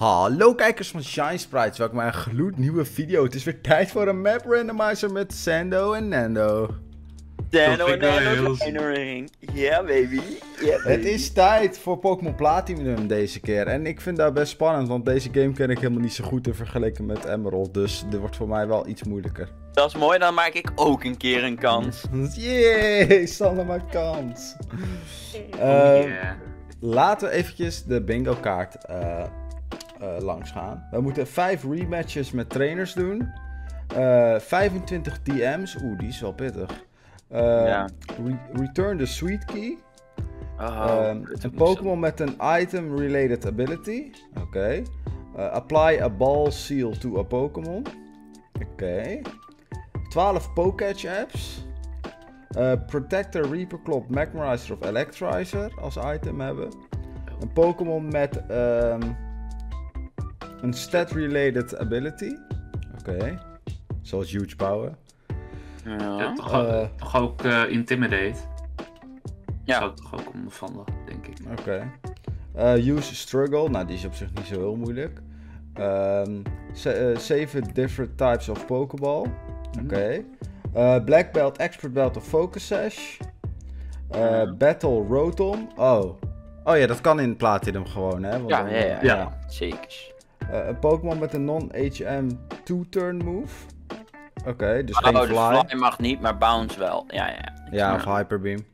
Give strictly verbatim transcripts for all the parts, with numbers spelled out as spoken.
Hallo kijkers van Shine Sprites, welkom bij een gloednieuwe video. Het is weer tijd voor een map randomizer met Sando en Nando. Sando en Nando Ring. Yeah baby. Yeah, baby. Het is tijd voor Pokémon Platinum deze keer. En ik vind dat best spannend, want deze game ken ik helemaal niet zo goed in vergelijking met Emerald. Dus dit wordt voor mij wel iets moeilijker. Dat is mooi, dan maak ik ook een keer een kans. Yay, Sander maakt kans. Oh, Uh, yeah. Laten we eventjes de bingo kaart uh, uh, langs gaan. We moeten vijf rematches met trainers doen. Uh, vijfentwintig D M's. Oeh, die is wel pittig. Uh, Ja. re return the Sweet Key. Oh, Um, een Pokémon met een item-related ability. Oké. Okay. Uh, apply a ball seal to a Pokémon. Oké. Okay. twaalf Pokétch apps. Uh, Protector, Reaper, Klop, Magmarizer of Electrizer als item hebben. Een Pokémon met um, een stat-related ability. Oké. Okay. Zoals Huge Power. Ja. Ja, toch, Uh, ook, toch ook uh, Intimidate? Ja. Zou het toch ook ondervallen, denk ik. Oké. Okay. Uh, use Struggle. Nou, die is op zich niet zo heel moeilijk. Um, uh, seven different types of Pokéball. Oké. Okay. Uh, Black Belt, Expert Belt of Focus Sash. Uh, Ja. Battle Rotom. Oh. Oh ja, dat kan in Platinum gewoon, hè? Want Ja, dan, ja, ja, uh, ja. Zeker. Uh, een Pokémon met een non-H M two-turn move. Oké, okay, dus Oh, geen de fly. fly mag niet, maar bounce wel. Ja, ja. Ja, of Hyperbeam.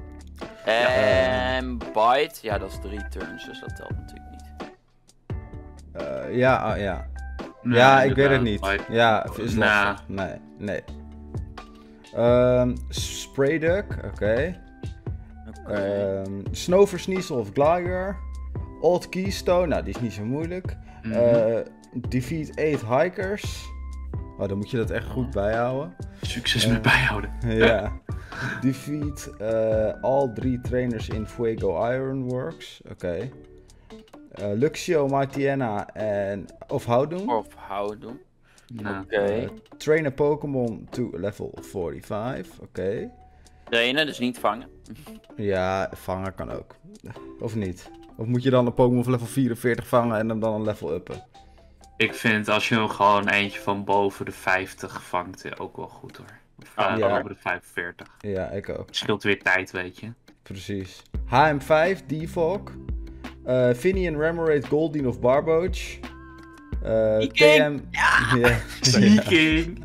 En bite, ja, dat is drie turns, dus dat telt natuurlijk niet. Uh, ja, uh, ja. Nee, Ja, ik weet het inderdaad. niet. Ja, is Nah. lastig. Nee, nee. Um, Sprayduck, oké. Okay. Okay. Um, Snowversniesel of Gligar. Old Keystone, nou die is niet zo moeilijk. Mhm. Uh, defeat eight Hikers. Oh, dan moet je dat echt goed bijhouden. Succes uh, met bijhouden. Ja. Defeat uh, all drie trainers in Fuego Ironworks. Oké. Okay. Uh, Luxio, Mightyena en... Of Houndoom. Of houden. Nou, Oké. Okay. Uh, train a Pokémon to level forty-five. Oké. Okay. Trainen, dus niet vangen. Ja, vangen kan ook. Of niet? Of moet je dan een Pokémon van level vierenveertig vangen en hem dan een level uppen? ik vind als je hem gewoon eentje van boven de vijftig vangt, ook wel goed hoor. Of uh, Ah, ja. boven de vijfenveertig. Ja, ik ook. Het scheelt weer tijd, weet je. Precies. H M vijf, Defog. Uh, Finian, Remoraid, Goldeen of Barboach. Uh, T M... Ja. Seeking!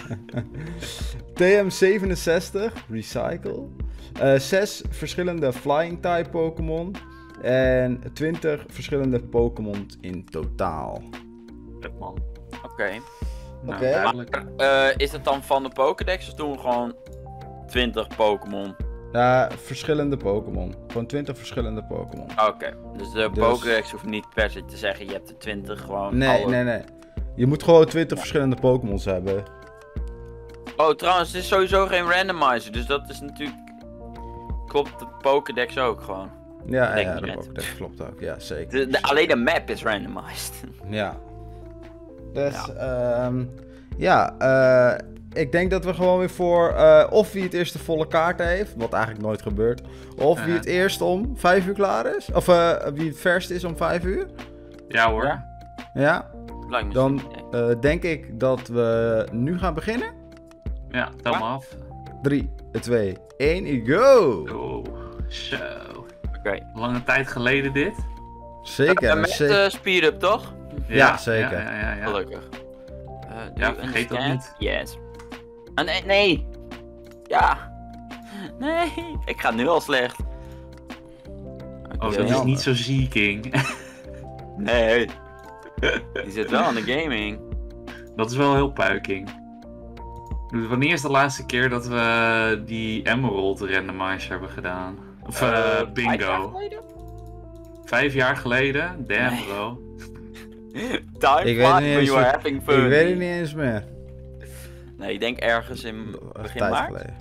T M zevenenzestig, Recycle. Uh, zes verschillende Flying type Pokémon. En twintig verschillende Pokémon in totaal. Vet, man. Oké. Okay. Nou, Oké. duidelijk. Uh, is het dan van de Pokédex of doen we gewoon twintig Pokémon? Ja, verschillende Pokémon. Gewoon twintig verschillende Pokémon. Oké, okay. dus de Dus- Pokédex hoeft niet per se te zeggen je hebt er twintig gewoon. Nee, alle... nee, nee. Je moet gewoon twintig verschillende Pokémons hebben. Oh, trouwens, het is sowieso geen randomizer, dus dat is natuurlijk... Klopt de Pokédex ook gewoon? Ja, Denk ja, niet dat, net. ook, dat klopt ook. Ja, zeker. De, de, alleen de map is randomized. Ja. Dus, ja, um, ja uh, ik denk dat we gewoon weer voor uh, of wie het eerst de volle kaart heeft, wat eigenlijk nooit gebeurt, of wie Uh. het eerst om vijf uur klaar is, of uh, wie het verst is om vijf uur. Ja hoor. Ja? Ja, Lijkt me dan zo. uh, denk ik dat we nu gaan beginnen. Ja, tel maar af. drie, twee, één, go! Oh, zo. Oké. Okay. Lange tijd geleden dit. Zeker, Uh, met zeker. uh, speed-up, toch? Ja, zeker. Ja, ja, ja, ja. Gelukkig. Uh, Ja, doe vergeet dat een niet. scan? Yes. Ah, nee, nee! Ja! Nee, ik ga nu al slecht. Oh, Oké. dat is jammer. niet zo zieking. Nee. Die zit wel aan de gaming. Dat is wel heel puiking. Wanneer is de laatste keer dat we die Emerald randomizer hebben gedaan? Of uh, Uh, bingo. vijf jaar geleden? Vijf jaar geleden? Damn Nee. bro. Time Ik weet flies niet when eens you are wat- having Ik fun. weet het niet eens meer. Nee, ik denk ergens in Een begin tijd maart. geleden.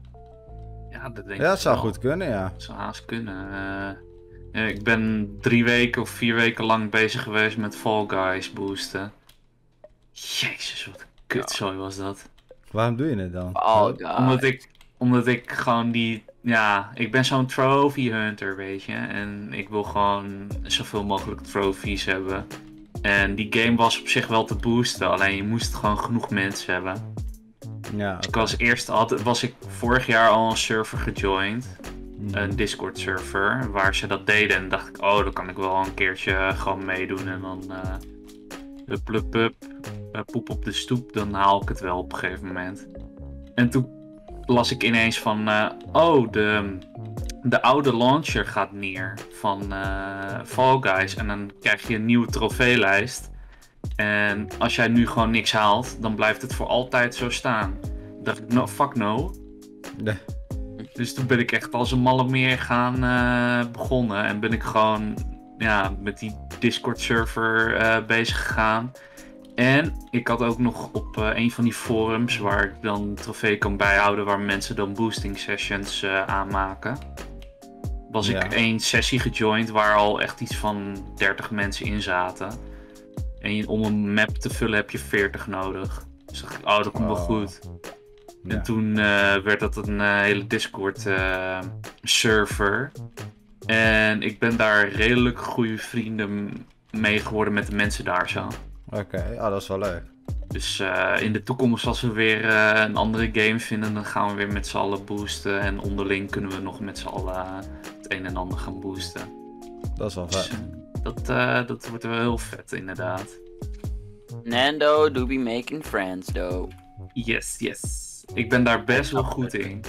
Ja, dat denk Ja, dat ik zou wel. goed kunnen, ja. Dat zou haast kunnen. Uh, ja, ik ben drie weken of vier weken lang bezig geweest met Fall Guys boosten. Jezus, wat een kutzooi was dat. Waarom doe je het dan? Oh god. Omdat ik, omdat ik gewoon die... Ja, ik ben zo'n trophy hunter, weet je. En ik wil gewoon zoveel mogelijk trophies hebben. En die game was op zich wel te boosten, alleen je moest gewoon genoeg mensen hebben. Ja, Dus ik was eerst al, was ik vorig jaar al een server gejoind. mm. Een Discord server, waar ze dat deden. En dacht ik, oh, dan kan ik wel een keertje gewoon meedoen. En dan uh, hup, hup, hup, uh, poep op de stoep, dan haal ik het wel op een gegeven moment. En toen las ik ineens van, uh, oh, de, de oude launcher gaat neer van uh, Fall Guys. En dan krijg je een nieuwe trofeelijst. En als jij nu gewoon niks haalt, dan blijft het voor altijd zo staan. Toen dacht ik, no, fuck no. Nee. Dus toen ben ik echt als een malle meer gaan uh, begonnen. En ben ik gewoon ja, met die Discord server uh, bezig gegaan. En ik had ook nog op uh, een van die forums waar ik dan trofee kan bijhouden, waar mensen dan boosting sessions uh, aanmaken. Was Ja. ik één sessie gejoind waar al echt iets van dertig mensen in zaten. En om een map te vullen heb je veertig nodig. Dus dacht ik, oh, dat komt wel Oh. goed. Ja. En toen uh, werd dat een uh, hele Discord uh, server. En ik ben daar redelijk goede vrienden mee geworden met de mensen daar zo. Oké, okay. Oh, dat is wel leuk. Dus uh, in de toekomst als we weer uh, een andere game vinden, dan gaan we weer met z'n allen boosten. En onderling kunnen we nog met z'n allen uh, het een en ander gaan boosten. Dat is wel Dus, vet. uh, dat, uh, dat wordt wel heel vet inderdaad. Nando, do be making friends, though. Yes, yes. Ik ben daar best wel goed in.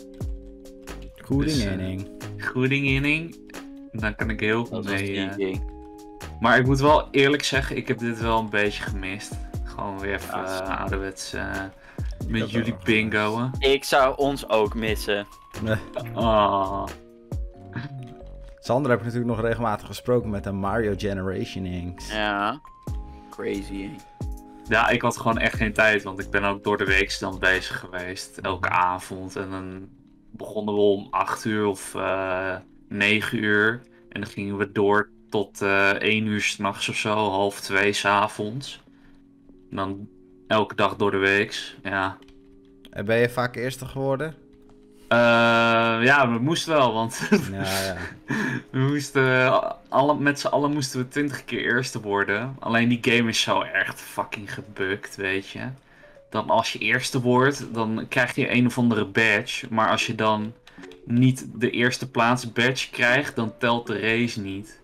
Goed dus, uh, inning. Goed inning. Dan kan ik heel goed Dat was mee. die Uh, game. maar ik moet wel eerlijk zeggen, ik heb dit wel een beetje gemist. Gewoon weer even Ja, uh, ouderwets uh, heb met het jullie wel bingoen. Ik zou ons ook missen. Nee. Oh. Sander heb ik natuurlijk nog regelmatig gesproken met de Mario Generation Inks. Ja. Crazy, hè? Ja, ik had gewoon echt geen tijd, want ik ben ook door de week dan bezig geweest. Elke avond. En dan begonnen we om acht uur of uh, negen uur. En dan gingen we door tot uh, één uur s'nachts of zo, half twee s'avonds. En dan elke dag door de week. Ja. En ben je vaak eerste geworden? Uh, ja, we moesten wel, want Ja, ja. we moesten, alle, met z'n allen moesten we twintig keer eerste worden. Alleen die game is zo echt fucking gebukt, weet je. Dan als je eerste wordt, dan krijg je een of andere badge. Maar als je dan niet de eerste plaats badge krijgt, dan telt de race niet.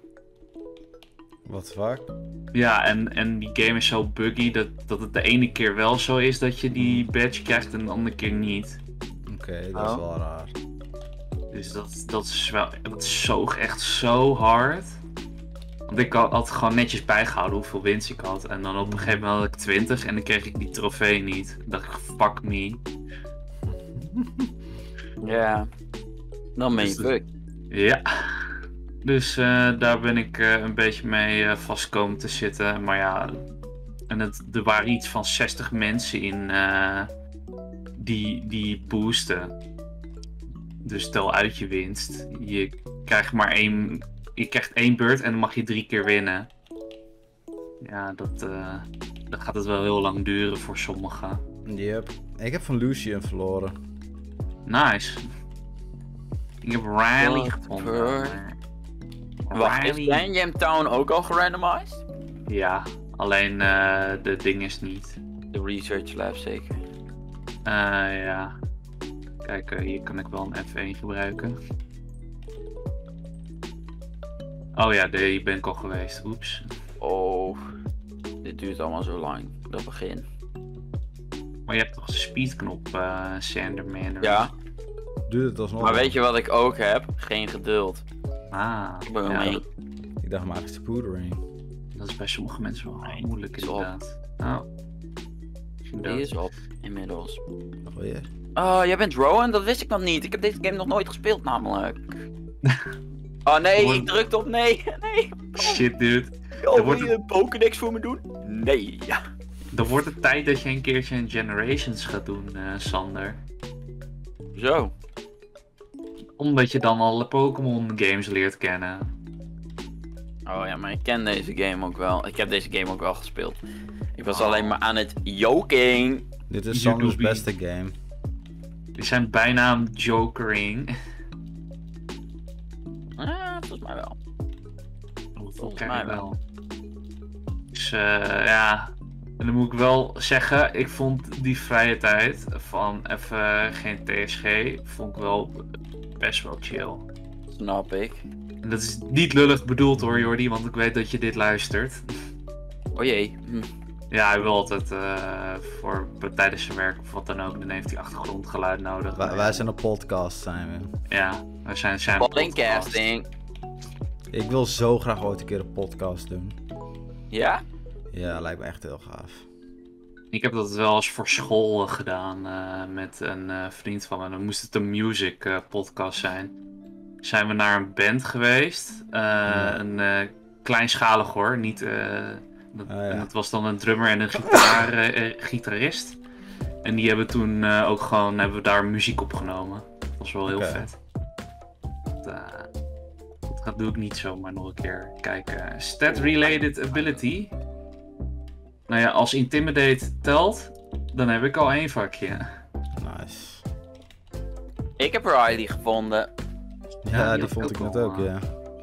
What the fuck? Ja, en, en die game is zo buggy dat, dat het de ene keer wel zo is dat je die badge krijgt en de andere keer niet. Oké, okay, dat is Oh. wel raar. Dus dat, dat is wel, dat zoog echt zo hard. Want ik had, had gewoon netjes bijgehouden hoeveel winst ik had. En dan op een gegeven moment had ik twintig en dan kreeg ik die trofee niet. Dan dacht ik, fuck me. Ja. Dan ben je Dus dat- fucked. Ja. Dus uh, daar ben ik uh, een beetje mee uh, vast komen te zitten. Maar ja, en het, er waren iets van zestig mensen in uh, die, die boosten. Dus tel uit je winst. Je krijgt maar één, je krijgt één beurt en dan mag je drie keer winnen. Ja, dat, uh, dat gaat het wel heel lang duren voor sommigen. Yep. Ik heb van Lucian verloren. Nice. Ik heb Riley What gevonden. for? Wacht, is Riley. Jam Town ook al gerandomized? Ja, alleen uh, de ding is niet. De Research Lab zeker. Uh, ja. Kijk, uh, hier kan ik wel een F één gebruiken. Oh ja, de- hier ben ik al geweest. Oeps. Oh, dit duurt allemaal zo lang. Dat begin. Maar je hebt toch een speedknop, uh, Sanderman? Ja, Duurt het alsnog? maar weet je wat ik ook heb? Geen geduld. Ah, Ik ben ja, mee. dat, Ik dacht magische poedering. dat is bij sommige mensen wel Nee, moeilijk is op. inderdaad. Oh. Ging Die dood. is op, inmiddels. Oh ja. Oh, jij bent Rowan? Dat wist ik nog niet. Ik heb deze game nog nooit gespeeld namelijk. Oh nee, ik drukte op nee. Nee. Shit, dude. Oh, wil wordt je een Pokédex voor me doen? Nee. Ja. Dan wordt het tijd dat je een keertje een Generations gaat doen, uh, Sander. Zo. Omdat je dan alle Pokémon games leert kennen. Oh ja, maar ik ken deze game ook wel. Ik heb deze game ook wel gespeeld. Ik was Oh. alleen maar aan het joking. Dit is You Sanders do be. beste game. Die zijn bijnaam Jokering. Ah, volgens mij wel. Dat Volgens krijg mij je wel. Dus uh, ja, en dan moet ik wel zeggen, ik vond die vrije tijd van even geen T S G, vond ik wel best wel chill. Snap ik. En dat is niet lullig bedoeld hoor, Jordi, want ik weet dat je dit luistert. O jee. Hm. Ja, hij wil altijd uh, voor tijdens zijn werk of wat dan ook, dan heeft hij achtergrondgeluid nodig. Wij, wij zijn een podcast, zijn we. Ja, wij zijn, zijn een podcast. Podcasting. Ik wil zo graag ooit een keer een podcast doen. Ja? Ja, lijkt me echt heel gaaf. Ik heb dat wel eens voor school gedaan uh, met een uh, vriend van me. Dan moest het een music uh, podcast zijn. Zijn we naar een band geweest. Uh, ja. Een uh, kleinschalig hoor, niet... Uh, dat, oh, ja. En dat was dan een drummer en een gitaar, uh, gitarist. En die hebben toen uh, ook gewoon, hebben we daar muziek opgenomen. Dat was wel heel okay. vet. Dat, uh, dat doe ik niet zomaar nog een keer. Kijken. Stat-related ability. Nou ja, als Intimidate telt, dan heb ik al één vakje. Nice. Ik heb Riley gevonden. Ja, ja die, die vond ik net ook, ja.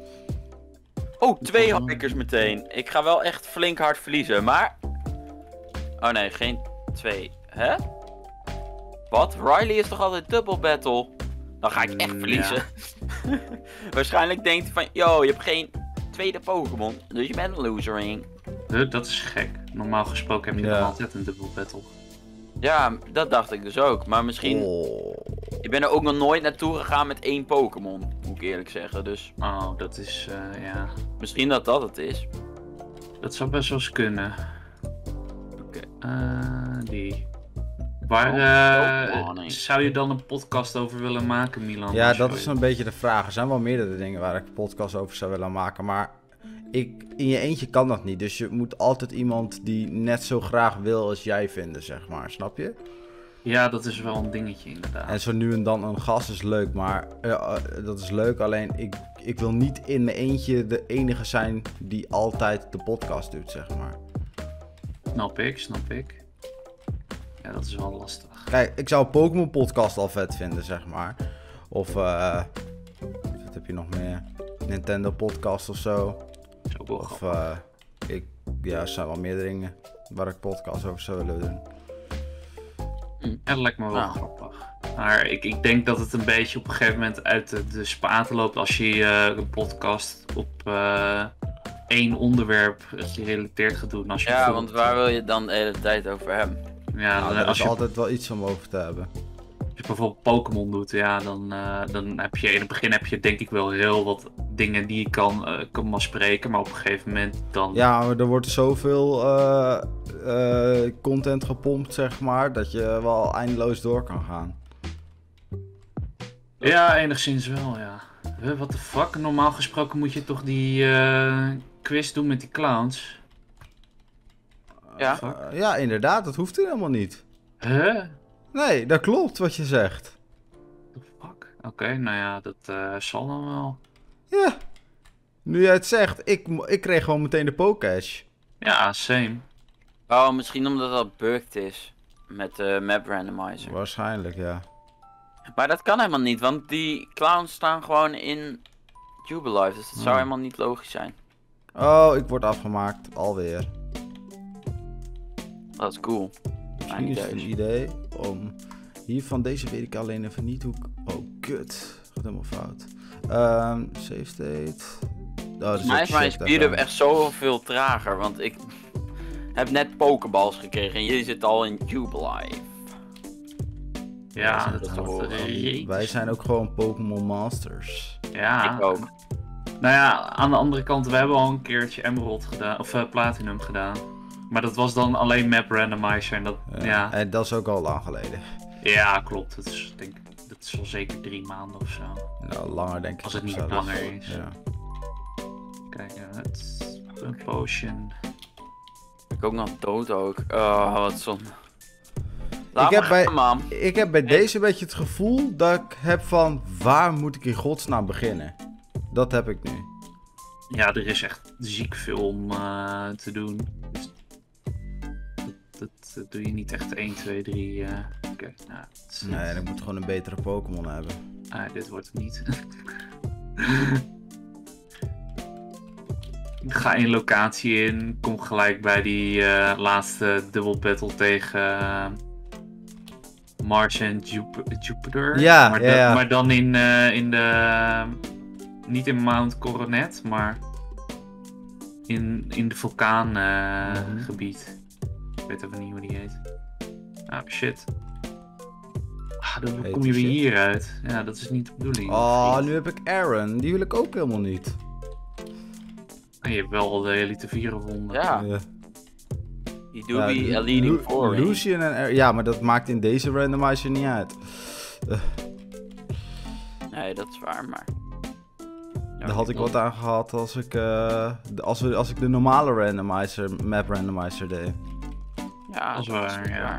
Oh, twee hackers meteen. Ik ga wel echt flink hard verliezen, maar... Oh nee, geen twee. Hè? Wat? Riley is toch altijd double battle? Dan ga ik echt verliezen. Ja. Waarschijnlijk denkt hij van, yo, je hebt geen tweede Pokémon, dus je bent een losering. Huh, dat is gek. Normaal gesproken heb je ja. dan altijd een double battle. Ja, dat dacht ik dus ook. Maar misschien... Oh. Ik ben er ook nog nooit naartoe gegaan met één Pokémon, moet ik eerlijk zeggen. Dus... Oh, dat is, uh, ja... Misschien dat dat het is. Dat zou best wel eens kunnen. Oké. Okay. Uh, die... Waar uh, oh, nee. zou je dan een podcast over willen maken, Milan? Ja, dat is een beetje de vraag. Er zijn wel meerdere dingen waar ik een podcast over zou willen maken, maar... Ik, in je eentje kan dat niet, dus je moet altijd iemand die net zo graag wil als jij vinden, zeg maar, snap je? Ja, dat is wel een dingetje inderdaad. En zo nu en dan een gast is leuk, maar uh, dat is leuk, alleen ik, ik wil niet in mijn eentje de enige zijn die altijd de podcast doet, zeg maar. Snap ik, snap ik. Ja, dat is wel lastig. Kijk, ik zou een Pokémon podcast al vet vinden, zeg maar. Of, uh, wat heb je nog meer? Nintendo podcast of zo. Of, uh, ik, ja, er zijn wel meer dingen waar ik podcast over zou willen doen. Ja, dat lijkt me wel nou. grappig. Maar ik, ik denk dat het een beetje op een gegeven moment uit de, de spaten loopt als je uh, een podcast op uh, één onderwerp gerelateerd gaat doen. Als je ja, want waar wil je het dan de hele tijd over hebben? Ja, nou, er is je... altijd wel iets om over te hebben. Als je bijvoorbeeld Pokémon doet, ja, dan, uh, dan heb je in het begin heb je denk ik wel heel wat dingen die je kan, uh, kan bespreken, maar op een gegeven moment dan... Ja, maar er wordt zoveel uh, uh, content gepompt, zeg maar, dat je wel eindeloos door kan gaan. Ja, enigszins wel, ja. Huh, what the fuck? Normaal gesproken moet je toch die uh, quiz doen met die clowns? Ja. Uh, ja, inderdaad, dat hoeft er helemaal niet. Huh? Nee, dat klopt wat je zegt. The fuck? Oké, okay, nou ja, dat uh, zal dan wel. Ja, nu jij het zegt, ik, ik kreeg gewoon meteen de Pokécash. Ja, same. Oh, misschien omdat dat bugged is met de uh, map randomizer. Waarschijnlijk, ja. Maar dat kan helemaal niet, want die clowns staan gewoon in Jubilife, dus dat zou oh. helemaal niet logisch zijn. Oh, ik word afgemaakt, alweer. Dat is cool. Misschien is het een idee om... Hiervan deze weet ik alleen even niet hoe ik... Oh, kut. Gaat helemaal fout. Um, save state... Oh, Volgens mij is mijn speed-up echt zoveel trager, want ik heb net pokeballs gekregen en jullie zitten al in Jubilife. Ja, dat is wel Wij zijn ook gewoon Pokémon Masters. Ja. Ik ook. Nou ja, aan de andere kant, we hebben al een keertje Emerald gedaan, of uh, Platinum gedaan. Maar dat was dan alleen map randomizer en dat, ja. ja. En dat is ook al lang geleden. Ja, klopt. Dat is, denk, dat is al zeker drie maanden of zo. Nou, langer denk ik. Als het niet langer is. Ja. Kijk, het een potion. Ik ook nog dood ook. Oh, wat zonde. Ik heb, bij, ik heb bij deze een beetje het gevoel dat ik heb van, waar moet ik in godsnaam beginnen? Dat heb ik nu. Ja, er is echt ziek veel om uh, te doen. Dus dat, dat, dat doe je niet echt één, twee, drie. Uh... Okay, nou, is... Nee, dan moet gewoon een betere Pokémon hebben. Ah, dit wordt het niet. Ik ga één locatie in, kom gelijk bij die uh, laatste double battle tegen uh, Mars en Jup Jupiter. Ja, maar, ja, de, ja. maar dan in, uh, in de... Niet in Mount Coronet, maar in, in de vulkaangebied. Uh, mm-hmm. Ik weet even niet hoe die heet. Ah, shit. Ah, dan Heet kom je die weer shit? hier uit. Ja, dat is niet de bedoeling. Oh, nu heb ik Aaron. Die wil ik ook helemaal niet. Ah, je hebt wel de Elite vier gevonden. Ja, Ja. die doe die a leading Lu- for. Lucian en Aaron. Ja, maar dat maakt in deze randomizer niet uit. Uh, Nee, dat is waar, maar... Ja, Daar had ik wat aan gehad als ik, uh, de- als, we, als ik de normale randomizer, map randomizer deed. Ja, Dat is waar, ja.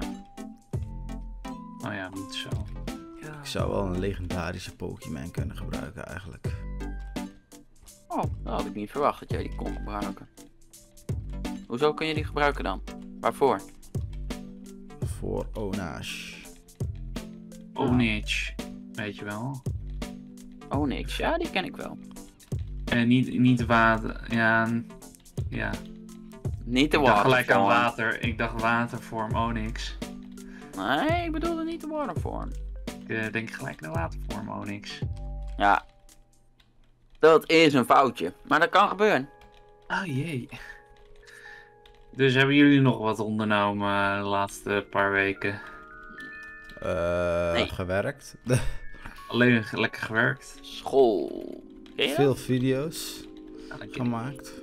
Oh ja, niet zo. Ja. Ik zou wel een legendarische Pokémon kunnen gebruiken eigenlijk. Oh, dat had ik niet verwacht dat jij die kon gebruiken. Hoezo kun je die gebruiken dan? Waarvoor? Voor Onash. Onage, weet je wel. Oh, niks. Ja, die ken ik wel. En niet, niet water, ja, ja. Niet de Ik dacht gelijk aan watervorm. water, ik dacht watervorm Onyx. Nee, ik bedoelde niet de watervorm. Ik uh, denk gelijk naar watervorm Onyx. Ja. Dat is een foutje. Maar dat kan gebeuren. Oh jee. Dus hebben jullie nog wat ondernomen de laatste paar weken? Uh, Nee. Gewerkt. Alleen lekker gewerkt? School. Ken je Veel dat? video's Ja, dat ken ik. gemaakt.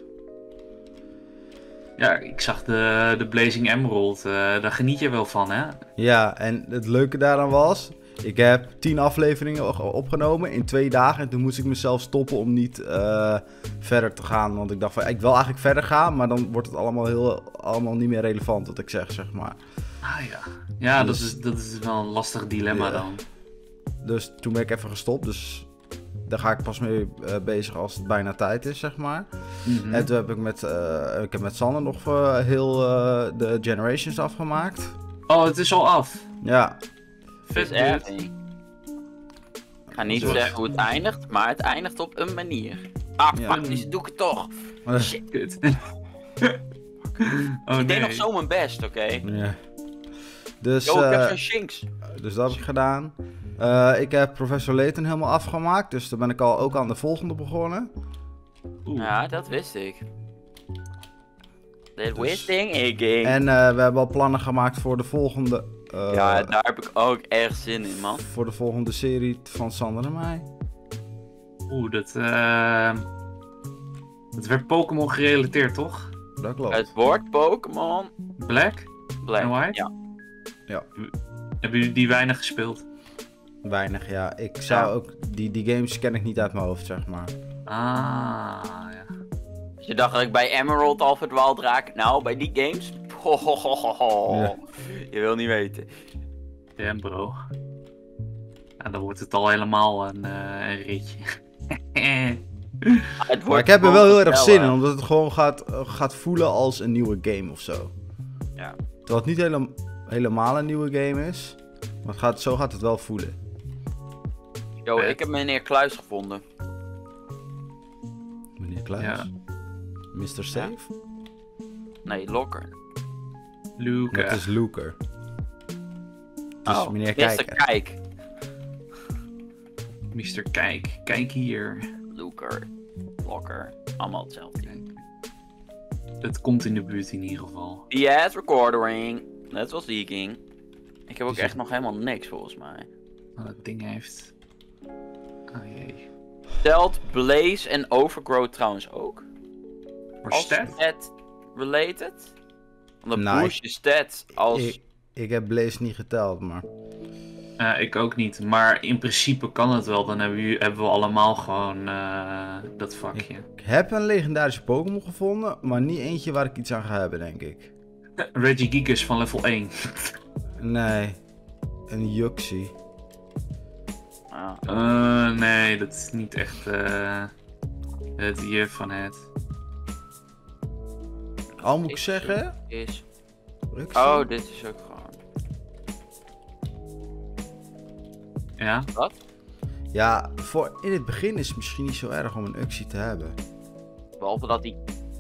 Ja, ik zag de, de Blazing Emerald, uh, daar geniet je wel van, hè? Ja, en het leuke daaraan was... Ik heb tien afleveringen opgenomen in twee dagen. En toen moest ik mezelf stoppen om niet uh, verder te gaan. Want ik dacht van, ik wil eigenlijk verder gaan. Maar dan wordt het allemaal, heel, allemaal niet meer relevant wat ik zeg, zeg maar. Ah ja. Ja, dat Dus- is, dat is wel een lastig dilemma Ja. dan. Dus toen ben ik even gestopt. Dus daar ga ik pas mee uh, bezig als het bijna tijd is, zeg maar. Mhm. En toen heb ik met, uh, ik heb met Sander nog uh, heel uh, de Generations afgemaakt. Oh, het is al af. Ja, Vet Dat is erg, dude. hè? Ik ga niet Zoals- zeggen hoe het eindigt, maar het eindigt op een manier. Ah, Ja. fuck, dus doe ik het toch. Shit. Kut. Oh Ik deed nog nee. zo mijn best, oké? ja. Dus, Yo, ik heb uh, zo'n shinks. dus dat heb ik gedaan. Uh, ik heb Professor Layton helemaal afgemaakt. Dus daar ben ik al ook aan de volgende begonnen. Oeh. Ja, dat wist ik. Dit Dus- wist ik, ik ging. En uh, we hebben al plannen gemaakt voor de volgende... uh, Ja, daar heb ik ook echt zin in, man. voor de volgende serie van Sander en mij. Oeh, dat, eh dat werd Pokémon gerelateerd, toch? Dat klopt. Het woord Pokémon Black? Black. En white? Ja. Hebben jullie die weinig gespeeld? Weinig, ja. Ik zou Ja. ook... Die, die games ken ik niet uit mijn hoofd, zeg maar. Ah, ja. Dus je dacht dat ik bij Emerald al verdwaald raak. Nou, bij die games? Ho, ho, ho, ho, ho. Ja. Je wil niet weten. Damn bro. Ja, dan wordt het al helemaal een, uh, een ritje. Het wordt Maar ik heb er wel heel erg gewoon zin in, omdat het gewoon gaat, uh, gaat voelen als een nieuwe game of zo. Ja. Terwijl het niet hele, helemaal een nieuwe game is. Maar het gaat, zo gaat het wel voelen. Yo, ik heb meneer Kluis gevonden. Meneer Kluis. Ja. mister Safe? Nee, Lokker. Luca. Dat is Luker. Dus Oh, meneer mister Kijker. Kijk. mister Kijk. Kijk hier. Loker. Lokker. Allemaal hetzelfde. Het komt in de buurt in ieder geval. Yes, recording. Net zoals die ging. Ik heb ook Dus echt nog helemaal niks volgens mij. Wat dat ding heeft. Oh jee. Telt Blaze en Overgrowth trouwens ook? Voor Als stat? stat related? Want dan Nou, boost je stats als... Ik, ik heb Blaze niet geteld, maar... Uh, ik ook niet. Maar in principe kan het wel. Dan hebben we, hebben we allemaal gewoon uh, dat vakje. Ik heb een legendarische Pokémon gevonden, maar niet eentje waar ik iets aan ga hebben, denk ik. Regigigas van level één. Nee. Een Yuxi. Ah, Uh, nee, dat is niet echt uh, het juf van het. Al moet ik zeggen... is... Yuxi? Oh, dit is ook gewoon... Ja? Wat? Ja, voor in het begin is het misschien niet zo erg om een Uxie te hebben. Behalve dat hij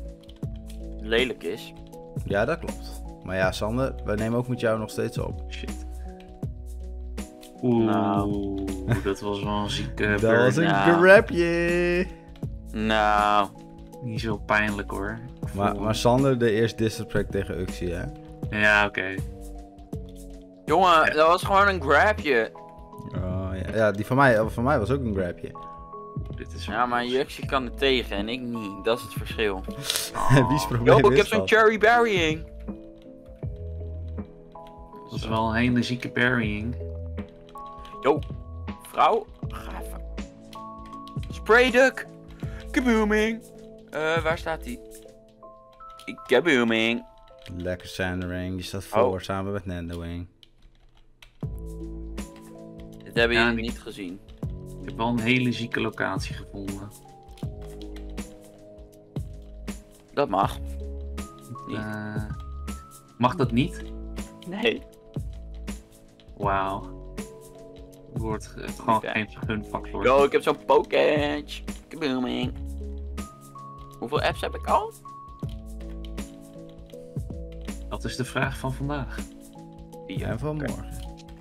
lelijk is. Ja, dat klopt. Maar ja, Sander, wij nemen ook met jou nog steeds op. Shit. Oeh, Nou. dat was wel een zieke Dat burn. was een Nou. grabje. Nou, Niet zo pijnlijk hoor. Ik Maar, voel- maar Sander, de eerste disrespect tegen Uxie, hè? Ja, oké. jongen, dat was gewoon een grabje. Oh, ja. ja, die van mij, van mij was ook een grabje. Dit is Ja, maar Juxie kan er tegen en ik niet. Dat is het verschil. Wie's probleem Yo, ik is heb zo'n dat? cherry berrying. Dat is wel een hele zieke burying. Yo, vrouw, ga even. Spray duck. Kabooming. Eh, waar staat die? Kabooming. Lekker Sandering, die staat voor Oh. samen met Nandoing. Dit hebben Ja, jullie die- niet gezien. Ik heb wel een hele zieke locatie gevonden. Dat mag. Niet. Eh, mag dat niet? Nee. Wauw. Er wordt eh, gewoon Oké. geen gunfactor. Yo, ik heb zo'n Poketch. Kabooming. Hoeveel apps heb ik al? Dat is de vraag van vandaag. Vier. En van Oké. morgen.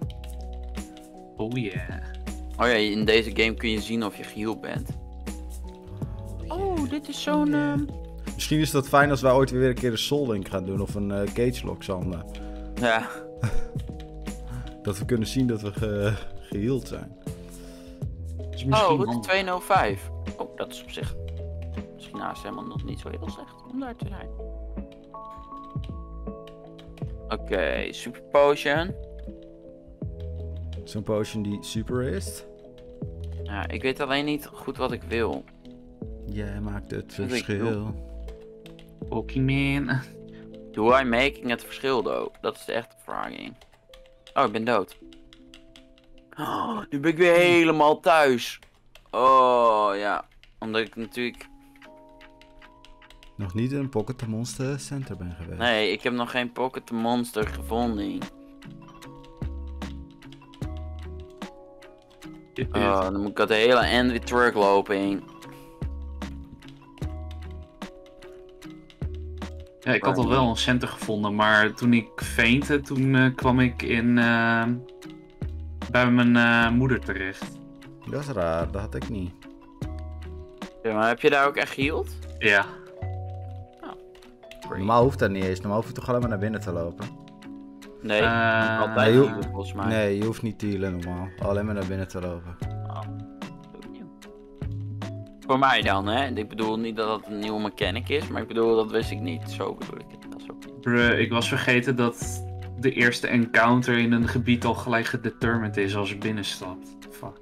Oh yeah. Oh ja, in deze game kun je zien of je geheeld bent. Oh, dit is zo'n... Yeah. ehm, Misschien is dat fijn als wij ooit weer een keer een Soul Link gaan doen of een uh, Cage Lock, Sander. Ja. Dat we kunnen zien dat we ge geheeld zijn. Dus Oh, misschien route handig. tweehonderdvijf. Oh, dat is op zich... Misschien naast helemaal nog niet zo heel slecht om daar te zijn. Oké, Super Potion. Zo'n potion die super is. Ja, ik weet alleen niet goed wat ik wil. Jij maakt het Wat ik verschil. Pokémon. Do I making het verschil, though? Dat is de echte vraag. Oh, ik ben dood. Oh, nu ben ik weer helemaal thuis. Oh, ja. Omdat ik natuurlijk... Nog niet in een Pocket Monster Center ben geweest. Nee, ik heb nog geen Pocket Monster gevonden. Dit is- Oh, dan moet ik dat hele end weer teruglopen. Ja, ik had al wel een center gevonden, maar toen ik faintte, toen eh, kwam ik in, eh, bij mijn eh, moeder terecht. Dat is raar, dat had ik niet. Ja, maar heb je daar ook echt geheeld? Ja, Normaal hoeft dat niet eens. Normaal hoef je toch alleen maar naar binnen te lopen. Nee, Eh, altijd nee, joh. healen, volgens mij. Nee, je hoeft niet te healen normaal. Alleen maar naar binnen te lopen. Oh, ook nieuw. Voor mij dan, hè. Ik bedoel niet dat dat een nieuwe mechanic is, maar ik bedoel, dat wist ik niet. Zo bedoel ik het. Dat is ook niet. bruh, ik was vergeten dat de eerste encounter in een gebied al gelijk gedetermined is als je binnenstapt. Fuck.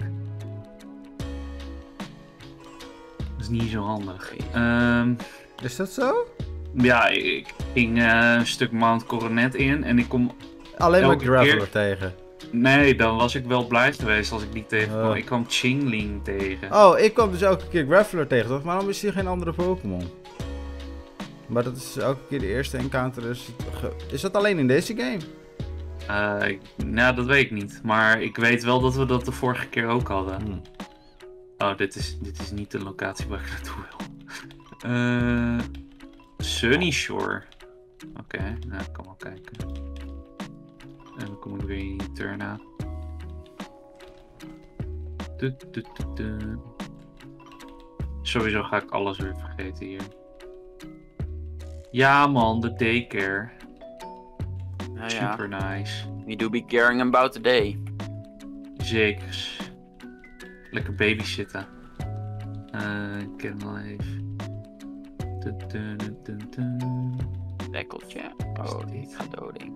Dat is niet zo handig. Ehm, Is dat zo? ja, ik ging eh, een stuk Mount Coronet in en ik kom... Alleen maar Elke Graveler keer- tegen. Nee, dan was ik wel blij geweest als ik die tegenkwam. Oh. Ik kwam Chingling tegen. Oh, ik kwam dus elke keer Graveler tegen, toch? Maar waarom is hier geen andere Pokémon? Maar dat is elke keer de eerste encounter. Dus ge- is dat alleen in deze game? Eh, ik- nou, dat weet ik niet. Maar ik weet wel dat we dat de vorige keer ook hadden. Hm. Oh, dit is, dit is niet de locatie waar ik naartoe wil. Eh Sunny Shore. Oké, nou, ik kan wel kijken. En dan kom ik weer in Eterna. Du, du, du, du. Sowieso ga ik alles weer vergeten hier. Ja man, de daycare. Nou ja, Super nice. we do be caring about the day. Zekers. Lekker babysitten. Eh, ik ken wel even. Du, du, du, du, du. Dekkeltje. Oh, die gaat doding.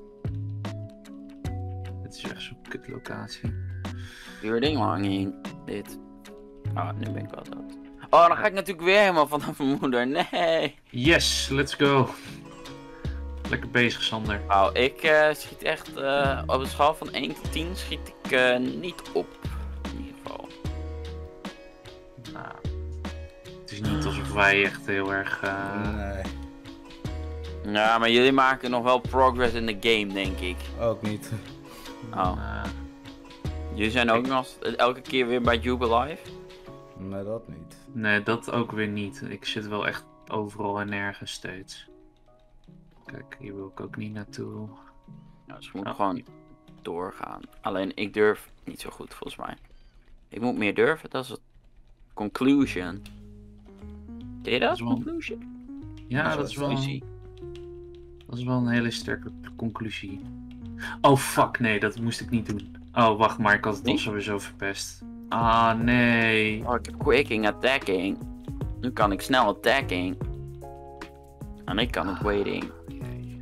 Het is echt zo'n kut locatie. Duurde lang heen. Dit. Oh, nu ben ik wel dood. Oh, dan ga ik natuurlijk weer helemaal vanaf mijn moeder. Nee. Yes, let's go. Lekker bezig, Sander. Nou, ik eh, schiet echt eh, op een schaal van één tot tien schiet ik eh, niet op. In ieder geval. Nou, het is niet alsof wij echt heel erg... eh, Nee, Ja, maar jullie maken nog wel progress in de game, denk ik. ook niet. Oh. eh, Jullie zijn ook nog elke keer weer bij Jubilife? Nee, dat niet. nee, dat ook weer niet. Ik zit wel echt overal en nergens steeds. Kijk, hier wil ik ook niet naartoe. Nou, dus we moeten gewoon doorgaan. Alleen ik durf niet zo goed volgens mij. Ik moet meer durven, dat is het. Conclusion. Ken je dat? Dat is wel- Conclusion? Ja, dat is, wel, conclusie. dat is wel een hele sterke conclusie. Oh fuck, nee, dat moest ik niet doen. Oh, wacht maar, ik had het al Niet? sowieso verpest. Ah, nee. Oh, ik heb quaking attacking. Nu kan ik snel attacking. En ik kan het waiting. Jee.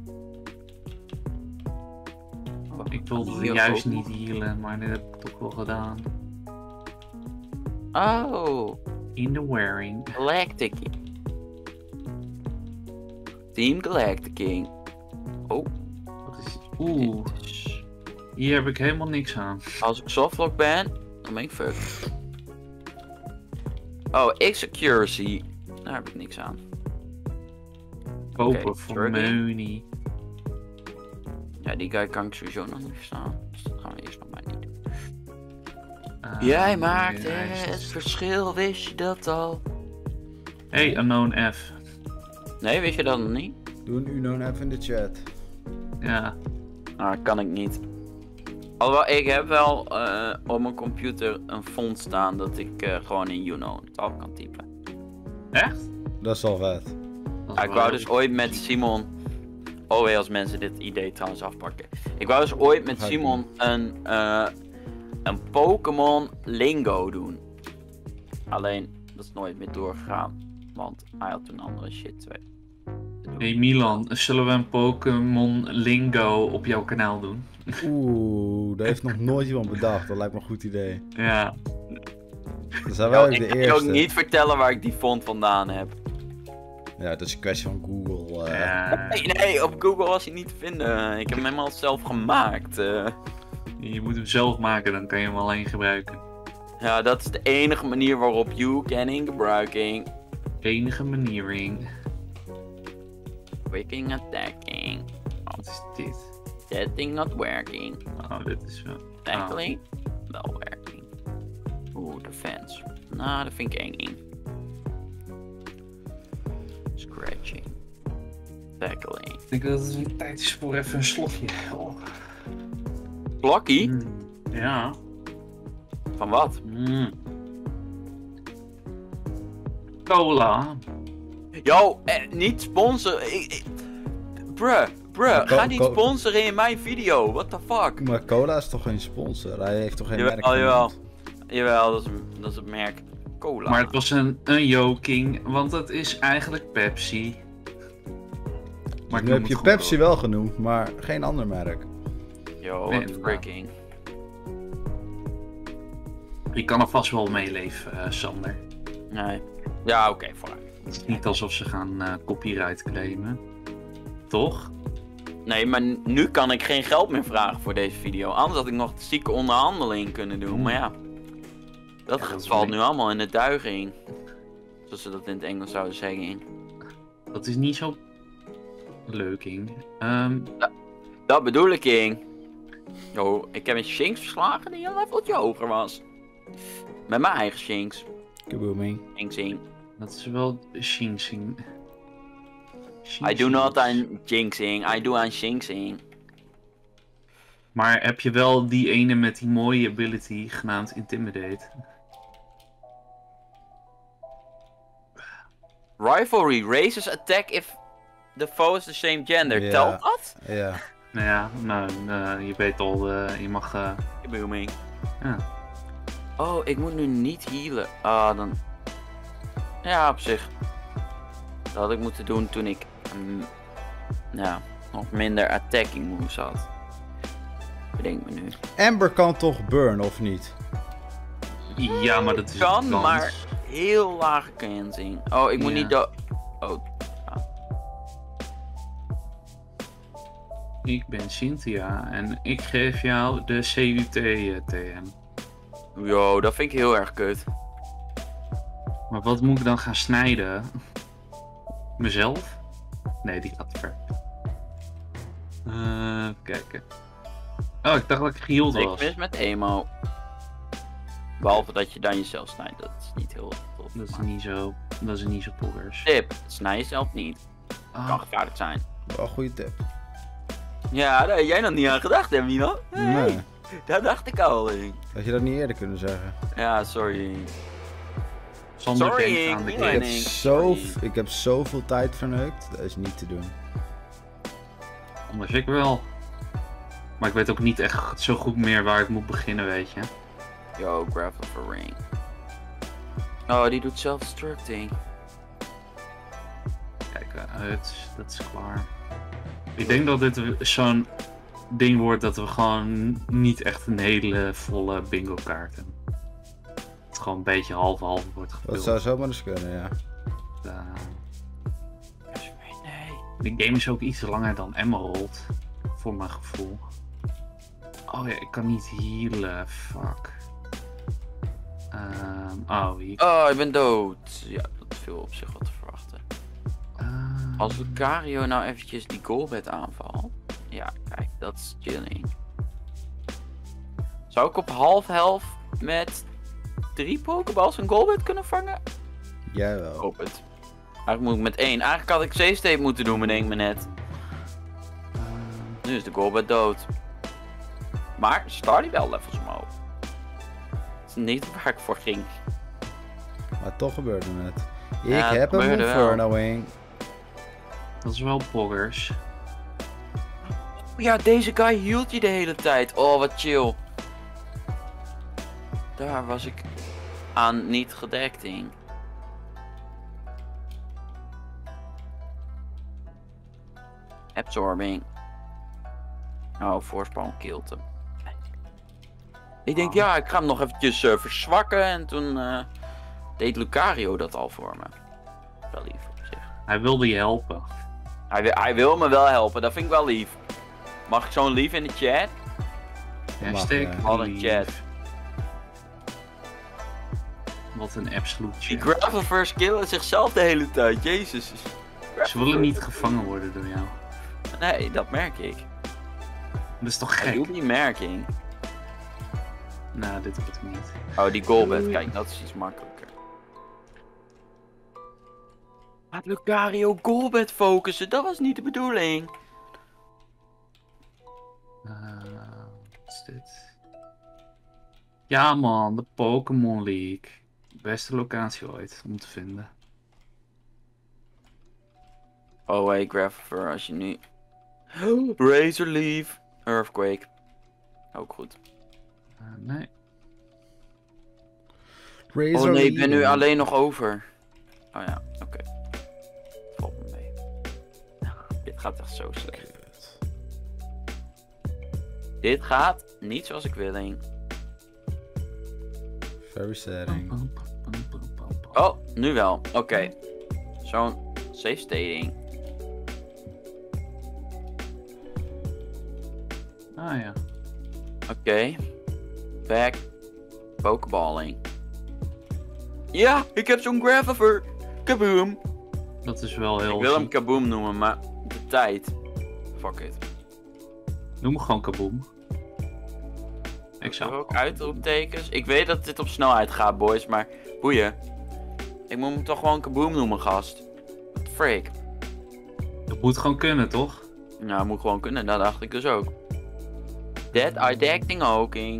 Oh, Ik wilde kan er hier juist ook niet nog? healen, maar dit heb ik toch wel gedaan. Oh, In the wearing. Galactic. Team Galactic King. Oh, Wat is... Oeh, dit is... hier heb ik helemaal niks aan. Als ik softlock ben, dan ben ik fucked. Oh, X-Accuracy. Daar heb ik niks aan. Kopen Oké, voor sorry. money. Ja, die guy kan ik sowieso nog niet verstaan. Dus dat gaan we eerst nog maar niet doen. Ah, Jij maakt nee, het is- verschil, wist je dat al? Hey, Unknown F. Nee, wist je dat nog niet? Doe een Uno even in de chat. Ja, Nou, kan ik niet. Alhoewel, ik heb wel eh, op mijn computer een font staan dat ik eh, gewoon in Uno het af kan typen. echt? Dat is wel vet. Dat is Ja, ik wel- wou dus ooit met Simon... Oh, wee, als mensen dit idee trouwens afpakken. Ik wou dus ooit met Ga ik Simon een, eh, een Pokémon Lingo doen. Alleen, dat is nooit meer doorgegaan. Want hij had toen andere shit te te doen. Hey Milan, zullen we een Pokémon Lingo op jouw kanaal doen? Oeh, dat heeft nog nooit iemand bedacht. Dat lijkt me een goed idee. Ja. Dat zijn Yo, wij ook ik de kan je ook eerste. niet vertellen waar ik die font vandaan heb. Ja, dat is een kwestie van Google. eh. ja. Nee, nee, op Google was hij niet te vinden. Ik heb hem helemaal zelf gemaakt. eh. Je moet hem zelf maken, dan kan je hem alleen gebruiken. Ja, dat is de enige manier waarop you can in gebruiking. Enige maniering. Quicking attacking. Wat is dit? That thing not working. Oh, dit is wel... Actually, wel working. Oeh, defense. Nou, dat vind ik eng. Scratching. Tackling. Ik denk dat het een tijd is voor even een slokje. Oh. Blokkie? Mm. Ja. Van wat? Mm. Cola. Yo, eh, niet sponsoren. Ik, ik... Bruh, bruh, Co- ga niet co- sponsoren in mijn video. What the fuck? Maar Cola is toch geen sponsor? Hij heeft toch geen Jawel, merk genoemd? jawel. Jawel, dat is, dat is het merk Cola. Maar het was een, een joking, want het is eigenlijk Pepsi. Maar Nu heb je Pepsi wel genoemd, maar geen ander merk. Yo, Nee, what maar- freaking. Je kan er vast wel meeleven, uh, Sander. Nee. Ja, oké, vooruit. Het is niet alsof ze gaan uh, copyright claimen. Toch? Nee, maar nu kan ik geen geld meer vragen voor deze video. Anders had ik nog de zieke onderhandeling kunnen doen. Hmm. Maar ja, dat, Ja, dat is valt wel- nu allemaal in de duiging. Zoals ze dat in het Engels zouden zeggen. Dat is niet zo leuking. Um, Dat bedoel ik, King. Yo, ik heb een Shinx verslagen die een leveltje hoger was. Met mijn eigen Shinx. Kabooming. Jinxing. dat is wel Shinsing. I do not aan Jinxing, I do aan Shinxing. Maar heb je wel die ene met die mooie ability genaamd Intimidate? Rivalry raises attack if the foe is the same gender. Ja. Telt dat? Ja. Nou ja, nou, uh, je weet al, uh, je mag... Uh, Booming. ja. Oh, ik moet nu niet healen. Ah, dan... Ja, op zich. Dat had ik moeten doen toen ik... Um, ja, nog minder attacking moves had. Bedenk me nu. Amber kan toch burn, of niet? Ja, maar dat is Kan, een kans. maar heel lage kansing. Oh, ik moet Ja. niet do... Oh, Ik ben Cynthia en ik geef jou de C U T T M. yo, dat vind ik heel erg kut. Maar wat moet ik dan gaan snijden? Mezelf? Nee, die gaat ver. Uh, kijken. Oh, ik dacht dat ik geheeld Niks was. mis met emo. Behalve dat je dan jezelf snijdt, dat is niet heel tof. Dat is maar- niet zo, dat is niet zo poggers. Tip, snij jezelf niet. Ah, Kan gevaarlijk zijn. Wel een goede tip. Ja, daar heb jij nog niet aan gedacht, hè, Mino? Nee. Daar dacht ik al. hè. Had je dat niet eerder kunnen zeggen? Ja, sorry. Zonder Sorry, denken aan de ik- game. Ik heb, Nee, zo, sorry. ik heb zoveel tijd verneukt. Dat is niet te doen. Anders ik wel. Maar ik weet ook niet echt zo goed meer waar ik moet beginnen, weet je. Yo, grab for ring. Oh, die doet self-destructing. Kijk, uh, het, is- dat is klaar. Ik denk dat dit zo'n ding wordt dat we gewoon niet echt een hele volle bingo kaart hebben. Het gewoon een beetje half-half wordt Dat gevuld. zou zomaar eens kunnen, ja. Uh, Nee. de game is ook iets langer dan Emerald. Voor mijn gevoel. Oh ja, ik kan niet healen. Fuck. Ehm, oh, hier. Oh, ik ben dood. Ja, dat viel op zich wat te verwachten. Ehm, Als Lucario nou eventjes die Golbat aanvalt. Ja, kijk, dat is chilling. Zou ik op half helft met drie Pokeballs een Golbat kunnen vangen? Jij wel. Hoop het. Eigenlijk moet ik met één. Eigenlijk had ik C-State moeten doen, bedenk me net. ehm, Nu is de Golbat dood. Maar start die wel levels omhoog. Dat is niet waar ik voor ging. Maar toch gebeurde het. Ik Ja, het heb een gebeurde wel. Infernowing. dat is wel poggers. Ja, deze guy hield je de hele tijd. Oh, wat chill. Daar was ik aan niet gedekt in. Absorbing. Oh, voorsprong killt hem. Ik denk, ja, ik ga hem nog eventjes eh, verzwakken. En toen eh, deed Lucario dat al voor me. Wel lief op zich. Hij wilde je helpen. Hij, wil- hij wil me wel helpen, dat vind ik wel lief. Mag ik zo'n lief in de chat? Hashtag ja. Wat een lief. chat. Wat een absolute Die chat. Gravelverse killen zichzelf de hele tijd, jezus. Ze willen niet gevangen worden door jou. Nee, dat merk ik. Dat is toch Hij doet gek? die merking. Nou, dit wordt hem niet. Oh, die Golbat, kijk, dat is iets makkelijker. Laat Lucario Golbat focussen, dat was niet de bedoeling. Eh, wat is dit? Ja man, de Pokémon League. Beste locatie ooit om te vinden. Oh hey, Gravelver, als je nu... Razor Leaf, Earthquake. Ook goed. Eh, nee. Razor Oh nee, ik ben nu Leaf. alleen nog over. Oh ja, oké. Valt me mee. Dit gaat echt zo slecht. Dit gaat niet zoals ik wil heen. Very setting. Oh, nu wel. Oké. Zo'n safe stating. Ah ja. Oké. Back. Pokeballing. Ja, ik heb zo'n Gravelver. Kaboom. Dat is wel heel Ik wil hem ziek. Kaboom noemen, maar de tijd. Fuck it. Noem me gewoon Kaboom. Ik Er zou ook uitroeptekens. Ik weet dat dit op snelheid gaat, boys, maar boeien. Ik moet hem toch gewoon Kaboom noemen, gast. What the freak? Het moet gewoon kunnen, toch? Nou, moet gewoon kunnen, dat dacht ik dus ook. Dead Eye Acting ook in.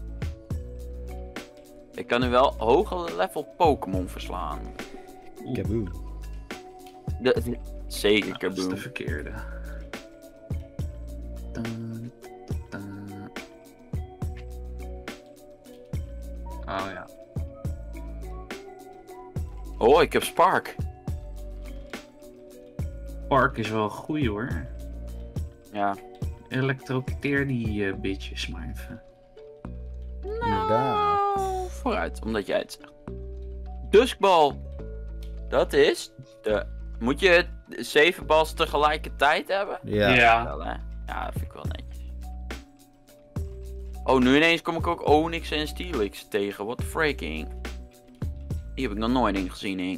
Ik kan nu wel hoger level Pokémon verslaan. Kaboom. De, de- zeker Nou, dat is de Kaboom. verkeerde. Dun, dun, dun. Oh ja. Oh, ik heb Spark. Park is wel een goeie hoor. Ja. Elektrocuteer die eh, bitches maar even. Inderdaad. Nou, vooruit, omdat jij het zegt. Duskbal. Dat is de... Moet je zeven bals tegelijkertijd hebben? Ja. Wel, hè? Ja, dat vind ik wel netjes. Oh, nu ineens kom ik ook Onyx en Steelix tegen. What the freaking. Die heb ik nog nooit in gezien, hè.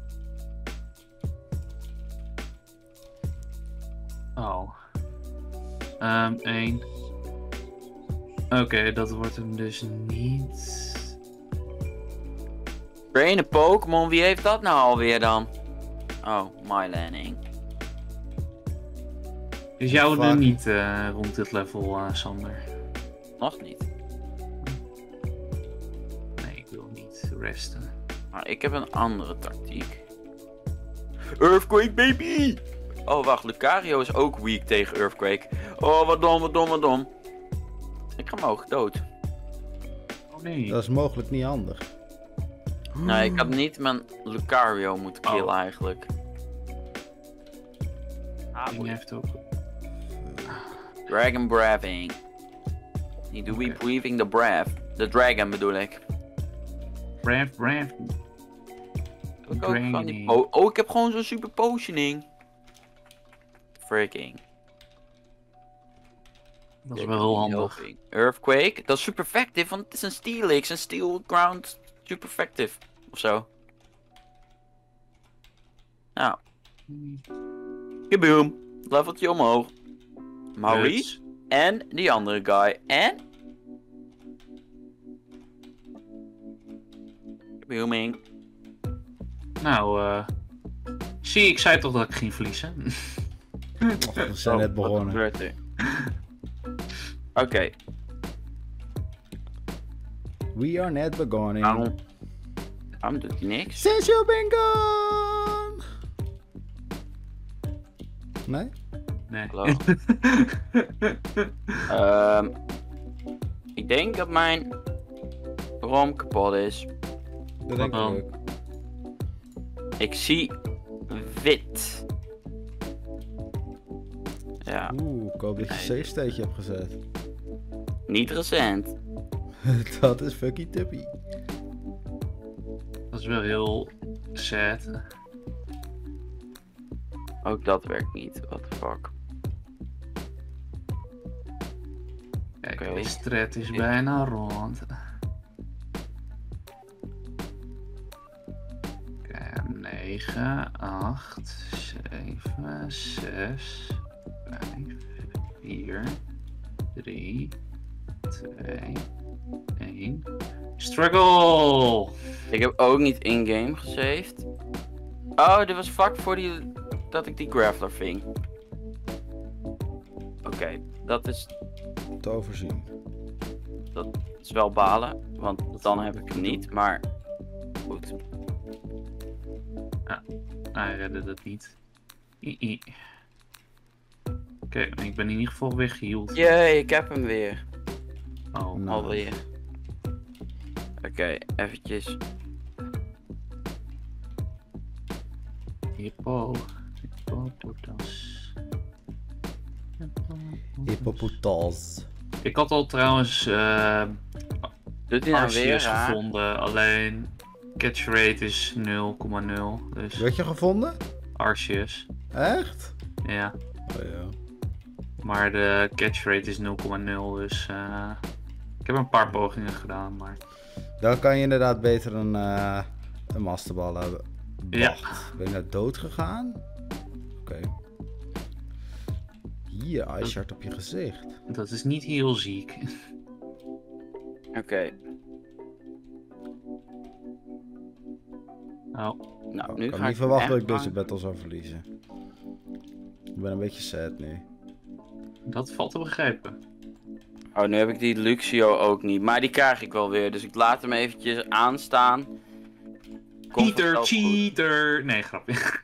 Oh. Ehm, één. Oké, dat wordt hem dus niet. Trainen Pokémon, wie heeft dat nou alweer dan? Oh, MyLanning. Is jou er Fuck. niet uh, rond dit level, uh, Sander? Nog niet. Nee, ik wil niet resten. Maar ik heb een andere tactiek. Earthquake baby! Oh wacht, Lucario is ook weak tegen Earthquake. Oh wat dom, wat dom, wat dom. Ik ga mogelijk dood. Oh nee. Dat is mogelijk niet handig. Nee, ik had niet mijn Lucario moeten killen Oh. eigenlijk. Ah, Die heeft ook... Dragon Braving. Niet doe we Oké. breathing the breath. De dragon bedoel ik. Brave, brave. Heb ik ook van die Draining. po- oh, ik heb gewoon zo'n super potioning. Freaking. Dat is wel heel handig. Helping. Earthquake, dat is super effective, want het is een Steelix, een Steel Ground super effective. Of zo. Nou. Kaboom. Leveltje omhoog. Maurice. En die andere guy. En? Kabooming. Nou, eh... zie, ik zei toch dat ik ging verliezen. Och, we zijn Oh, net wat begonnen. gebeurt er? Oké. We are net begonnen. Waarom? Waarom doet hij niks? Since you've been gone. Nee? Nee. Hallo. Ehm, ik denk dat mijn rom kapot is. Dat denk ik dan? ook. Ik zie wit. Ja, Oeh, ik hoop dat je safe stateje hebt gezet. niet recent. Dat is fucky tuppy. Dat is wel heel sad. Ook dat werkt niet. What the fuck. Kijk, Oké. de stret is bijna rond. Kijk, negen, acht, zeven, zes, vijf, vier, drie, twee, één. Struggle! Ik heb ook niet in-game gesaved. Oh, dit was vlak voor die, dat ik die grappler ving. Oké, dat is, Te overzien. dat is wel balen, want dan heb ik hem niet, maar goed. Hij redde dat niet. I -i. Oké, ik ben in ieder geval weggehield. Jee, ik heb hem weer. Oh, Nou. Alweer. Oké, eventjes. hippo. Hippopotas. Hippopotas. Ik had al trouwens uh, Doet hij nou weer Arceus raar? gevonden, alleen catch rate is nul komma nul. Dus Werd je gevonden? Arceus, Echt? ja. Oh ja. Maar de catch rate is nul komma nul, dus uh, ik heb een paar pogingen gedaan, maar... Dan kan je inderdaad beter een, uh, een masterbal hebben. Ja. Wacht, ben je nou dood gegaan? Oké. Okay. Hier, ice shard op je gezicht. Dat is niet heel ziek. Oké, Oh, nou Oh, nu ik kan ga niet ik verwachten dat echt ik deze bang- battle zou verliezen. Ik ben een beetje sad nu. dat valt te begrijpen. Oh, nu heb ik die Luxio ook niet, maar die krijg ik wel weer, dus ik laat hem eventjes aanstaan. Komt Cheater, vanzelf goed. cheater! Nee, grapje.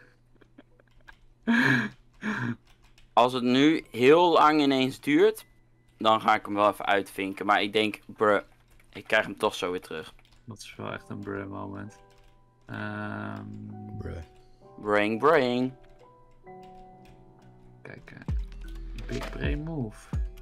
Als het nu heel lang ineens duurt, dan ga ik hem wel even uitvinken. Maar ik denk, bruh, ik krijg hem toch zo weer terug. Dat is wel echt een bruh moment. Ehm Bruh. Bring, bring. kijk, uh, big brain move.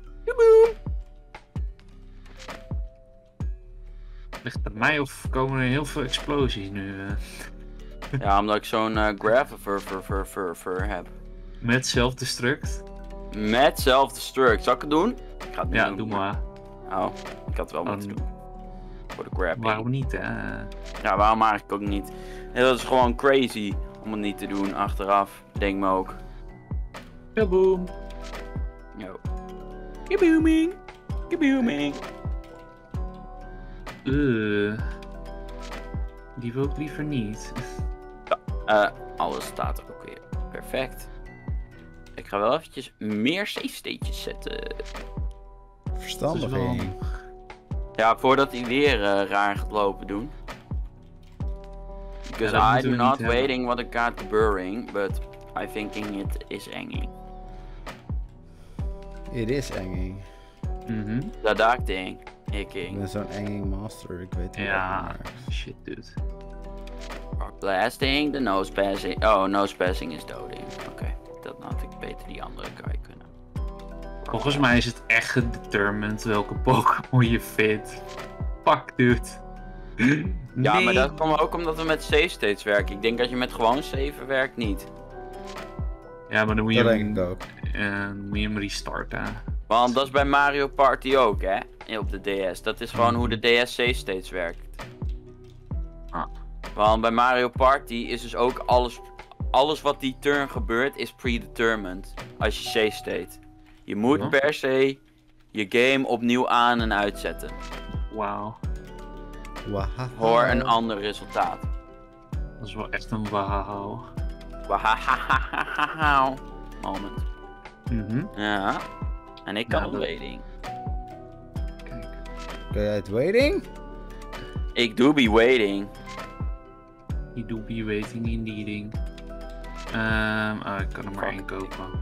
Ligt het aan mij of komen er heel veel explosies nu? Uh, Ja, omdat ik zo'n uh, Gravifer ver, ver, ver, ver heb. met self-destruct? Met self-destruct. Zal ik het doen? Ik ga het niet Ja, doen. doe maar. Oh, ik had het wel moeten Dan- doen. Voor de grabbing. Waarom niet, hè? Ja, waarom eigenlijk ook niet? Ja, dat is gewoon crazy om het niet te doen achteraf. Denk me ook. Kaboom! Yo. Kabooming. Kabooming. Uh. Die wil ik liever niet. Uh, alles staat er ook weer. Perfect. Ik ga wel eventjes meer save stages zetten. Verstandig, Dat is wel- hè? Ja, voordat hij weer uh, raar gaat lopen doen. Because Ja, dat I moeten do we not niet hebben. waiting what I got burring, but I thinking it is enging. Het is enging. Mhm. Dat dacht ik. Ik Ik ging. ben zo'n enging master, ik weet het Ja, niet. shit dude. Rock blasting, de nose passing. Oh, nose passing is doding. Oké, dat had ik beter die andere guy kunnen. Volgens mij is het echt gedetermined welke Pokémon je vindt. Fuck dude. Ja, Nee. maar dat komt ook omdat we met save states werken. Ik denk dat je met gewoon saven werkt niet. Ja, maar dan moet je Dat hem, denk ik ook. eh, dan moet je hem restarten. Want dat is bij Mario Party ook, hè? Op de D S. Dat is gewoon hoe de D S save states werkt. Ah. Want bij Mario Party is dus ook alles... Alles wat die turn gebeurt is predetermined. Als je save state. Je moet Ja. per se je game opnieuw aan en uitzetten. Wauw. Wahaha. Voor een ander resultaat. Dat is wel echt een wauw. Wahahahaha. Moment. Mhm. Ja. En ik kan Nou, een dat- waiting. Kijk. Kun jij het waiting? Ik doe be waiting. Die do be waiting in needing. Ehm, oh, ik kan er maar Fuck. één kopen.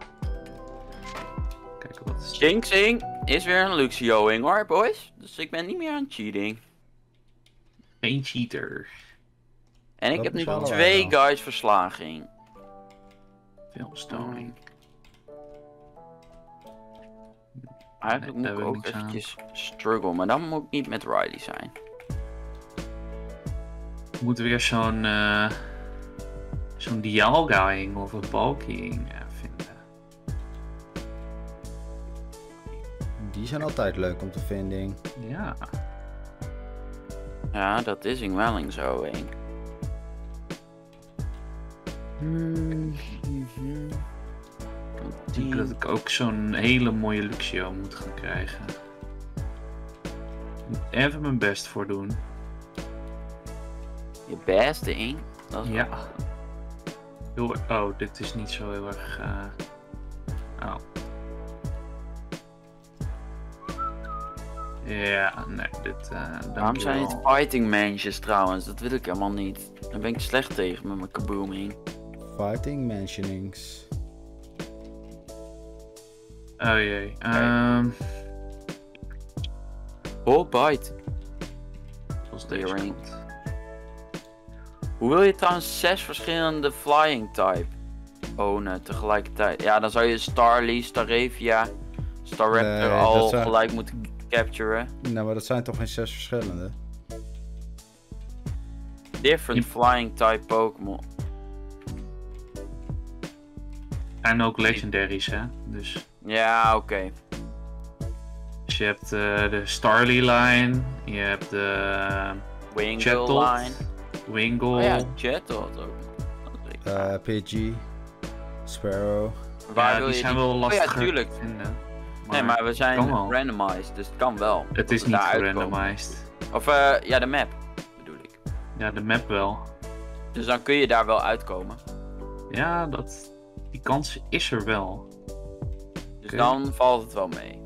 Kijk, wat is Jinxing is weer een Luxioing hoor, boys. Dus ik ben niet meer aan cheating. geen cheater. En ik Dat heb nu bepalen wij twee wel. guys verslagen. Filmstoning. Eigenlijk Nee, moet daar ik wil ik ook niks aan. eventjes struggle, maar dan moet ik niet met Riley zijn. We moeten weer zo'n eh zo'n dialgaing of een balking eh, vinden. Die zijn altijd leuk om te vinden. Ja. Ja, dat is in Welling zo, hè. Ik denk dat ik ook zo'n hele mooie Luxio moet gaan krijgen. Ik moet even mijn best voor doen. Je beste in. Dat is Ja. wel- Heel, oh, dit is niet zo heel erg. eh, Oh. Ja, nee, dit. eh Waarom zijn dankjewel. het fighting mensjes trouwens? Dat wil ik helemaal niet. Daar ben ik slecht tegen met mijn kabooming. Fighting mentionings. Oh jee. ehm Oh, bite. zoals deze Clearing. komt. Hoe wil je trouwens zes verschillende flying type ownen tegelijkertijd? Ja, dan zou je Starly, Staravia, Staraptor Nee, al dat zijn- gelijk moeten capturen. Nou, maar dat zijn toch geen zes verschillende? Different Ja. flying type Pokémon. En ook legendaries, hè? Dus, Ja, oké. dus je hebt eh, de Starly line, je hebt de Wingull Chatot, line. Wingull. Oh ja, Chatot ook. Dat weet ik. Eh Pidgey. Sparrow. Waar Ja, wil die je zijn die- wel Oh lastiger ja, tuurlijk. te vinden. Nee, maar we kan zijn wel. randomized, dus het kan wel. Het dat is we niet daar uitkomen. gerandomized. Of eh, ja, de map bedoel ik. Ja, de map wel. Dus dan kun je daar wel uitkomen. Ja, dat, die kans is er wel. Dus Oké. dan valt het wel mee.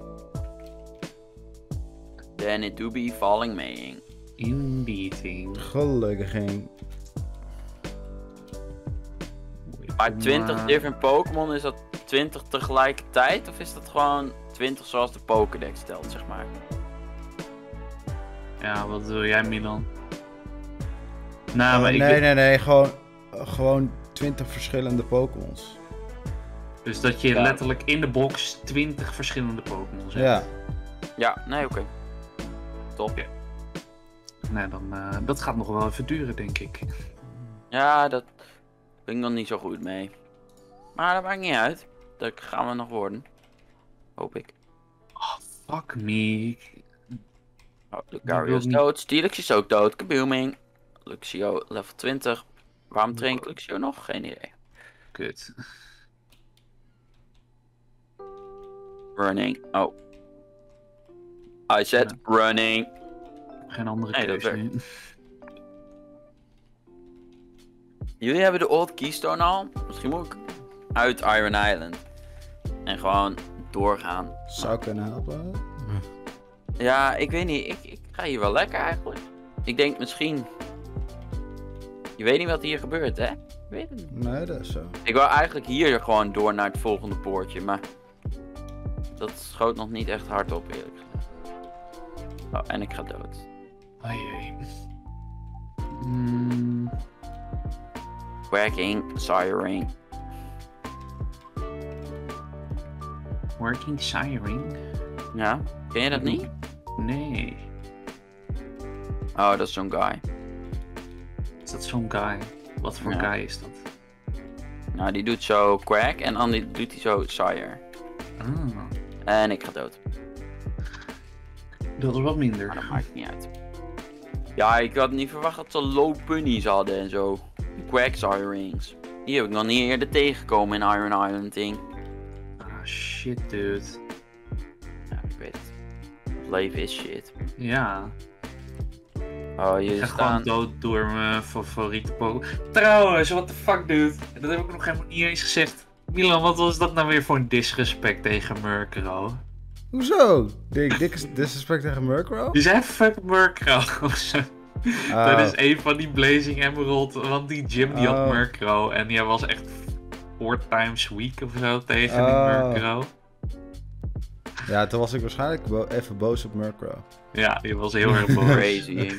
Then it do be falling maying. Indeeding. Gelukkig geen. Maar twintig Maar- different Pokémon, is dat twintig tegelijkertijd? Of is dat gewoon twintig zoals de Pokédex stelt, zeg maar? Ja, wat wil jij, Milan? Nou, Eh, maar ik nee, weet- nee, nee. Gewoon, eh, gewoon twintig verschillende Pokémons. Dus dat je Ja. letterlijk in de box twintig verschillende Pokémon hebt. Ja. Ja, nee, oké. Top. Ja. Nee, dan, eh, dat gaat nog wel even duren, denk ik. Ja, dat ben ik nog niet zo goed mee. Maar dat maakt niet uit. Dat gaan we nog worden. Hoop ik. Oh, fuck me. Oh, wil Lucario is niet- dood. Steelix is ook dood. Kabooming. Luxio level twintig. Waarom train ik Luxio nog? Geen idee. Kut. Running. Oh. I said running. Geen andere Nee, dat keuze werkt. nu. Jullie hebben de Old Keystone al. Misschien moet ik uit Iron Island. En gewoon doorgaan. Zou kunnen helpen. Ja, ik weet niet. Ik, ik ga hier wel lekker eigenlijk. Ik denk misschien... Je weet niet wat hier gebeurt, hè? Ik weet het niet. Nee, dat is zo. Ik wou eigenlijk hier gewoon door naar het volgende poortje, maar... Dat schoot nog niet echt hard op, eerlijk gezegd. Oh, en ik ga dood. Oh jee. Mm, Quacking, siring. working siring? Ja, ken je dat niet? Nee. Oh, dat is zo'n guy. Is dat zo'n guy? Wat voor Ja. guy is dat? Nou, die doet zo quack en dan die- doet hij zo sire. Ah, En ik ga dood. dat is wat Maar minder. dat maakt niet uit. Ja, ik had niet verwacht dat ze low punnies hadden en zo. Die quack sirings. Die heb ik nog niet eerder tegengekomen in Iron Island ding. Ah, shit, dude. Ja, ik weet het. Leven is shit. Ja. Oh, Ik jullie ga staan... gewoon dood door mijn favoriete Pokémon. Trouwens, what the fuck, dude. Dat heb ik nog helemaal niet eens gezegd. Milan, wat was dat nou weer voor een disrespect tegen Murkrow? Hoezo? Dik, dik disrespect tegen Murkrow? Die zei fuck Murkrow of zo. Oh. Dat is een van die Blazing Emerald, want die Jim die had Oh. Murkrow en die was echt four times weak of zo tegen Oh. die Murkrow. Ja, toen was ik waarschijnlijk bo- even boos op Murkrow. Ja, die was heel erg boos. Crazy.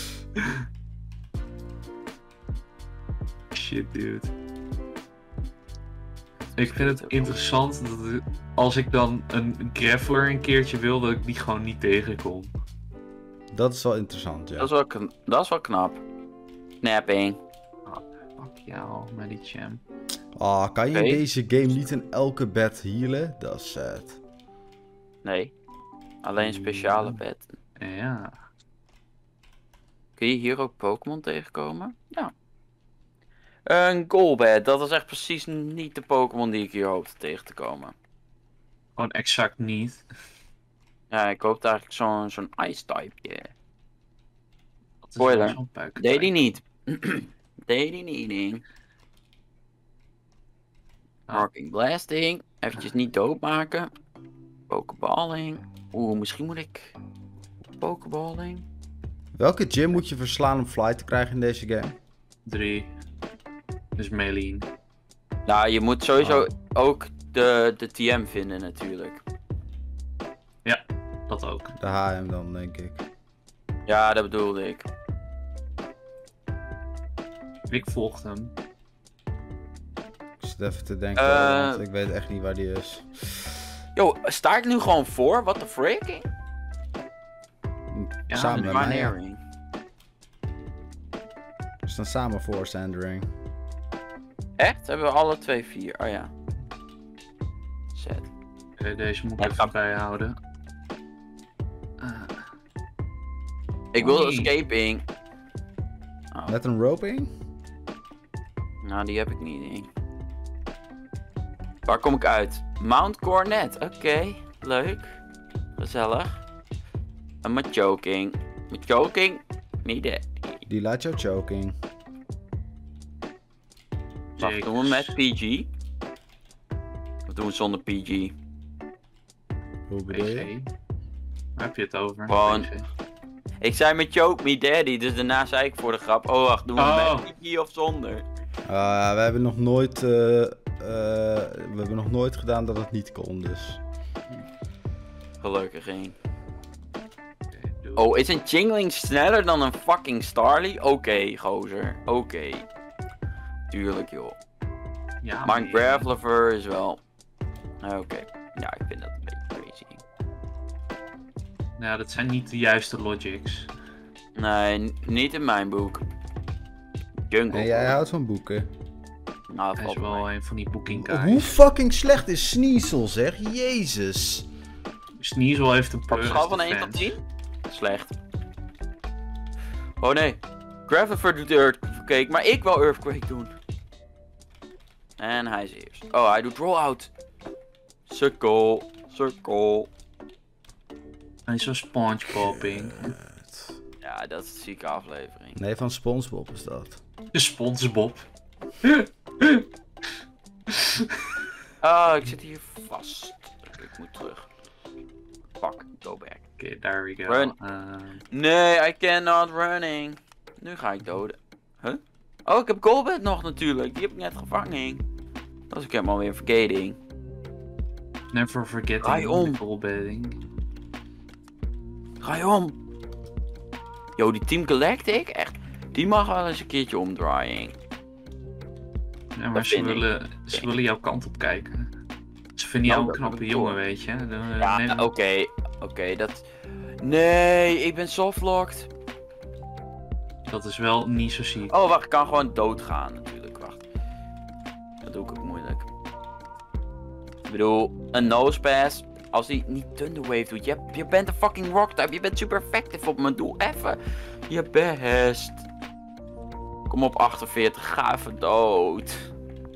Shit, dude. Ik vind het interessant dat het- als ik dan een graveler een keertje wil, dat ik die gewoon niet tegenkom. Dat is wel interessant, ja. Dat is wel, kn- dat is wel knap. Snapping. Fuck jou, met die champ. Ah, kan je Oké. in deze game niet in elke bed healen? Dat is sad. Nee. Alleen speciale pet. Ja. Kun je hier ook Pokémon tegenkomen? Ja. Een Golbat, dat is echt precies niet de Pokémon die ik hier hoopte tegen te komen. Gewoon exact niet. Ja, ik hoopte eigenlijk zo'n zo'n Ice-type. Yeah. Dat is Spoiler. wel zo'n puik. Deed hij niet. Deed hij niet, ding. Ah. Marking Blasting. Eventjes niet doodmaken. Pokeballing. Oeh, misschien moet ik... Pokeballing. Welke gym moet je verslaan om fly te krijgen in deze game? Drie. Dus Meleen. Nou, je moet sowieso Oh. ook de, de T M vinden natuurlijk. Dat ook. De H M dan, denk ik. Ja, dat bedoelde ik. Ik volgde hem. Ik zit even te denken, Eh. want ik weet echt niet waar die is. Yo, sta ik nu gewoon voor? What the frick? Ja, samen met mij. ja. Wanering. We staan samen voor Sandring. Echt? Hebben we alle twee vier? Oh ja. Zet. Oké, deze moet ik Ja, even kan- bijhouden. Ah, Ik wil Oei. escaping. Oh, Met een roping? nou, die heb ik niet. Nee. Waar kom ik uit? Mount Cornet. Oké, leuk. Gezellig. En met choking. Met choking? Niet de. Die laat jou choking. Wacht, doen we met P G? Of doen we zonder P G? Hoe bedoel je? P G. Waar heb je het over? Gewoon- P G. Ik zei met choke me daddy, dus daarna zei ik voor de grap. Oh wacht, doen we Oh. met P G of zonder? Ah, we hebben nog nooit... eh, eh, we hebben nog nooit gedaan dat het niet kon, dus... Gelukkig geen. Oké, doe. Oh, is een Chingling sneller dan een fucking Starly? Oké, gozer. Oké. Tuurlijk, joh. Ja, Maar een nee. Graveler is wel... Oké. Ja, ik vind dat een beetje crazy. Ja, dat zijn niet de juiste logics. Nee, n- niet in mijn boek. Jungle. En jij houdt van boeken. Nou, Hij is valt wel mee. een van die booking Hoe guys. fucking slecht is Sneasel, zeg? Jezus. Sneasel heeft een Op pleuris schaal van één tot defense. tien? Slecht. Oh nee. Graveler doet Earthquake, maar ik wil Earthquake doen. En hij is eerst. Oh, hij doet Rollout. Sukkel. Sukkel. Hij is zo spongepopping. Ja, dat is een zieke aflevering. Nee, van SpongeBob is dat. De Spongebob. Oh, ik zit hier vast. Ik moet terug. Fuck, go back. Oké, okay, there we go. Run. Uh, Nee, I cannot running. Nu ga ik doden. Huh? Oh, ik heb Golbet nog natuurlijk. Die heb ik net gevangen. Dat is ik helemaal weer vergeten. never Draai forgetting om. the goalbedding. Draai om. Yo, die Team Galactic, echt. Die mag wel eens een keertje omdraaien. Ja, maar Dat ze vind ik. willen, ze willen jouw kant op kijken. Ze vinden jou Nou, een dat knappe heb ik jongen, door. weet je. Dan, uh, Ja, neem- oké. Oké, dat... Nee, ik ben softlocked. Dat is wel niet zo ziek. Oh, wacht, ik kan gewoon doodgaan natuurlijk. Wacht. Dat doe ik ook moeilijk. Ik bedoel, een nosepass. Als hij niet Thunderwave doet. Je, je bent een fucking rock type. Je bent super effectief op me. Doe even je best. Kom op achtenveertig. Ga even dood.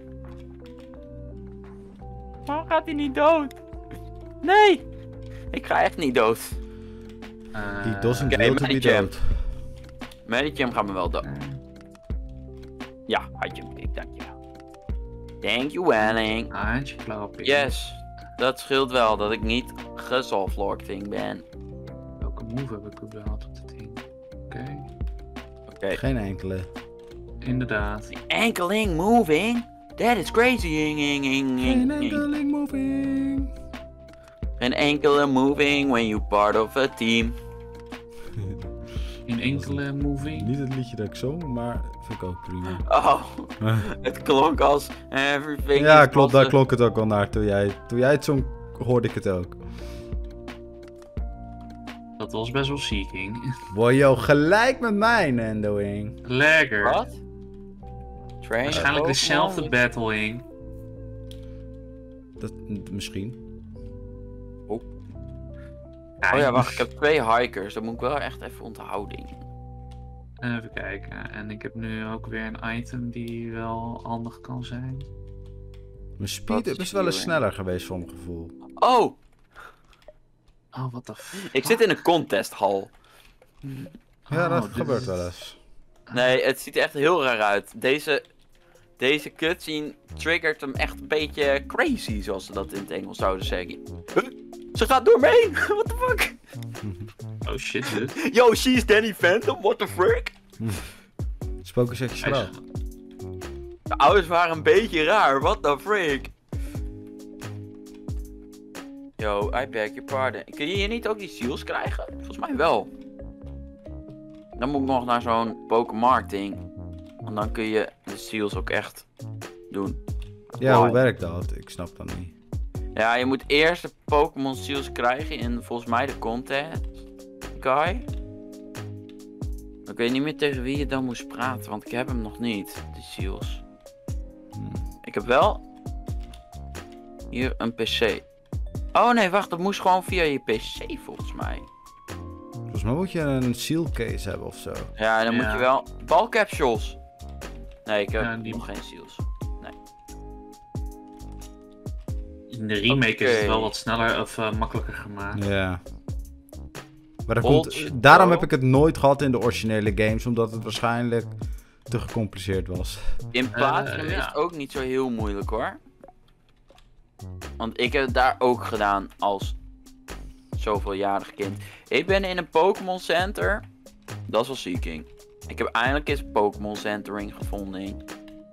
Waarom gaat hij niet dood? Nee. Ik ga echt niet dood. Uh, He doesn't Oké, will to be Medicham. dood. Medicham gaat me wel dood. Ja, had je hem geklikt, dankjewel. Thank you, Welling. Handje klappen. Yes, dat scheelt wel dat ik niet gesoftlocked ben. Welke move heb ik überhaupt op dit ding? Oké, Oké. Geen enkele. inderdaad. Enkeling moving? That is crazy. Ing, ing, ing, Geen ing, ing. enkeling moving. Geen enkele moving when you part of a team. In enkele movie. Niet het liedje dat ik zong, maar vind ik ook prima. Oh, het klonk als everything Ja, is klopt, daar possible. klonk het ook al naar. Toen jij, toen jij het zong, hoorde ik het ook. Dat was best wel seeking. Wow, yo, gelijk met mij, Nandoing. Lekker. Wat? Train Waarschijnlijk Pokémon? dezelfde battling. Dat, misschien. Oh ja, wacht, ik heb twee hikers. Dat moet ik wel echt even onthouden. Even kijken. En ik heb nu ook weer een item die wel handig kan zijn. Mijn Wat speed is is wel eens hier? sneller geweest voor mijn gevoel. Oh, Oh, wat de f... ik zit in een contesthal. Ja, Oh, dat dit gebeurt is- wel eens. Nee, het ziet er echt heel raar uit. Deze, deze cutscene triggert hem echt een beetje crazy, zoals ze dat in het Engels zouden zeggen. Huh? Ze gaat door me heen! What the fuck? Oh shit, dit. Yo, she's Danny Phantom, what the frick? Spoken zeg je Hij is- wel. De ouders waren een beetje raar, what the frick? Yo, I beg your pardon. Kun je hier niet ook die seals krijgen? Volgens mij wel. Dan moet ik nog naar zo'n Pokémon ding. Want dan kun je de seals ook echt doen. Ja, hoe Apply. werkt dat? Ik snap dat niet. Ja, je moet eerst de Pokémon seals krijgen in volgens mij de contest guy. Ik weet niet meer tegen wie je dan moest praten, want ik heb hem nog niet, de seals. Hmm. Ik heb wel hier een P C. Oh nee, wacht, dat moest gewoon via je P C volgens mij. Volgens mij moet je een seal case hebben of zo. Ja, en dan Ja. moet je wel balcapsules. Nee, ik heb Ja, die- nog geen seals. In de remake is het Oké. wel wat sneller of uh, makkelijker gemaakt. Ja. Maar dat Old komt, shit, daarom bro. heb ik het nooit gehad in de originele games, omdat het waarschijnlijk te gecompliceerd was. In Platinum ja. is het ook niet zo heel moeilijk hoor. Want ik heb het daar ook gedaan als zoveeljarig kind. Ik ben in een Pokémon Center. Dat is wel seeking. Ik heb eindelijk eens Pokémon Centering gevonden.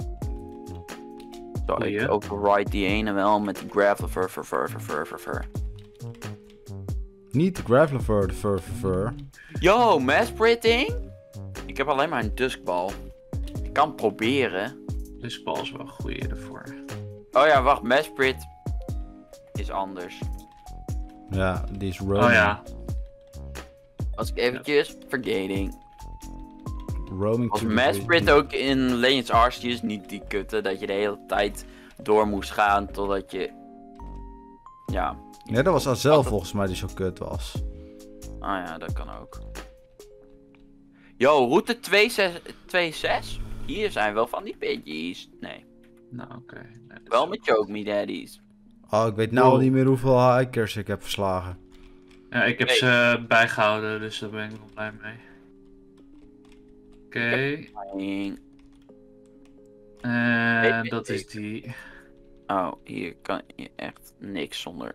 Zo, Goeie. ik override die ene wel met die Graveler. Ver, ver, ver, ver, ver, ver. Niet de Graveler, de fur, fur, fur. Yo, Maspritting? Ik heb alleen maar een Duskbal. Ik kan proberen. Dus bal is wel een goeie ervoor. Oh ja, wacht, Masprit is anders. Ja, die is roaming. Oh ja. Als ik eventjes vergating. Roaming Als to the Masprit bridge. ook in Legends Arceus niet die kutte dat je de hele tijd door moest gaan totdat je... Ja. Ja, dat was Azel volgens mij die zo kut was. Ah ja, dat kan ook. Yo, route twee zes? Hier zijn wel van die pidgeys. Nee, Nou oké. Nee, dat is wel ook met goed. Choke Me Daddies. Oh, ik weet nou Wow. al niet meer hoeveel hikers ik heb verslagen. Ja, ik heb Nee. ze bijgehouden, dus daar ben ik wel blij mee. Oké. Fijn. Eh, weet dat ik. is die. Oh, hier kan je echt niks zonder.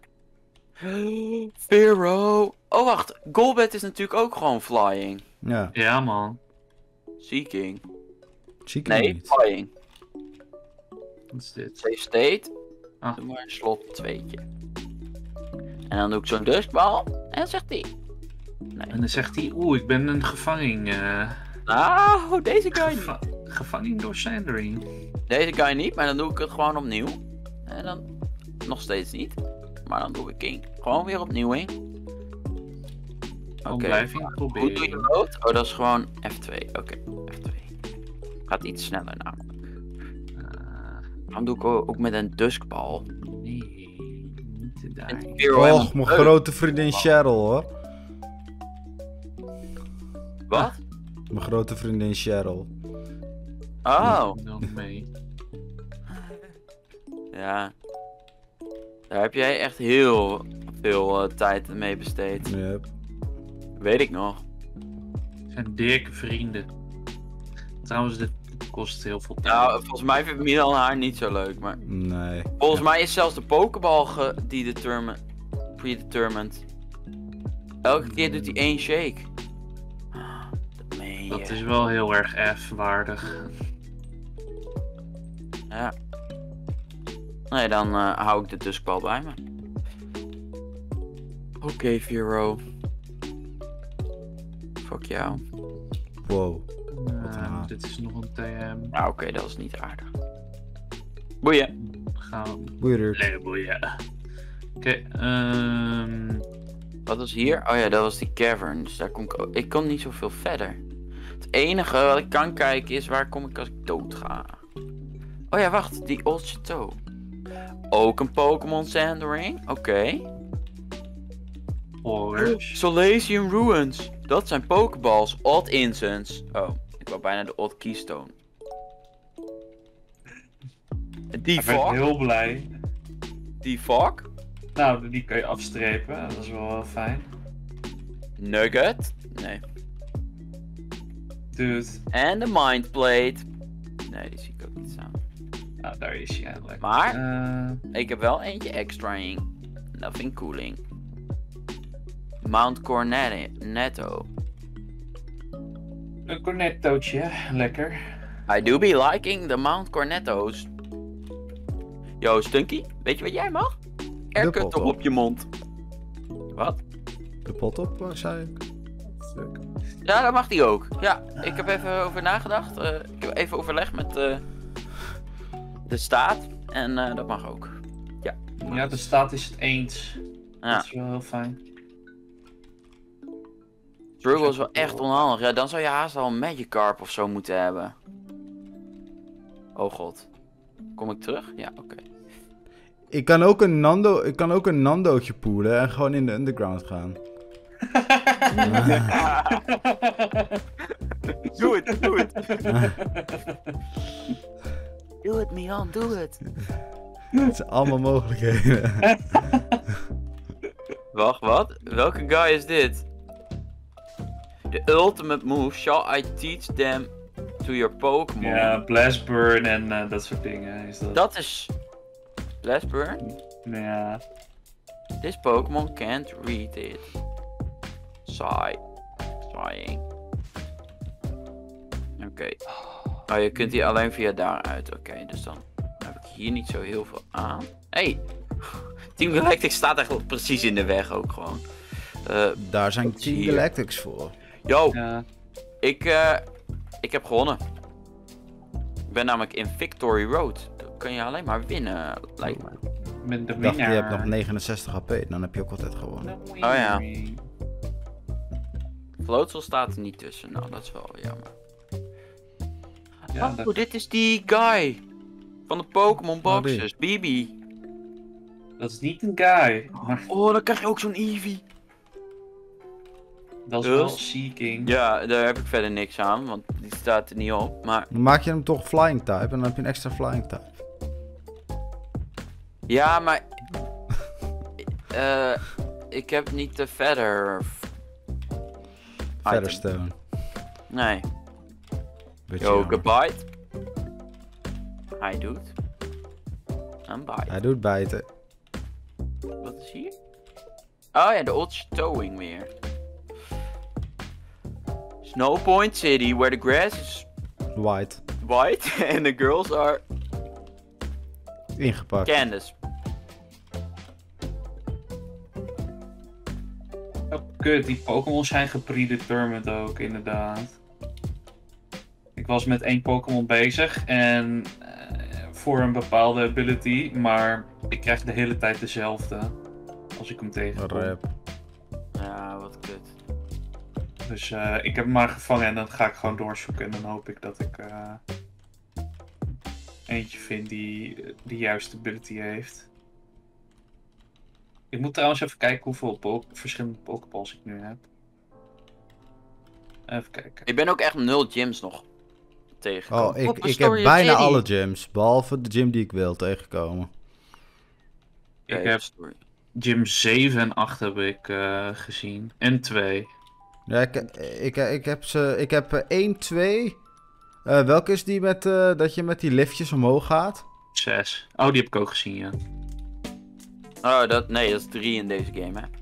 Vero. Oh, wacht. Golbat is natuurlijk ook gewoon flying. Ja, Ja, man. Seeking. zie ik Nee, niet. flying. Wat is dit? Save state. Ah. Doe maar een slot tweetje. En dan doe ik zo'n duskbal. En dan zegt hij. Nee. En dan zegt hij, oeh, ik ben een gevangen. eh Nou, deze guy niet. geva gevangen door Sandering. Deze guy niet, maar dan doe ik het gewoon opnieuw. En dan nog steeds niet. Maar dan doe ik King. Gewoon weer opnieuw heen. Dan Oké. blijf ik Hoe doe je proberen. rood? Oh, dat is gewoon F twee. Oké, F twee. Gaat iets sneller namelijk. Uh, Dan doe ik ook met een duskbal. nee, niet te daar. Och, mijn grote vriendin Cheryl hoor. Wat? Mijn grote vriendin Cheryl. Oh, Dan mee. ja. Daar heb jij echt heel veel uh, tijd mee besteed. Yep. Weet ik nog. Zijn dikke vrienden. Trouwens, dit kost heel veel tijd. Nou, volgens mij vindt Milan haar niet zo leuk, maar... Nee. Volgens mij is zelfs de pokeball gedetermined. Predetermined. Elke keer doet hij één shake. Dat meen je. Dat is wel heel erg F-waardig. Ja. Nee, dan uh, hou ik de duskbal bij me. Oké, okay, Vero. Fuck jou. Wow. Uh, dit is nog een T M. Nou, oké, okay, dat is niet aardig. Boeien. Gaan we... Weird. Nee, boeien. Oké, okay, um... Wat was hier? Oh ja, dat was die cavern. Dus daar kon ik ook... Ik kon niet zoveel verder. Het enige wat ik kan kijken is waar kom ik als ik dood ga. Oh ja, wacht. Die Old Chateau. Ook een Pokémon Sandring. Oké. Okay. Orange. Solaceum Ruins. Dat zijn Pokeballs. Odd Incense. Oh, ik wou bijna de Odd Keystone. Die Ik ben Fog. heel blij. Die Fog. Nou, die kun je afstrepen. Dat is wel heel fijn. Nugget. Nee. Dude. En de Mind Plate. Nee, die zie ik ook niet staan. Nou, daar is hij eindelijk. Maar, Uh, ik heb wel eentje extraing. Nothing cooling. Mount Cornetto. een cornettootje. Lekker. I do be liking the Mount Cornetto's. Yo, Stunky, weet je wat jij mag? Erkutten pot op. op je mond. Wat? De pot op, uh, zei ik. Stuk. Ja, dat mag die ook. Ja, ik heb even over nagedacht. Uh, ik heb even overlegd met uh, de staat. En uh, dat mag ook. Ja. Ja, de staat is het eens. Ja. Dat is wel heel fijn. Struggle is wel echt onhandig. Ja, dan zou je haast al een Magikarp of zo moeten hebben. Oh god. Kom ik terug? Ja, oké. Okay. Ik kan ook een Nando, ik kan ook een Nandootje poelen en gewoon in de underground gaan. Doe het, doe het. Doe het, Milan, doe het. Het zijn allemaal mogelijkheden. Wacht, wat? Welke guy is dit? The ultimate move, shall I teach them to your Pokémon? Ja, Blast Burn en uh, dat soort dingen is dat. Dat is... Blast Burn? Ja. This Pokémon can't read it. Sigh. Sighing. Oké. Okay. Oh, je kunt hier alleen via daaruit. Oké, okay, dus dan heb ik hier niet zo heel veel aan. Hey! Team Galactic staat echt precies in de weg ook gewoon. Uh, Daar zijn Team hier? Galactics voor. Yo! Ja. Ik, uh, ik heb gewonnen. Ik ben namelijk in Victory Road. Dan kun je alleen maar winnen, lijkt me. Met de Ik dacht, je winnaar. hebt nog negenenzestig H P, dan heb je ook altijd gewonnen. Oh ja. Floatsel staat er niet tussen, nou dat is wel jammer. Ja, Oh, dat, dit is die guy. Van de Pokémon Oh, boxes, Bibi. dat is niet een guy. Maar Oh, dan krijg je ook zo'n Eevee. dat is Dus? wel Seeking. Ja, daar heb ik verder niks aan, want die staat er niet op. Maar Dan maak je hem toch flying type en dan heb je een extra flying type. ja, maar... uh, ik heb niet de verder... Featherstone. Nee. Beetje Yo, jammer. goodbye. Hij doet. Een bite. Hij doet bijten. Wat is hier? Oh ja, de old towing weer. Snowpoint City, where the grass is White. white and the girls are Ingepakt. Candace. Oh, kut, die Pokémon zijn gepredetermined ook, inderdaad. Ik was met één Pokémon bezig en uh, voor een bepaalde ability, maar ik krijg de hele tijd dezelfde als ik hem tegenkom. Rap. Ja, wat kut. Dus uh, ik heb hem maar gevangen en dan ga ik gewoon doorzoeken en dan hoop ik dat ik uh, eentje vind die de juiste ability heeft. Ik moet trouwens even kijken hoeveel po verschillende Pokéballs ik nu heb. Even kijken. Ik ben ook echt nul gyms nog tegengekomen. Oh, ik, Op ik heb Astoria bijna City. alle gyms. Behalve de gym die ik wil tegenkomen. Ik Oké, heb Astoria. gym zeven en acht heb ik uh, gezien. En twee. Ja, ik, ik, ik heb ze. Ik heb één, twee. Uh, welke is die met uh, dat je met die liftjes omhoog gaat? zes. Oh, die heb ik ook gezien, ja. Oh, dat, nee, dat is drie in deze game, hè.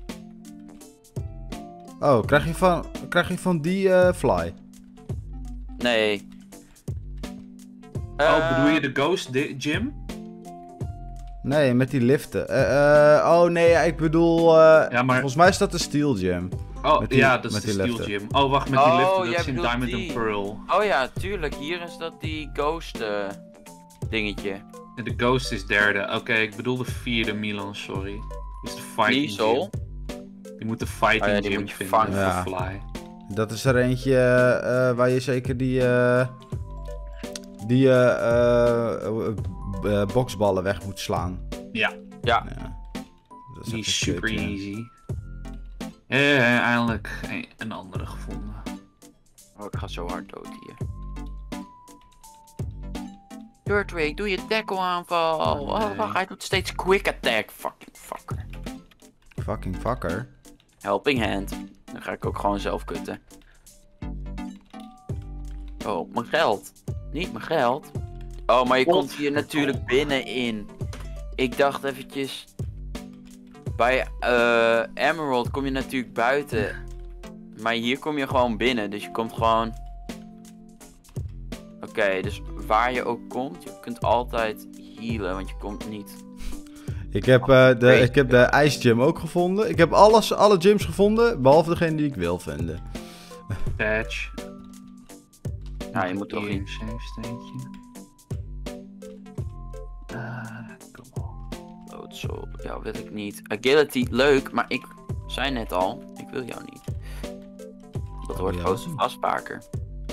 Oh, krijg je van, krijg je van die uh, fly? Nee. Oh, Eh, bedoel je de Ghost di- Gym? Nee, met die liften. Uh, uh, oh nee, ik bedoel. Uh, Ja, maar- Volgens mij is dat de Steel Gym. Oh, Met die- ja, dat is met de die Steel liften. Gym. Oh, wacht, met die Oh, liften, jij dat is in bedoelt Diamond die. and Pearl. Oh ja, tuurlijk. Hier is dat die ghost eh, dingetje. En de Ghost is derde. Oké, okay, ik bedoel de vierde Milan, sorry. Dit is de Fighting Diesel. Gym. Je moet de Fighting Oh ja, die Gym moet je vinden vangen. voor Ja. Fly. Dat is er eentje uh, waar je zeker die. Uh, die uh, uh, uh, boksballen weg moet slaan. Ja, Ja. Ja. Dat die echt is een super kut, ja. easy. Ja, eindelijk een, een andere gevonden. Oh, ik ga zo hard dood hier. Dirtwig, doe je tackle aanval. Oh, nee. Oh, wacht, hij doet steeds quick attack. Fucking fucker. Fucking fucker. Helping hand. Dan ga ik ook gewoon zelf kutten. Oh, mijn geld. Niet mijn geld. Oh, maar je Wat? komt hier natuurlijk binnenin. Ik dacht eventjes... Bij eh, Emerald kom je natuurlijk buiten. Maar hier kom je gewoon binnen. Dus je komt gewoon... Oké, okay, dus waar je ook komt, je kunt altijd healen. Want je komt niet... Ik heb, uh, de, ik heb de ijsgym ook gevonden. Ik heb alles, alle gyms gevonden, behalve degene die ik wil vinden. Patch. Ja, je moet toch hier een niet... save stateje. Uh, kom op. Zo, ja, wil ik niet. Agility, leuk, maar ik zei net al, ik wil jou niet. Dat wordt Ja. vast vast vaker.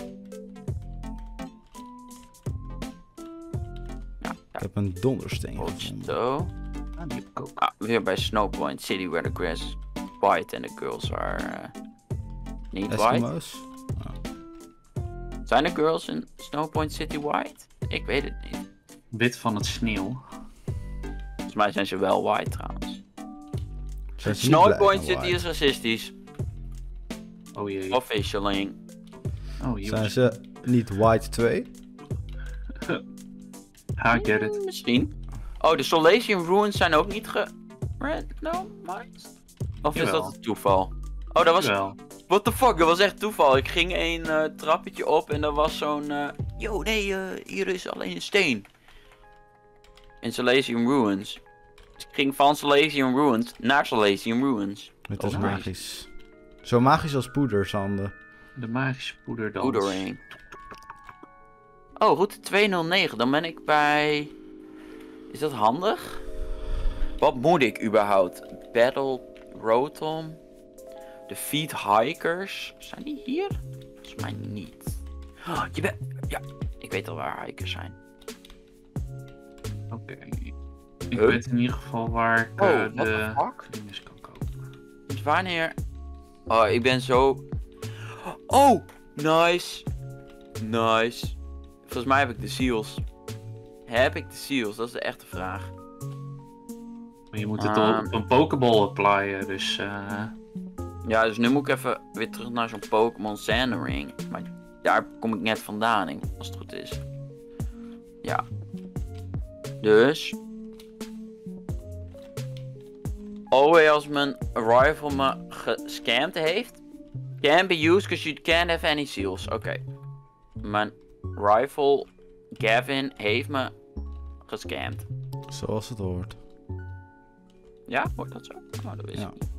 Ja, Ik ja. heb een dondersteen gevonden. Zo. Ah, die heb ik ook. Ah, weer bij Snowpoint City, where the grass is white and the girls are uh, niet white. Eskimo's? Zijn de girls in Snowpoint City white? Ik weet het niet. Wit van het sneeuw. Volgens mij zijn ze wel white trouwens. Zijn ze niet blij Snowpoint met City white? is racistisch. Oh jee. Officially. Oh, hier Zijn was- ze niet white twee? I get it. Hmm, Misschien. Oh, de Solasian Ruins zijn ook niet ge... randomized? Of is Jawel. dat een toeval? Oh, dat was... Wel. What the fuck, dat was echt toeval. Ik ging een uh, trappetje op en er was zo'n... Uh... Yo, nee, uh, hier is alleen een steen. In Solasian Ruins. Dus ik ging van Solasian Ruins naar Solasian Ruins. Het is Oh, magisch. Zo magisch als poedersanden. De magische poederdans. Poedering. Oh, route tweehonderdnegen. Dan ben ik bij... Is dat handig? Wat moet ik überhaupt? Battle Rotom. De Feet Hikers. Zijn die hier? Volgens mij niet. Oh, je bent... Ja, ik weet al waar hikers zijn. Oké. Ik Huh? weet in ieder geval waar ik Oh, eh, what the de fuck? dinges kan kopen. Dus wanneer... Oh, ik ben zo... Oh, nice. Nice. Volgens mij heb ik de seals. Heb ik de seals? Dat is de echte vraag. Maar je moet het Ah. op een Pokéball applyen, dus... eh Ja, dus nu moet ik even weer terug naar zo'n Pokémon Sandring. Maar daar kom ik net vandaan, als het goed is. Ja. Dus. Always als mijn rifle me gescamd heeft. Can be used because you can't have any seals. Oké. Okay. Mijn rifle Gavin heeft me gescamd. Zoals het hoort. Ja, hoort dat zo? Oh, dat wist Ja. ik niet.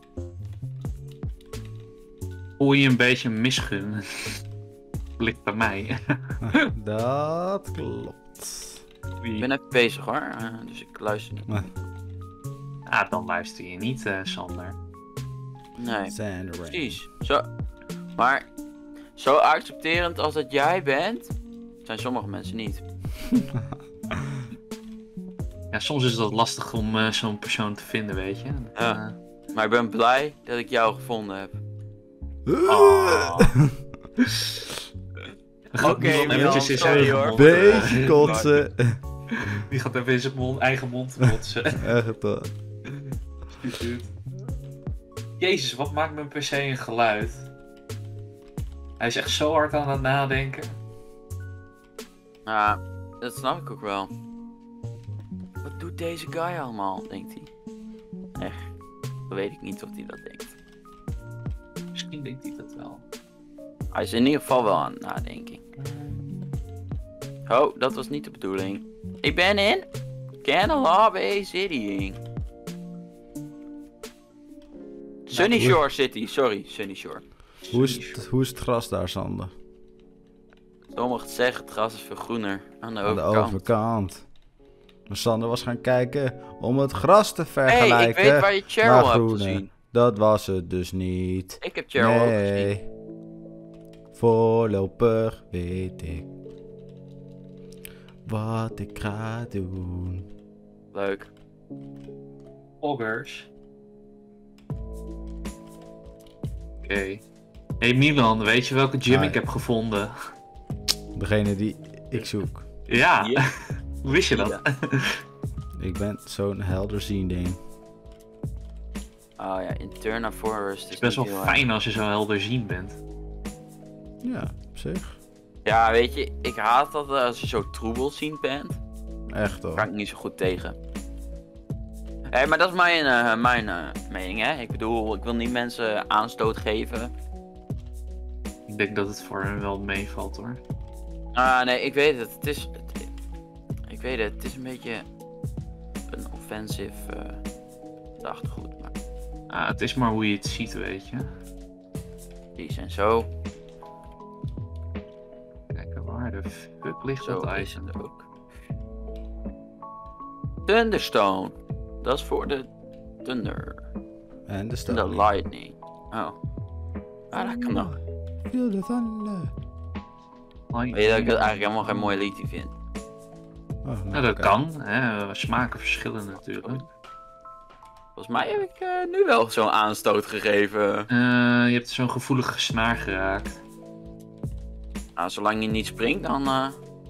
Voel je een beetje misgun? Blik bij mij. Dat klopt. Ik ben even bezig hoor, uh, dus ik luister niet. Nee. Ah, dan luister je niet, uh, Sander. Nee, Sand rain. precies. Zo. Maar zo accepterend als dat jij bent, zijn sommige mensen niet. Ja, soms is het lastig om uh, zo'n persoon te vinden, weet je. Dat, Ja. uh, Maar ik ben blij dat ik jou gevonden heb. oh. Oké, Die gaat Milan, eventjes in zijn sorry, eigen hoor. mond, Beetje uh, kotsen. Die gaat even in zijn mond, eigen mond kotsen. Echt hoor. Jezus, wat maakt mijn P C een geluid? Hij is echt zo hard aan het nadenken. Ja, dat snap ik ook wel. Wat doet deze guy allemaal, denkt hij. Echt, dat weet ik niet of hij dat denkt. Misschien denkt hij dat wel. Hij is in ieder geval wel aan het nadenken. Oh, dat was niet de bedoeling. Ik ben in Canalabe City. Sunny Shore City, sorry, Sunny Shore. Hoe is, het, hoe is het gras daar, Sander? Sommigen zeggen het gras is veel groener aan de Aan de overkant. overkant. Maar Sander was gaan kijken om het gras te Hé, vergelijken. hey, ik weet waar je naar Cheryl hebt groene. gezien. Dat was het dus niet. Ik heb Cheryl ook gezien. Nee. Voorlopig weet ik wat ik ga doen. Leuk. Oggers. Oké. Okay. Hey Milan, weet je welke gym Hi. ik heb gevonden? Degene die ik zoek. Ja, Ja. hoe wist je dat? Ja. Ik ben zo'n helderzien ding. Oh ja, Interna Forest Het is is best wel niet heel erg. fijn als je zo helderzien bent. Ja, op zich. Ja, weet je, ik haat dat als je zo troebelziend bent. Echt Daar hoor. kan ik niet zo goed tegen. Hé, hey, maar dat is mijn, uh, mijn uh, mening, hè. Ik bedoel, ik wil niet mensen aanstoot geven. Ik denk dat het voor hem wel meevalt hoor. Ah, nee, ik weet het. Het is... Het, ik weet het, het is een beetje... Een offensive... Uh, gedachtegoed, maar... Ah, het is maar hoe je het ziet, weet je. Die zijn zo... Kijk, waar de fuck ligt Zo dat is item? het ook. Thunderstone. Dat is voor de thunder. En de De stad. lightning. Oh. Ah, dat kan nog. Feel the thunder. Weet je dat ik dat eigenlijk helemaal geen mooi liedje vind? Oh, Nou, dat kan. Hè. Smaken verschillen natuurlijk. Volgens mij heb ik uh, nu wel zo'n aanstoot gegeven. Uh, je hebt zo'n gevoelige snaar geraakt. Nou, zolang je niet springt, dan... Uh...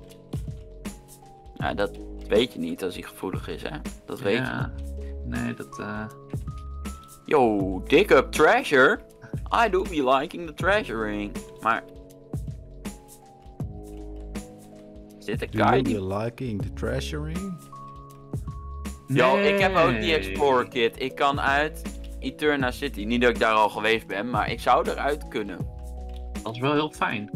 Ja, dat weet je niet als hij gevoelig is, hè? Dat weet ja. je. Nee, dat... Uh... Yo, dig up treasure. I do be liking the treasuring. Maar... Is dit een Do guy you die... be liking the treasuring? Yo, ik heb ook die Nee. Explorer Kit. Ik kan uit Eterna City. Niet dat ik daar al geweest ben, maar ik zou eruit kunnen. Dat is wel heel fijn.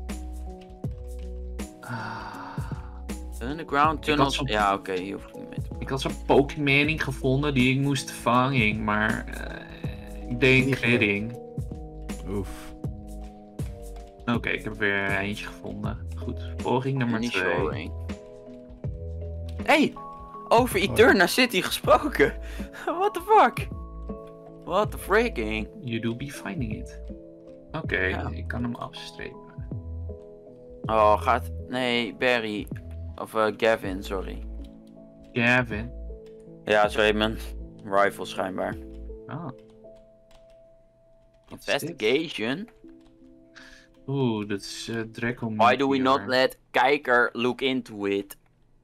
Ah. Underground tunnels. zo'n- Ja, oké, hier hoef ik niet mee te Ik had zo'n Pokémoning gevonden die ik moest vangen, maar uh, ik deed een Niet kleding. Oef. Oké, okay, ik heb weer eentje gevonden. Goed, poging nummer Niet twee. shoring. Hey, over Eterna City gesproken. What the fuck? What the freaking? You do be finding it. Oké, okay, Ja. ik kan hem afstrepen. Oh, gaat... Nee, Barry. Of uh, Gavin, sorry. Gavin. Ja, zo heet mijn rifle schijnbaar. Ah. Wat is dit? Investigation. Oeh, dat is uh, Draco. Why do we not Meteor. let kijker look into it?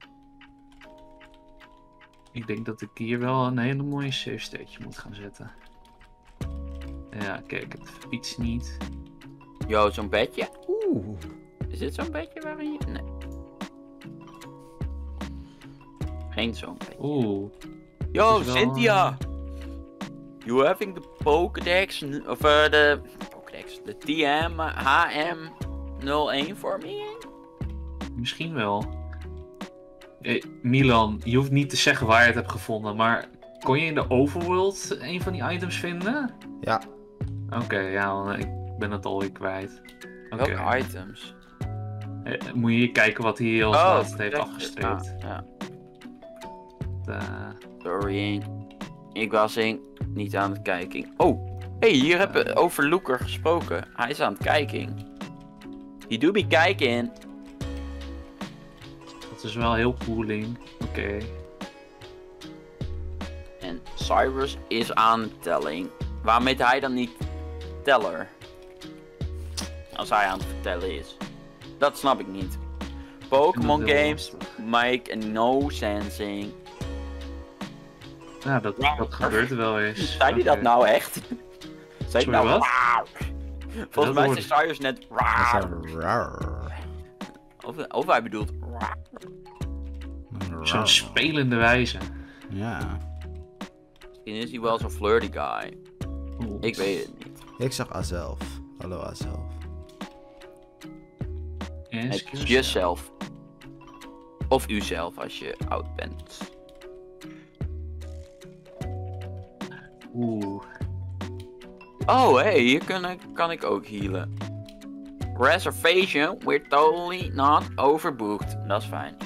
Ik denk dat ik hier wel een hele mooie save stateje moet gaan zetten. Ja, kijk, het fiets niet. Yo, zo'n bedje? Oeh. Is dit zo'n bedje waarin je... Nee. Geen zo'n beetje. Oeh. Yo, is wel, Cynthia! You having the Pokédex, n- of uh, de Pokédex, de T M H M nul één voor me? Misschien wel. Eh, Milan, je hoeft niet te zeggen waar je het hebt gevonden, maar kon je in de overworld een van die items vinden? Ja. Oké, okay, ja, want ik ben het alweer kwijt. Oké. Welke items? Eh, moet je kijken wat hij als Oh, laatste heeft dat- afgestreept. ah, ja. Uh, Sorry. Ik was in, niet aan het kijken. Oh, hey, hier hebben we over Looker gesproken. Hij is aan het kijken. He do be kijken. dat is wel heel cooling. Oké. Okay. En Cyrus is aan het telling. Waarom heet hij dan niet teller? Als hij aan het vertellen is. Dat snap ik niet. Pokémon heel games make no sensing. Ja, dat, dat gebeurt er wel eens. Zei hij dat Oké. nou echt? Zei hij Sorry, nou wat? "Wauw"? Volgens Dat mij hoorde zei Cyrus net Dat "Wauw". is een rar. Of, of hij bedoelt "Wauw". Een Zo'n rar. spelende wijze. Ja. Misschien is hij wel zo'n flirty guy. Oeh. Ik weet het niet. Ik zag Azelf. Hallo Azelf. Ask Het is yourself. jezelf. Of uzelf als je oud bent. Oeh. Oh, hey, hier kan ik, kan ik ook healen. Reservation, we're totally not overbooked. Dat is fijn.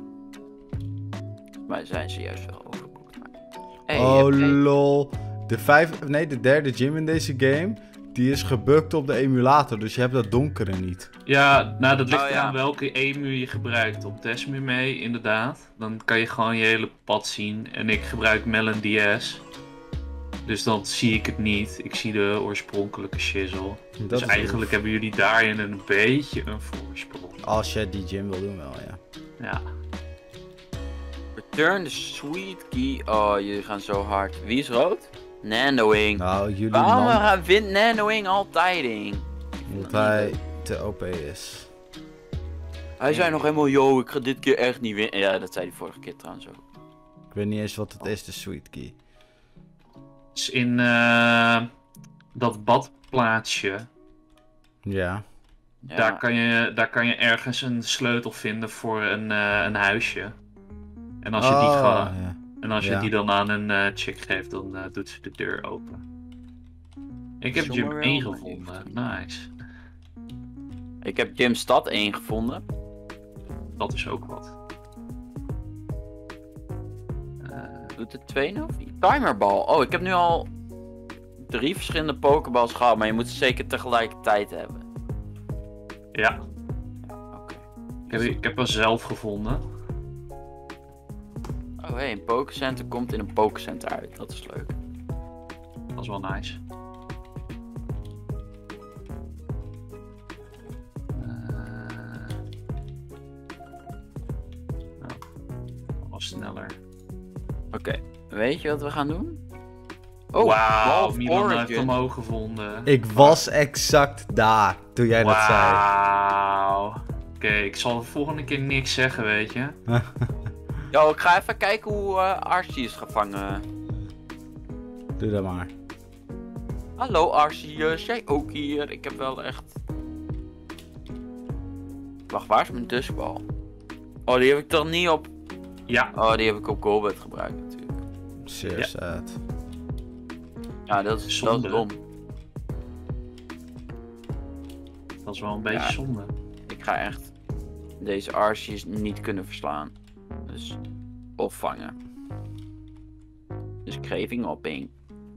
Maar zijn ze juist wel overbooked. Maar... Hey, je Oh hebt geen- lol. De, vijf, nee, de derde gym in deze game, die is gebukt op de emulator, dus je hebt dat donkere niet. Ja, nou dat ligt Oh, ja. eraan welke emu je gebruikt. Op Desmu mee, inderdaad. Dan kan je gewoon je hele pad zien. En ik gebruik Melon D S. Dus dan zie ik het niet. Ik zie de oorspronkelijke shizzle. Dat Dus is eigenlijk oef. hebben jullie daarin een beetje een voorsprong. Als je die gym wil doen wel, ja. Ja. Return the sweet key. Oh, jullie gaan zo hard. Wie is rood? Nandoing. Nou, jullie Waarom man, gaan- wint Nandoing altijd in? omdat hij te O P is. Hij zei nog helemaal, yo, ik ga dit keer echt niet winnen. Ja, dat zei hij vorige keer trouwens ook. Ik weet niet eens wat het is, de sweet key. Dus in eh, dat badplaatsje, Ja. Ja. daar, kan je, daar kan je ergens een sleutel vinden voor een, eh, een huisje. En als je die, Oh, ga- ja. en als je Ja. die dan aan een eh, chick geeft, dan eh, doet ze de deur open. Ik heb Zomaar Gym wel, één maar gevonden. heeft- Nice. Ik heb Gym Stad één gevonden. Dat is ook wat. Eh, Doet het twee nou? Timerbal. Oh, ik heb nu al drie verschillende Pokéballs gehad, maar je moet ze zeker tegelijkertijd hebben. ja, Oké. ik heb, ik heb hem zelf gevonden. Oh hé, een Pokécenter komt in een Pokécenter uit. Dat is leuk. Dat is wel nice. Eh, nou, wat sneller. Oké, weet je wat we gaan doen? Oh, Wauw, Wolf Milan heeft Origin. hem ook gevonden. Ik was exact daar toen jij dat zei. Wauw. Oké, ik zal de volgende keer niks zeggen, weet je. Yo, ik ga even kijken hoe uh, Archie is gevangen. Doe dat maar. Hallo Archie, uh, jij ook hier? Ik heb wel echt... Wacht, waar is mijn dusbal? Oh, die heb ik toch niet op... Ja, Oh, die heb ik op Golbet gebruikt natuurlijk. Zeer Ja. sad. Ja, dat is, dat Zonde. is dom. dat is wel een beetje Ja. zonde. Ik ga echt deze Archies niet kunnen verslaan. Dus opvangen. Dus Craving Hopping.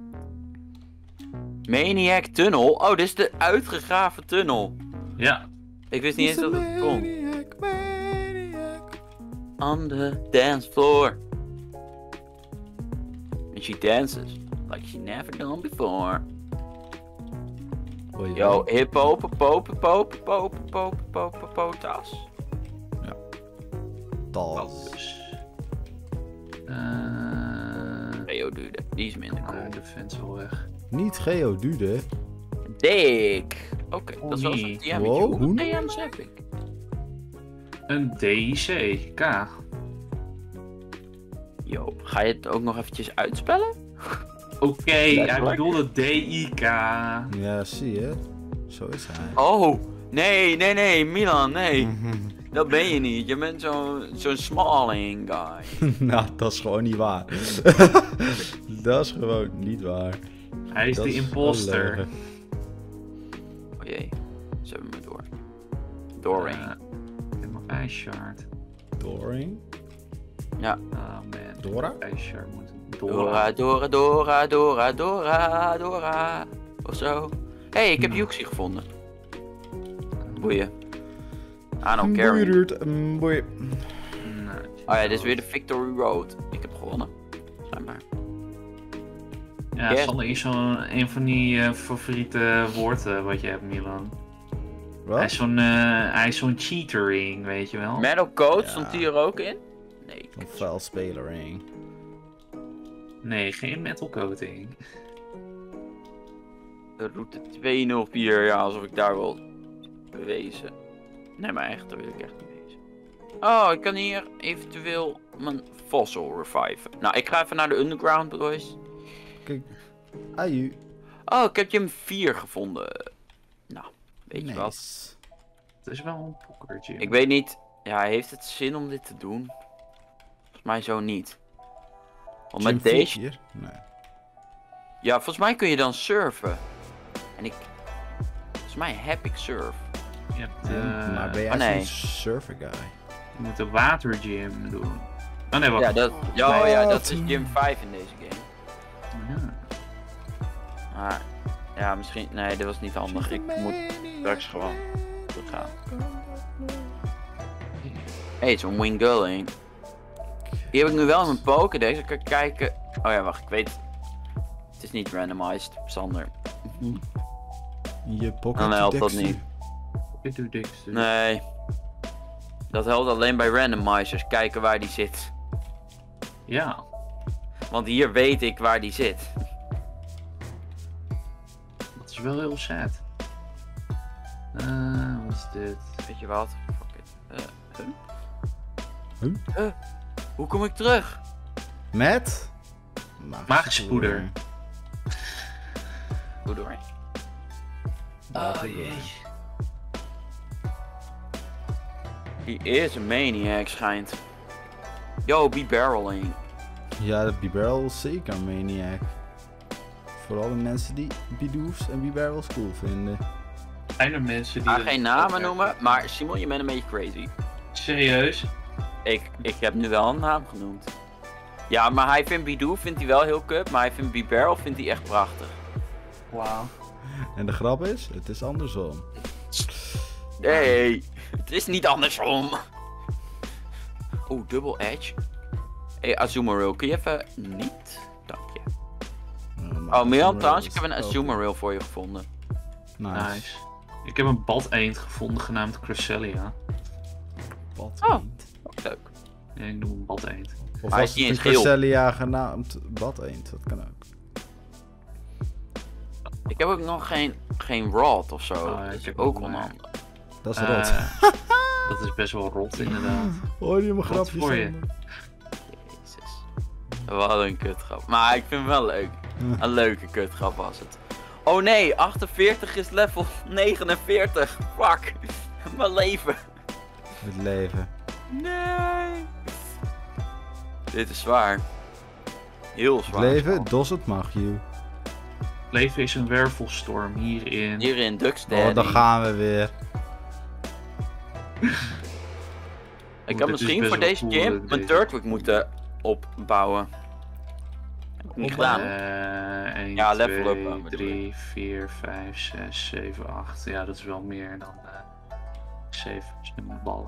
Maniac Tunnel. Oh, dit is de uitgegraven tunnel. Ja, Ik wist niet eens dat het kon. Maniac, maniac. On the dance floor. And she dances like she never done before. Oei, Yo, oei. hippo, popo, popo, popo, popo, popo, popo, tas. dat Tas. dus. Eh Geodude, die is minder cool. oh, de vent is wel weg. Niet Geodude. Dik. Oké, dat is wel zo'n Oei. D M'tje. Wow, hoe Hoeveel noem D je M's heb ik? Een D I C K. Yo, ga je het ook nog eventjes uitspellen? Oké, okay, hij Letterlijk? bedoelde D I K. Ja, zie je. Zo is hij. Oh, nee, nee, nee, Milan, nee. Mhm. Dat ben je niet. Je bent zo'n zo'n smalling guy. Nou, dat is gewoon niet waar. Dat is gewoon niet waar. Hij is Dat de imposter. leugen. Oh jee, ze hebben me door. Doorheen. Uh, ik heb nog Ice Shard. Doring? Ja. Oh man. Dora? Ice Shard moet. Dora, Dora, Dora, Dora, Dora, Dora. Of zo. Hé, hey, ik heb Yuxi gevonden. Boeien. I don't care. Boeieruurt, mm, boeie. Nee. Oh ja, dit is weer de Victory Road. Ik heb gewonnen. Schijnbaar. Ja, Yes. Sander is zo'n een van die uh, favoriete woorden wat je hebt, Milan. Hij Wat? is zo'n uh, hij is zo'n cheatering, weet je wel? Metal Code Ja. stond die er ook in? Nee. Een vuil spelering. Nee, geen metal coating. De route tweehonderdvier, ja, alsof ik daar wil bewezen. Nee, maar echt, dat wil ik echt niet wezen. Oh, ik kan hier eventueel mijn fossil reviven. Nou, ik ga even naar de underground, boys. Kijk. Aju. Oh, ik heb Gym vier gevonden. Nou, weet je wat? Nice. Het is wel een pokertje. Ik weet niet, ja, heeft het zin om dit te doen? Volgens mij zo niet. Want met Gym deze, vier? Nee. ja, volgens mij kun je dan surfen. En ik, volgens mij heb ik surf. Je, hebt, Ja, uh, maar ben jij oh, nee. zo'n surfer guy? je moet de watergym doen. Oh nee, wacht. Ja, dat, ja, oh, ja, dat Wat? is Gym vijf in deze game. Ja. Maar, ja, misschien, nee, dit was niet handig. Ik moet straks gewoon goed gaan. Hé, hey, zo'n Wingulling. Die heb ik nu wel in mijn Pokédex. Ik kan kijken. Oh ja, wacht, ik weet. Het is niet randomized, Sander. Je pocket Dan helpt dat Dexter. niet. Ik doe dik stuk. Nee. Dat helpt alleen bij randomizers. Kijken waar die zit. Ja. Want hier weet ik waar die zit. Dat is wel heel sad. Uh, wat is dit? Weet je wat? Fuck it. Uh, huh? Huh? Uh, hoe kom ik terug? Met? Magische poeder. Hoe door? Oh jee. Die is een maniac, schijnt. Yo, be barreling. Ja, de B-Barrel is zeker een maniac. Vooral de mensen die Bidoofs en B-Barrels cool vinden. Zijn er mensen die... Ik ga dat geen ook namen hebben? noemen, maar Simon, je bent een beetje crazy. Serieus? Ik, ik heb nu wel een naam genoemd. Ja, maar hij vindt Bidoof vindt hij wel heel kut, maar hij vindt B-Barrel vindt hij echt prachtig. Wauw. En de grap is, het is andersom. Nee, het is niet andersom. Oeh, dubbel edge. Hé, hey, Azumarill, kun je even niet? Dank je. Uh, maar Oh, Milan, Azumarill trouwens, ik is heb een ook- Azumarill voor je gevonden. Nice. Nice. Ik heb een bad eend gevonden genaamd Cresselia. Wat Oh. eend. Ook leuk. Ja, ik noem hem bad eend. Of Hij was is niet het in een het geel. Cresselia genaamd bad eend? Dat kan ook. Ik heb ook nog geen, geen rod of zo. Oh, dat ik is heb ook nog maar- onhandig. Dat is Eh, rot. Dat is best wel rot inderdaad. Hoor je mijn Wat grapjes? voor je? Sander? Jezus. Wat een kutgrap. Maar ik vind hem wel leuk. Een leuke kutgrap was het. Oh nee, achtenveertig is level negenenveertig. Fuck. Mijn leven. Het leven. Nee. Dit is zwaar. Heel Het zwaar. leven, dos het mag, you. Leven is een wervelstorm hierin. Hier in Ducks Oh, Daddy. dan gaan we weer. Ik Dit had is misschien best voor wel deze cool, game dit- mijn Turtwig moeten opbouwen. Heb ik niet gedaan. Uh, één, Ja, level twee, up, bedoel drie, vier, vijf, zes, zeven, acht. Ja, dat is wel meer dan uh, zeven ballen.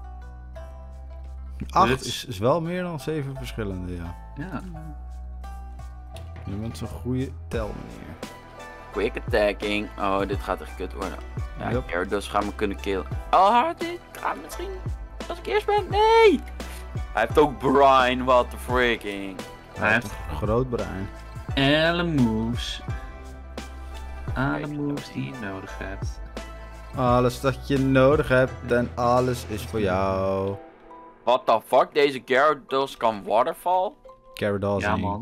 Acht Dit- is, is wel meer dan zeven verschillende, ja. Ja. Je bent zo'n goede telmeneer. Quick attacking. Oh, dit gaat echt kut worden. Ja, Yup. Gyarados gaat me kunnen killen. Oh, dit gaat misschien... Als ik eerst ben... Nee! Hij heeft ook Brine, what the freaking. Hij heeft Een groot brein. alle moves. Alle moves die je nodig hebt. Alles dat je nodig hebt en alles is voor jou. What the fuck? Deze Gyarados kan waterfall? Caradazzi. Ja, man.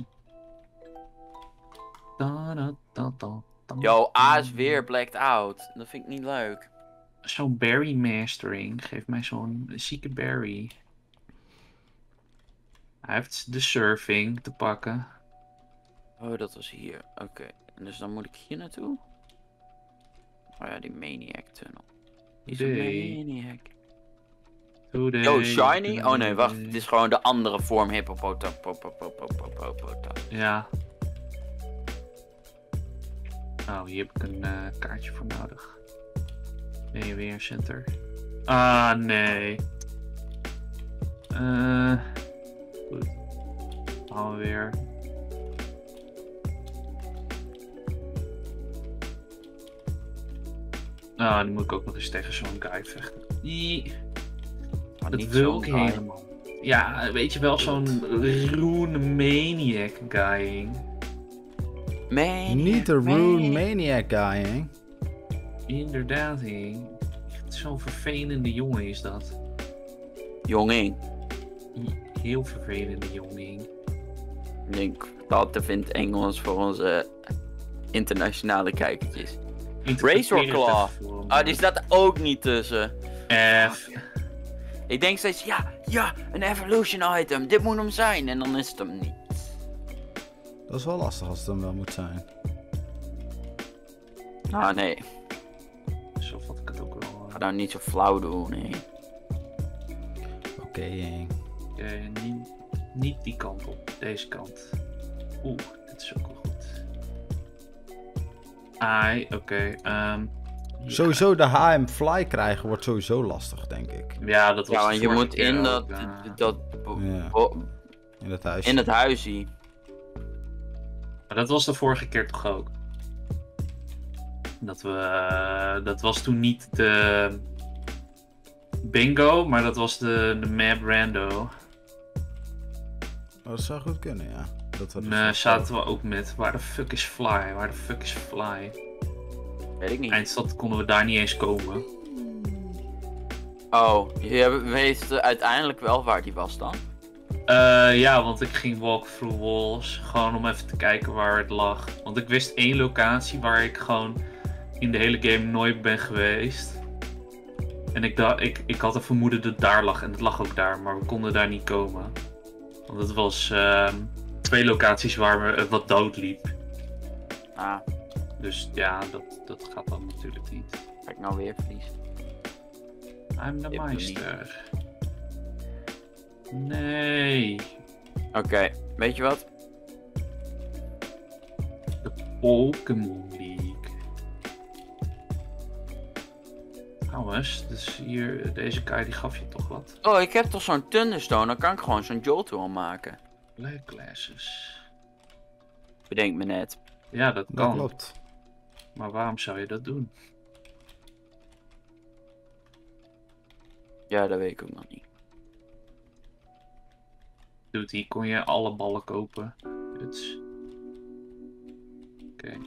Da, da, da, da, da. Yo, A is weer blacked out. Dat vind ik niet leuk. Zo'n berry mastering. Geef mij zo'n zieke berry. Hij heeft de surfing te pakken. Oh, dat was hier. Oké. Okay. Dus dan moet ik hier naartoe? Oh ja, die Maniac tunnel. Die is een Today. Maniac. Today. Yo, shiny? Oh nee, wacht. Dit is gewoon de andere vorm hippopotamus. Ja. Oh, hier heb ik een uh, kaartje voor nodig. Ben je weer een center? Ah, nee. Eh. Uh, goed. Gaan we weer. Nou, nu moet ik ook nog eens tegen zo'n guy vechten. Die... Maar Dat niet wil zo'n ik guy. helemaal. Ja, weet je wel, zo'n Rune Maniac guy. Maniac, Niet de Rune Maniac. Maniac guy, hè? Inderdaad, hè. Echt zo'n vervelende jongen is dat. Jonging. Heel vervelende jongen. Ik denk dat te vindt Engels voor onze internationale kijkertjes. Razor Claw. Ah, die staat er ook niet tussen. F. Ik denk steeds, ja, ja, een evolution item. Dit moet hem zijn. En dan is het hem niet. Dat is wel lastig als het hem wel moet zijn. Ah, nee. Zo vat ik het ook wel. Ga nou niet zo flauw doen, nee. Oké, okay, okay, niet, niet die kant op. Deze kant. Oeh, dit is ook wel goed. Ai, oké. Okay, um, sowieso de H M Fly krijgen wordt sowieso lastig, denk ik. Ja, dat was Ja, want je moet in dat, ook, uh... dat, Ja. bo- In het huis. in het huisie. Maar dat was de vorige keer toch ook? Dat we... Uh, dat was toen niet de... Bingo, maar dat was de, de map rando. Oh, dat zou goed kunnen, ja. Dat we En uh, zaten we ook met... Waar de fuck is Fly? Waar de fuck is Fly? Weet ik niet. Eindstad konden we daar niet eens komen. Oh, je weet uiteindelijk wel waar die was dan? Uh, ja, want ik ging walk through walls. Gewoon om even te kijken waar het lag. Want ik wist één locatie waar ik gewoon in de hele game nooit ben geweest. En ik, dacht, ik, ik had een vermoeden dat het daar lag. En het lag ook daar. Maar we konden daar niet komen. Want het was uh, twee locaties waar we uh, wat dood liep. Ah, Dus ja, dat, dat gaat dan natuurlijk niet. ga ik nou weer verliezen? I'm the Dit doe meister. Nee. Oké, okay, weet je wat? De Pokémon League. Trouwens, dus hier, deze guy die gaf je toch wat? Oh, ik heb toch zo'n Thunderstone, dan kan ik gewoon zo'n Jolteon maken. Black classes. Bedenk me net. Ja, dat Dat kan. klopt. Maar waarom zou je dat doen? Ja, dat weet ik ook nog niet. Dude, hier kon je alle ballen kopen. Oké. Okay.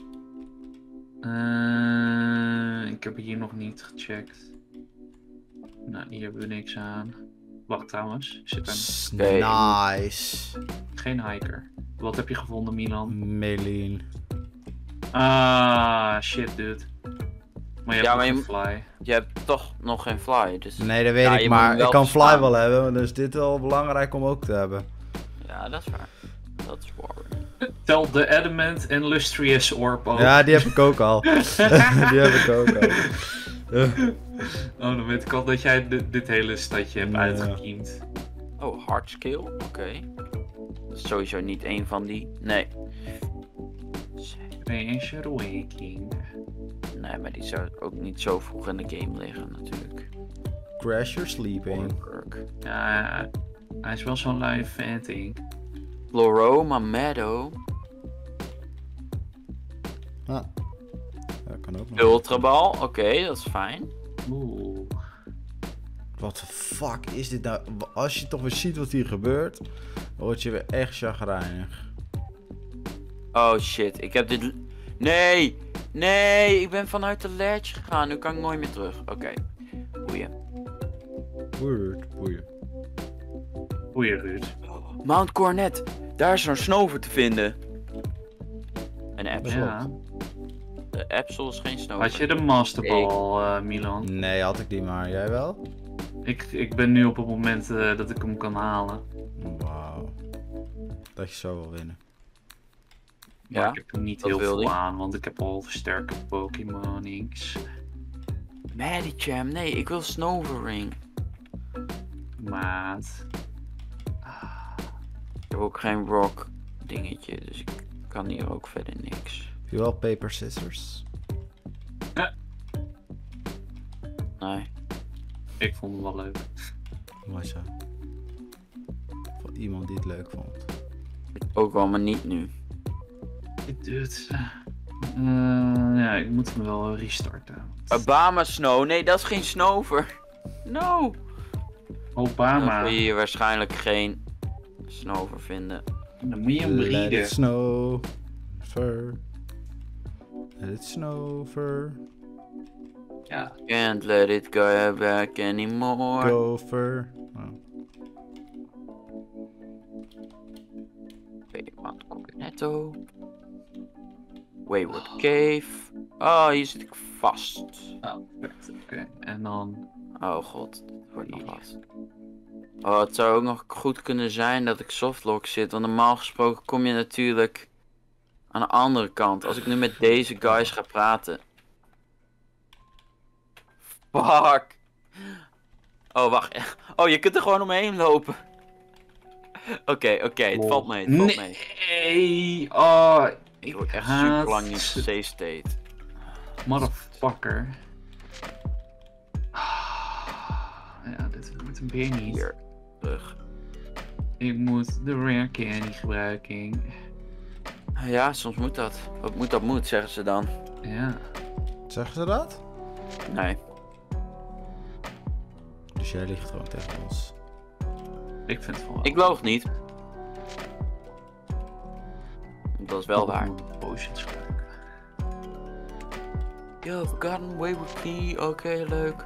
Uh, ik heb hier nog niet gecheckt. Nou, hier hebben we niks aan. Wacht trouwens. Zit er Nice. geen hiker. Wat heb je gevonden, Milan? Meleen. Ah, shit, dude. Maar je hebt Ja, nog maar een je- fly. Je hebt toch nog geen fly, dus... Nee, dat weet Ja, ik, je moet maar hem wel ik kan Fly verslaan. wel hebben. Dus dit is wel belangrijk om ook te hebben. Ja, dat is waar. Dat is waar. Tel de Adamant en Lustrious Orb ook. Ja, die heb ik ook al. Die heb ik ook al. Oh, dan weet ik al dat jij dit, dit hele stadje hebt Ja. uitgekiemd. Oh, hard skill? Oké. Okay. Dat is sowieso niet één van die. Nee. Treasure Waking. Nee, maar die zou ook niet zo vroeg in de game liggen natuurlijk. Crash Your Sleeping. Perk. Ja, hij is wel zo'n lui venting. Floroma Meadow. Ah. Ja, kan ook nog. Ultrabal. Oké, okay, dat is fijn. Oeh. Wat de fuck is dit nou? Als je toch weer ziet wat hier gebeurt, dan word je weer echt chagrijnig. Oh shit, ik heb dit... Nee! Nee, ik ben vanuit de ledge gegaan. Nu kan ik nooit meer terug. Oké. Okay. Boeien. Weird, boeien. Goeie Ruud. Mount Coronet. Daar is zo'n snover te vinden. Een Absol. Ja. De Absol is geen snover. Had je de Masterball, uh, Milan? Nee, had ik die maar. Jij wel? Ik, ik ben nu op het moment uh, dat ik hem kan halen. Wauw. Dat je zo wil winnen. Maar Ja, ik heb er niet dat heel wilde veel ik. aan, want ik heb al sterke Pokémonings. Medicham, nee, ik wil Snovering. Maat. Ik heb ook geen rock dingetje, dus ik kan hier ook verder niks. Heb je wel paper scissors? Nee. Ik vond het wel leuk. Masha. Van iemand die het leuk vond. Ook wel, maar niet nu. Dude. Uh, ja, ik moet hem wel restarten. Obama Snow, nee, dat is geen Snover. No. Dan Obama. wil je hier waarschijnlijk geen Snover vinden. Dan moet je hem Let it breeden. snow. Fur. Let it snow. Fur. Ja. Can't let it go back anymore. Go fur. Oh. Mount Coconetto. Wayward Cave. Oh, hier zit ik vast. Oh, perfect. Oké. Okay. En dan... Oh god, het wordt nog wat. Oh, het zou ook nog goed kunnen zijn dat ik softlock zit, want normaal gesproken kom je natuurlijk aan de andere kant. Als ik nu met deze guys ga praten. Fuck. Oh, wacht. Oh, je kunt er gewoon omheen lopen. Oké, okay, oké, okay, het valt mee, het valt mee. Nee, oh, Ik ik word echt haat... super lang niet safe state. Motherfucker. Ja, dit wordt hem weer niet. Hier, terug. Ik moet de rare candy gebruiken. Ja, soms moet dat. Wat moet dat moet, zeggen ze dan. Ja. Zeggen ze dat? Nee. Dus jij ligt gewoon tegen ons. Ik vind het wel. Ik loog niet. Dat is wel Oh, waar. ik moet potions gebruiken. Yo, forgotten wayward key. Oké, okay, leuk.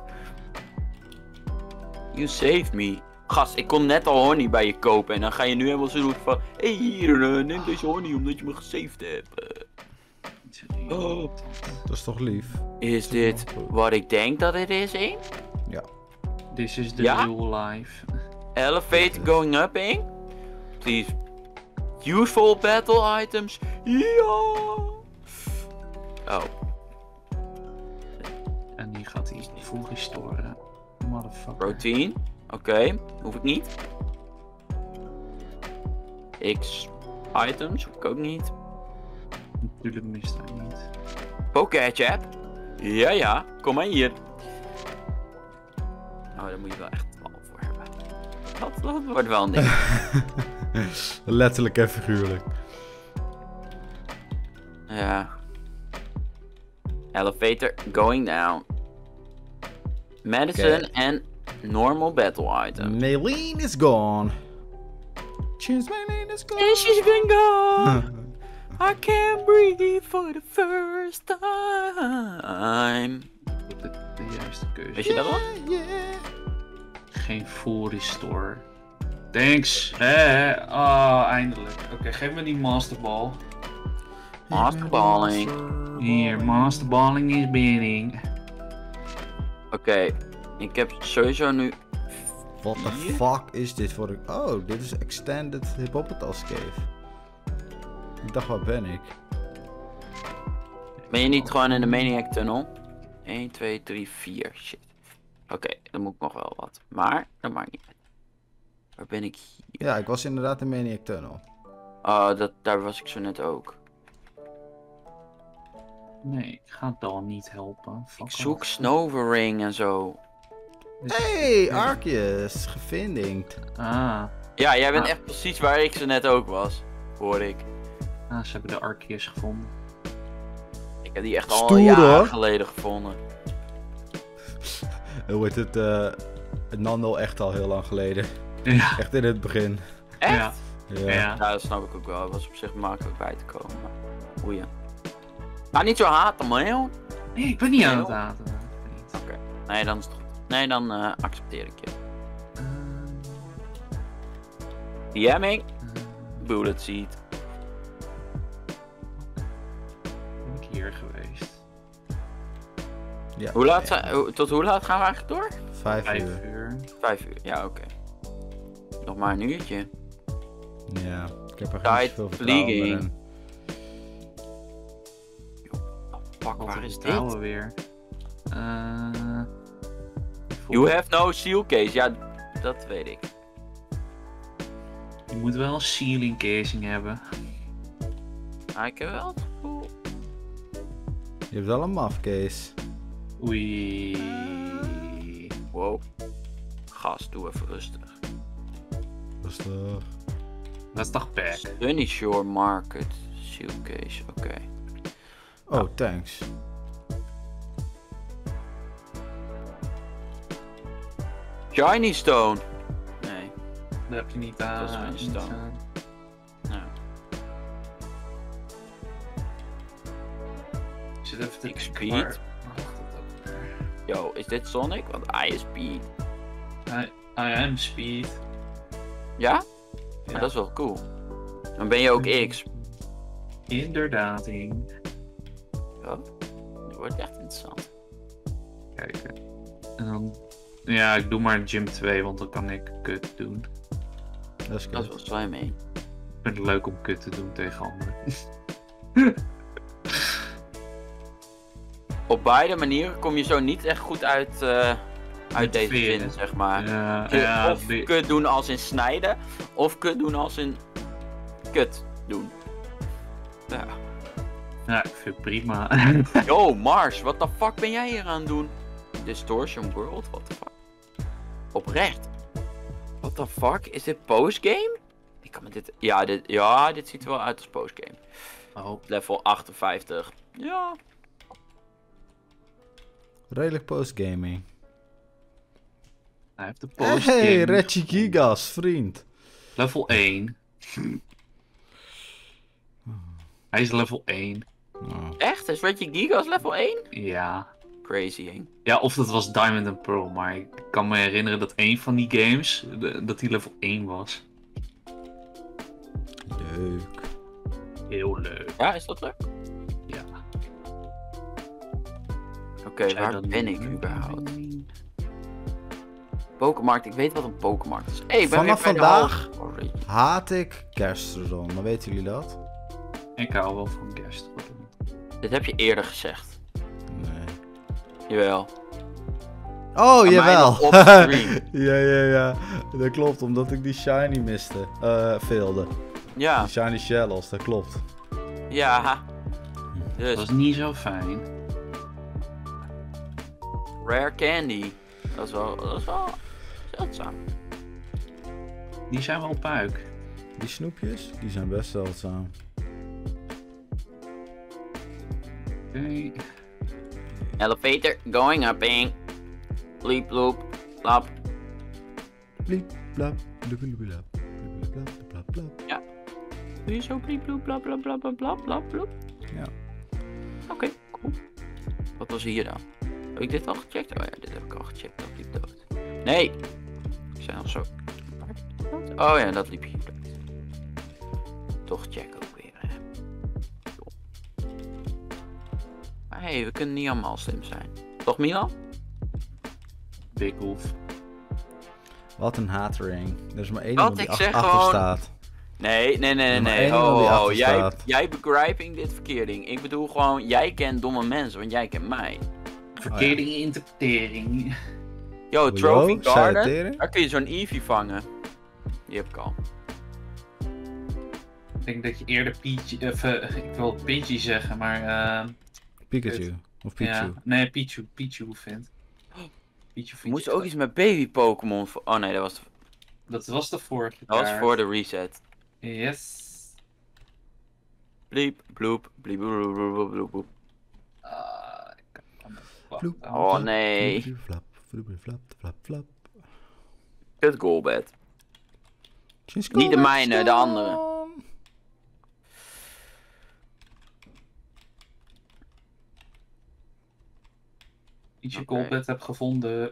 You saved me. Gast, ik kon net al honey bij je kopen en dan ga je nu helemaal zo doen van... Hé, hey, hier, uh, neem deze honey omdat je me gesaved hebt. Uh, oh. Dat is toch lief? Is dit wat ik denk dat het is, Ing? Ja. This is the Ja? real life. Elevator going up, Ing? Please. Useful battle items. Ja. Oh. En hier gaat hij full restoren. Motherfucker. Protein. Oké, okay. Hoef ik niet. X items hoef ik ook niet. Natuurlijk mist hij niet. Poketchap. Ja, ja. Kom maar hier. Oh, daar moet je wel echt bal voor hebben. Dat, dat wordt wel een ding. Letterlijk en figuurlijk. Ja. Elevator going down. Medicine en okay. Normal battle item. Maylene is gone. She's Maylene is gone. And she's been gone. I can't breathe for the first time. De, de juiste keuze. Weet je dat wel? Yeah, yeah. Geen full restore. Thanks. Hé, oh, eindelijk. Oké, okay, geef me die masterball. Masterballing. Hier, masterballing is binnen. Oké, okay, ik heb sowieso nu... What the fuck is dit voor een... Oh, dit is Extended Hippopotas Cave. Ik dacht, waar ben ik? Ben je niet gewoon in de Maniac Tunnel? één, twee, drie, vier. Shit. Oké, okay, dan moet ik nog wel wat. Maar, dat maakt niet uit. Waar ben ik hier? Ja, ik was inderdaad in Maniac Tunnel. Oh, dat, daar was ik zo net ook. Nee, ik ga het dan niet helpen. Fuck ik zoek off. Snovering en zo. Hey, Arceus, gevindingd. Ah. Ja, jij bent Ah. echt precies waar ik zo net ook was. Hoor ik. ah, ze hebben de Arceus gevonden. Ik heb die echt al Stoer, jaren hoor. geleden gevonden. Hoe heet het? Uh, Nando echt al heel lang geleden. Ja. Echt in het begin. Echt? Ja. Ja. Ja. Ja, dat snap ik ook wel. Het was op zich makkelijk bij te komen. Maar boeien. Nou, niet zo haten, man. joh. Nee, ik ben niet aan het Nee, haten. Oké. Nee, dan is het goed. Nee, dan uh, accepteer ik je. Uh, DMing. Bullet Seed. Ben ik hier geweest? Ja. Hoe laat ja. zijn, ho- tot hoe laat gaan we eigenlijk door? Vijf Vijf uur. uur. Vijf uur, ja oké. Nog maar een uurtje. Ja, ik heb er Tide geen zoveel vertrouwen meer Fleeing. in. Fuck, Wat waar is betalen dit? we weer? Uh, You have no seal case. Ja, dat weet ik. Je moet wel een sealing casing hebben. Maar ik heb wel het gevoel... Je hebt wel een mafcase. Oei. Wow. Gast, doe even rustig. Rustig. Dat is toch back? Sunny Shore Market. Seal case, oké. Oh, thanks. Shiny Stone. Nee. Dat heb je niet aan. Dat is mijn niet stam. aan. Nou. Ik zit even te Ik denken speed. waar- waar lag dat ook weer? Yo, is dit Sonic? Want I is speed. I, I am speed. Ja? Ja. Maar dat is wel cool. Dan ben je ook X. Inderdaad, Ing. Ja. Dat wordt echt interessant. Kijken. En dan... Ja, ik doe maar Gym twee, want dan kan ik kut doen. Dat is Dat is goed. wel zwaar mee. Ik vind het leuk om kut te doen tegen anderen. Op beide manieren kom je zo niet echt goed uit, uh, uit deze Veren. zin, zeg maar. Ja, Je- ja, of die- kut doen als in snijden, of kut doen als in kut doen. Ja. ja, ik vind het prima. Yo, Mars, wat de fuck ben jij hier aan het doen? Distortion World, what the fuck? Oprecht. What the fuck? Is dit postgame? Ik kan me dit... Ja, dit, ja, dit ziet er wel uit als postgame. Oh, Level achtenvijftig. Ja. Redelijk postgaming. hij heeft de post. Hey, Reggie Gigas, vriend. Level één. Hij is level één. Oh. Echt? Is Reggie Gigas level één? Ja. Crazy, hè? Ja, of dat was Diamond and Pearl, maar ik kan me herinneren dat een van die games, de- dat die level één was. Leuk. Heel leuk. Ja, is dat leuk? Ja. Oké, Zij waar dan- ben ik überhaupt? Pokémarkt, ik weet wat een Pokémarkt is. Hey, ik ben Vanaf weer bij de vandaag- hal- Oh, Reggie. Haat ik kerstseizoen, dan weten jullie dat? Ik hou wel van kerst. Dit heb je eerder gezegd. Nee. Jawel. Oh, mij jawel. nog op stream. ja, ja, ja. Dat klopt, omdat ik die shiny miste. Eh, veelde. Ja, Die shiny shells, dat klopt. ja. Dat Dus, was niet zo fijn. Rare Candy. Dat is wel, dat is wel zeldzaam. Die zijn wel puik. Die snoepjes, die zijn best zeldzaam. Oké. Elevator going up, ing. Bleep, loop, lap. Bliep, blap, blub, blub, blap, blub, blap, blap, blap. Doe je zo bliep, loop, blap, blap, blap, blap, blap, blap, blap? Ja. Oké, cool. Wat was hier dan? Heb ik dit al gecheckt? Oh ja, dit heb ik al gecheckt. Dat liep dood. Nee! Ik zijn nog zo... Oh ja, dat liep hier dood. Toch checken ook weer, hè. Joh. Maar hé, hey, we kunnen niet allemaal slim zijn. Toch, Milan? Big Wolf. Wat een hatering. Er is maar één Wat? iemand die Ik ach- zeg achter gewoon- staat. Nee, nee, nee, Er is maar nee. één nee. iemand die Oh, oh, achter jij, staat. jij begrijping dit verkeerding. Ik bedoel gewoon, jij kent domme mensen, want jij kent mij. Verkeerde interpretering. Yo, Trophy Yo, zei Garden, het tering? daar kun je zo'n Eevee vangen. Die heb ik al. Ik denk dat je eerder Pietje, of, eh, ik wil Pidgey zeggen, maar eh, Pikachu. Of Pichu. ja, nee, Pichu, Pichu vindt. Pichu We vindt moesten ook iets met baby Pokémon. vo- Oh nee, dat was, Dat was de vorige dat was kaart. voor de reset. Yes. Bliep, bloep, bliep, bloep, bloep, bloep, bloep. Ah, ik kan van mijn Vloep. wacht. Oh nee. Vloep, flap, vloep, flap, flap, flap. Kut Golbet. She's Niet de going mijne, de andere. down. Ietsje Oké. Golbet heb gevonden.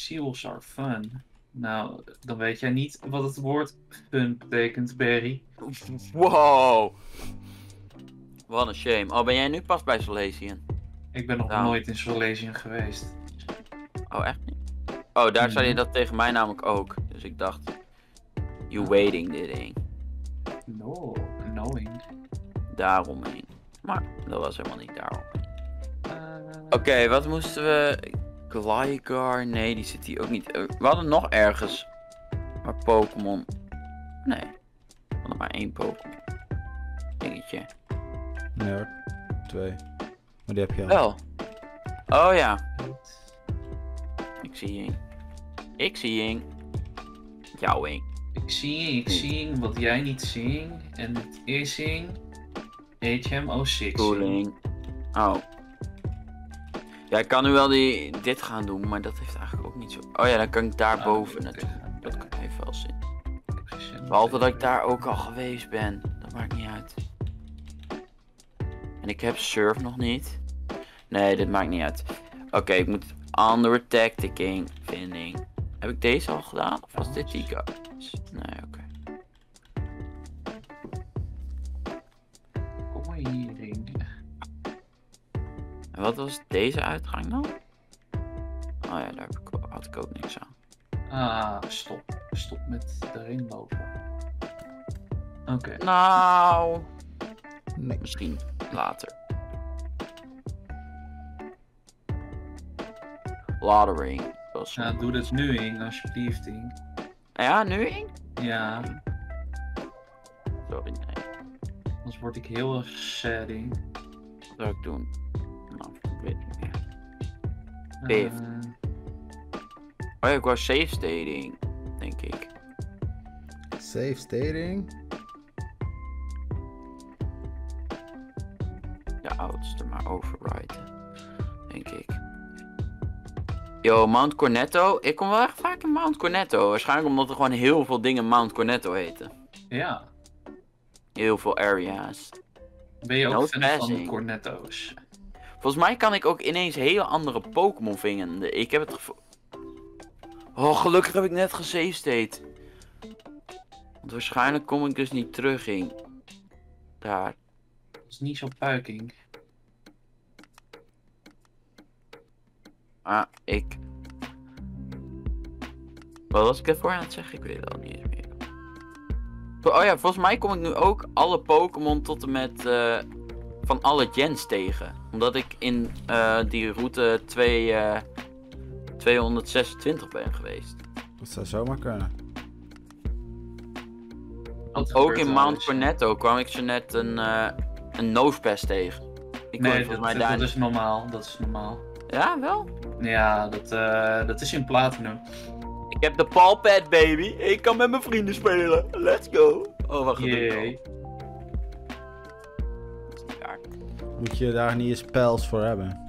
Seals are fun. Nou, dan weet jij niet wat het woord fun betekent, Barry. Wow. Wat een shame. Oh, ben jij nu pas bij Solasian? Ik ben nog Ja. nooit in Solasian geweest. Oh, echt niet? Oh, daar zei je Mhm. dat tegen mij namelijk ook. Dus ik dacht... You waiting, dit ding. No, knowing. Daaromheen. Maar dat was helemaal niet daarom. Uh, Oké, wat moesten we... Gligar? Nee, die zit hier ook niet. Eh, We hadden nog ergens... Maar Pokémon... Nee. We hadden maar één Pokémon. Dingetje. Nee hoor. Twee. Maar die heb je al. Wel. Oh ja. Ik zie Ying. Ik zie Ying. Jouw Ying. Ik zie, ik zie wat jij niet ziet. En het is in H M O zes. Cooling. Oh. Ja, ik kan nu wel die, dit gaan doen, maar dat heeft eigenlijk ook niet zo... Oh ja, dan kan ik daar boven naartoe. Dat kan even wel zin. Behalve dat ik daar ook al geweest ben. Dat maakt niet uit. En ik heb Surf nog niet. Nee, dit maakt niet uit. Oké, ik moet andere tacticing vinding. Heb ik deze al gedaan? Of was dit die guy? Nee, oké. Kom maar hierin. En wat was deze uitgang dan? Oh ja, daar heb ik, had ik ook niks aan. Ah, stop. Stop met erin lopen. Oké. Nou, Nee. misschien later. Laddering. Dat is... Nou, doe dat nu, Ing, alsjeblieft, Ing. Ja, nu in? Ja, Sorry, nee. anders word ik heel erg sad, Ing. Wat zou ik doen? Nou, ik weet niet meer. Uh, Beeft. Oh ja, ik wou safe stating, denk ik. Safe stating. De oudste maar overriden, denk ik. Yo, Mount Cornetto. Ik kom wel echt vaak in Mount Cornetto. Waarschijnlijk omdat er gewoon heel veel dingen Mount Cornetto heten. ja. Heel veel areas. Ben je ook No fan van de passing. Cornetto's? Volgens mij kan ik ook ineens hele andere Pokémon vingen. Ik heb het gevoel... Oh, gelukkig heb ik net gesavestate. Want waarschijnlijk kom ik dus niet terug in. Daar. Dat is niet zo puiking. Ah, ik... Wat was ik ervoor aan het zeggen? Ik weet het al niet eens meer. Oh ja, volgens mij kom ik nu ook alle Pokémon tot en met... eh, van alle gens tegen. Omdat ik in eh, die route twee, eh, tweehonderdzesentwintig ben geweest. Dat zou zomaar kunnen. Wat Ook gebeurt in er Mount al eens? Cornetto kwam ik zo net een, uh, een Nosepass tegen. Ik kwam Nee, volgens dat, mij daar dat niet- is normaal. Dat is normaal. Ja, wel? Ja, dat, eh, dat is in Platinum. Ik heb de Palpad, baby. Ik kan met mijn vrienden spelen. Let's go. Oh, wacht Jee. Moet je daar niet eens pijls voor hebben.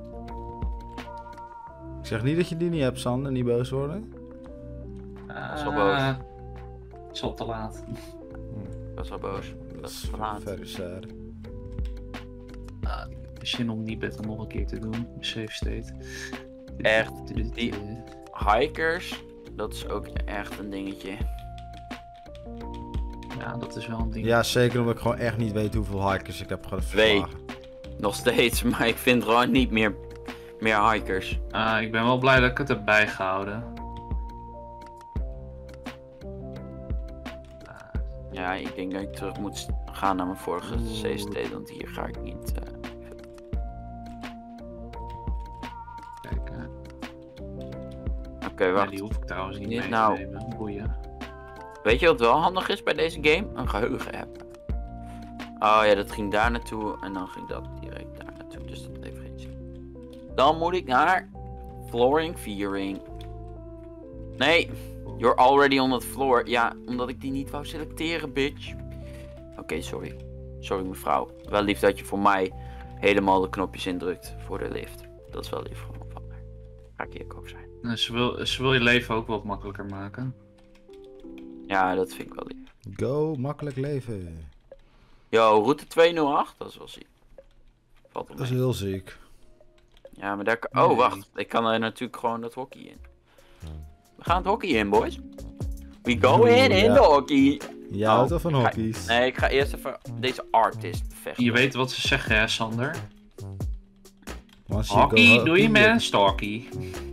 Ik zeg niet dat je die niet hebt, Sander, niet boos worden. Uh, Zo boos. Is al te laat. Ik was wel boos. Dat is is verlaat. very sad. Uh, zin om niet beter nog een keer te doen. Safe state. Echt, die- Hikers, dat is ook echt een dingetje. Ja, dat is wel een ding. Ja, zeker omdat ik gewoon echt niet weet hoeveel hikers ik heb Twee. verslagen. Nog steeds, maar ik vind gewoon niet meer, meer hikers. Ah, ik ben wel blij dat ik het heb bijgehouden. Ja, ik denk dat ik terug moet st- gaan naar mijn vorige C S T, want hier ga ik niet... eh, Kijk, eh, Oké, ja, wacht. die hoef ik trouwens niet Dit mee nou- te nemen. Boeien. Weet je wat wel handig is bij deze game? Een geheugen-app. Oh ja, dat ging daar naartoe en dan ging dat direct daar naartoe, dus dat heeft geen zin. Dan moet ik naar Flooring Viering. Nee, you're already on that floor. Ja, omdat ik die niet wou selecteren, bitch. Oké, sorry. Sorry mevrouw. Wel lief dat je voor mij helemaal de knopjes indrukt voor de lift. Dat is wel lief van van haar. Ga ik eerlijk over zijn. Nou, ze, wil, ze wil je leven ook wat makkelijker maken. Ja, dat vind ik wel lief. Go, makkelijk leven. Yo, route tweehonderdachttien, dat is wel ziek. Valt wel Dat is mee. heel ziek. Ja, maar daar kan... Oh, Nee. wacht. Ik kan er natuurlijk gewoon dat hockey in. We gaan het hockey in, boys. We go in in ja. de hockey. Jij Oh, houdt wel van ik ga- hockey's. Nee, ik ga eerst even deze artist vechten. Je weet wat ze zeggen, hè, Sander? Once you Hockey go doe je met you- een stalkie.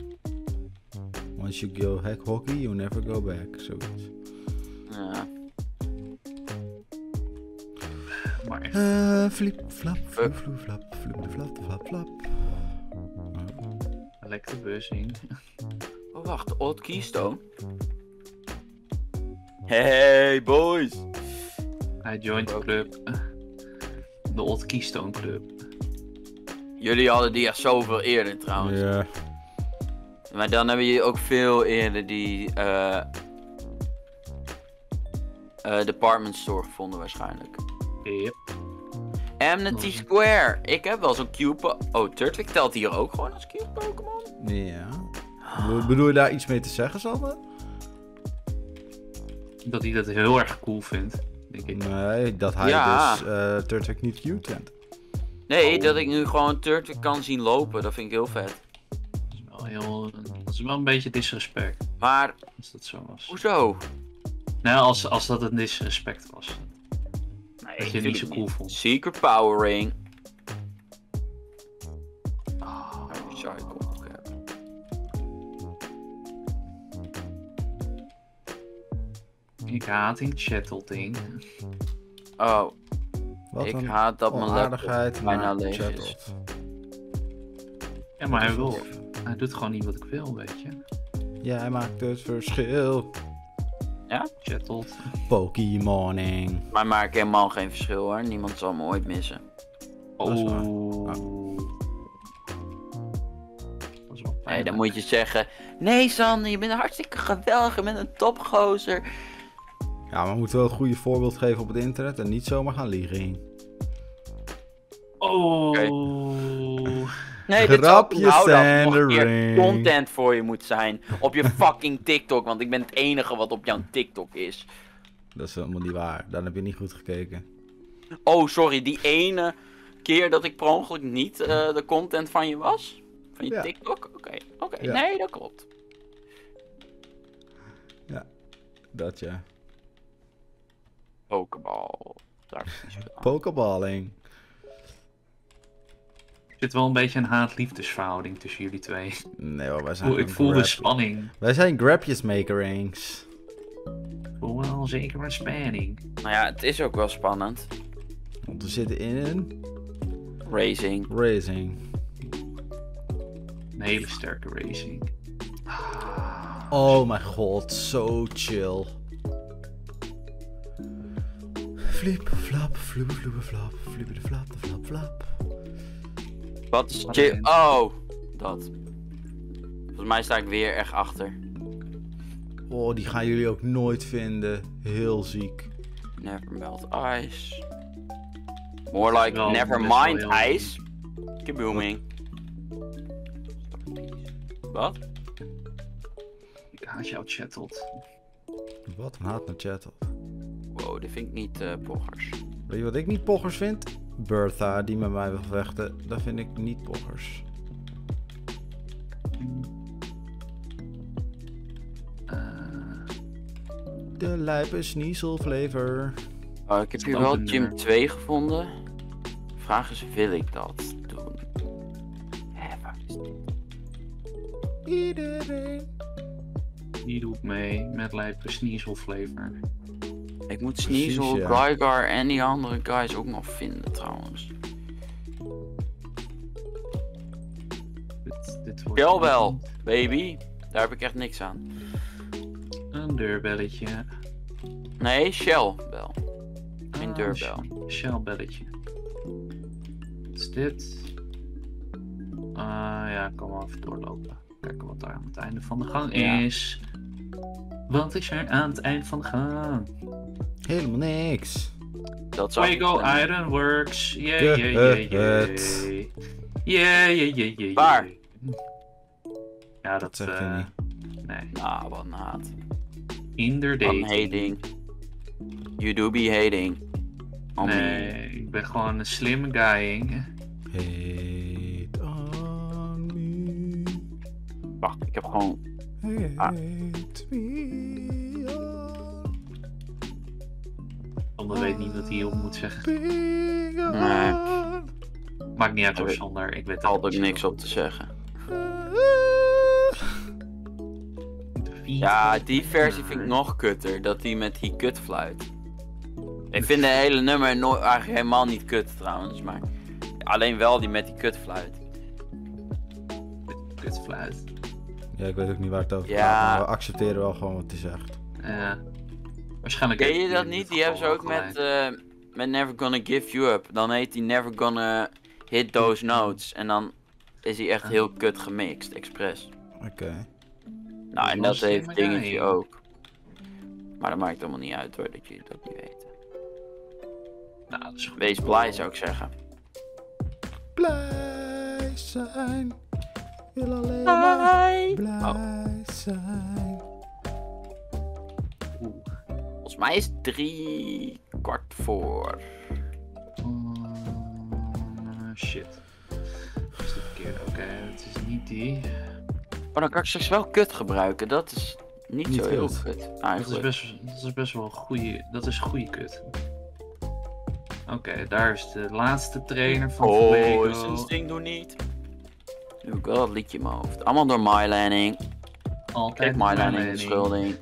Once you go hack hockey, you never go back. Zoiets. Ja. Maar echt, Eh, flip, flap, flip, flip, flap, flip, flap, flap, flap. lekker bus in. Oh, wacht. Old Keystone. Hey, boys. Hij joint de club. De Old Keystone Club. Jullie hadden die echt zoveel eerder trouwens. Ja. Maar dan hebben jullie ook veel eerder die eh eh, department store gevonden waarschijnlijk. Yep. Amnesty Nog. Square. Ik heb wel zo'n cube. Oh, Turtwig telt hier ook gewoon als cube Pokémon? Ja. Be- Bedoel je daar iets mee te zeggen, Sander? Dat hij dat heel erg cool vindt, denk ik. Nee, dat hij Ja. dus uh, Turtwig niet cute vindt. Nee, Oh. dat ik nu gewoon Turtwig kan zien lopen. Dat vind ik heel vet. Dat is wel, heel, dat is wel een beetje disrespect, Maar, als dat zo was. hoezo? Nou, als, als dat een disrespect was. Nee, Dat je het niet zo cool vond. Secret Power Ring. Oh, Sorry, kom. oké. ik haat die chattelting. Oh, Wat ik een haat dat mijn laptop onaardigheid bijna naar leeg is. Chattot. Ja, maar hij wil. Hij doet gewoon niet wat ik wil, weet je. Jij maakt het verschil. Chattelt. Pokémoning. Maar maakt helemaal geen verschil hoor. Niemand zal me ooit missen. Dat is waar. Oh. Ah. Dat is wel Nee, pijnlijk. dan moet je zeggen... Nee Sander, je bent hartstikke geweldig. Je bent een topgozer. Ja, maar we moeten wel een goede voorbeeld geven op het internet en niet zomaar gaan liegen. Oh. Oké. Nee, dit zou Grapjes onthouden als er en nog een de keer ring. content voor je moet zijn. Op je fucking TikTok. Want ik ben het enige wat op jouw TikTok is. Dat is helemaal niet waar. Dan heb je niet goed gekeken. Oh, sorry. Die ene keer dat ik per ongeluk niet eh, de content van je was? Van je Ja. TikTok? Oké, oké. Ja. Nee, dat klopt. Dat ja. Pokeball. Daar is niet zo aan. Pokeballing. Er zit wel een beetje een haat-liefdesverhouding tussen jullie twee. Nee hoor, wij Ik zijn voel, ik gewoon voel de grab- spanning. Wij zijn grapjesmakerings. Ik voel wel zeker een spanning. Nou ja, het is ook wel spannend. Want we zitten in een Racing. racing. Een hele sterke racing. Oh mijn god, zo chill. Flip, flap, floep, floep, flap, flip, de flap, de flap, flap. Wat is Wat chill? een- Oh, dat. Volgens mij sta ik weer echt achter. Oh, die gaan jullie ook nooit vinden. Heel ziek. Never melt ice. More like Wel, never best wel mind heel- ice. Kabooming. Wat? Ik haat jou, chattelt. Wat een haat naar chat. Wow, dit vind ik niet eh poggers. Weet je wat ik niet poggers vind? Bertha, die met mij wil vechten. Dat vind ik niet poggers. Eh, De lijpe sniezelflavor. Oh, ik heb is hier ook wel een Gym nummer. twee gevonden. Vraag is, wil ik dat doen? Hé, waar is dit? Iedereen. die doet mee met lijpe sneasel flavor. Ik moet Precies, Sneasel, ja. Gligar en die andere guys ook nog vinden trouwens. Dit, dit wordt Jawel, baby. Daar heb ik echt niks aan. een deurbelletje. Nee, Shell wel. Geen Ah, deurbel. sh- Shellbelletje. Wat is dit? Ah ja, kom maar even doorlopen. Kijken wat daar aan het einde van de gang Ja. is. Wat is er aan het eind van de gang? Helemaal niks. Dat zou Fuego ik kunnen. Ironworks. Yeah, yeah, yeah, yeah. Yeah, yeah, yeah, yeah. Waar? Ja, dat, Dat zeg je eh, niet. nee. Nou, wat een haat. Inderdaad. I'm hating. You do be hating. On me. Nee, ik ben gewoon een slimme guying. Hate on me. Wacht, ik heb gewoon... Hate me on. Sander weet niet wat hij op moet zeggen. Nee. Maakt niet uit hoor, Daar Sander. Ik weet Er valt ook niet niks zo. op te zeggen. Ja, die versie vind ik nog kutter. Dat die met die kutfluit. Ik vind de hele nummer no eigenlijk helemaal niet kut trouwens. Maar alleen wel die met die kutfluit. Kutfluit. Ja, ik weet ook niet waar het over Ja. gaat, maar we accepteren wel gewoon wat hij zegt. Ja. Waarschijnlijk. Ken heeft je hij dat in niet? dit Die hebben ze geval ook wel met, gelijk. uh, met Never Gonna Give You Up. Dan heet die Never Gonna Hit Those Notes. En dan is hij echt heel kut gemixt, expres. Oké. Okay. Nou, en Wel dat heeft slimme dingetje guy. ook. Maar dat maakt helemaal niet uit hoor, dat jullie dat niet weten. Nou, dat is goed. Wees blij zou ik zeggen. Blij zijn. Wil alleen maar blij Oh. zijn. Oeh. Volgens mij is het drie kwart voor. Uh, shit. Dat is de verkeerde. Oké, het is niet die. Oh, dan kan ik straks wel kut gebruiken. Dat is niet, Niet zo heel kut. kut. Dat is Eigenlijk. best, dat is best wel een goede. Dat is goede kut. Oké, okay, daar is de laatste trainer van Oh, Fuego. is een ding doe niet. Nu heb ik wel het liedje in mijn hoofd. Allemaal door MyLanning. Altijd Kijk MyLanning de Lening. schulding.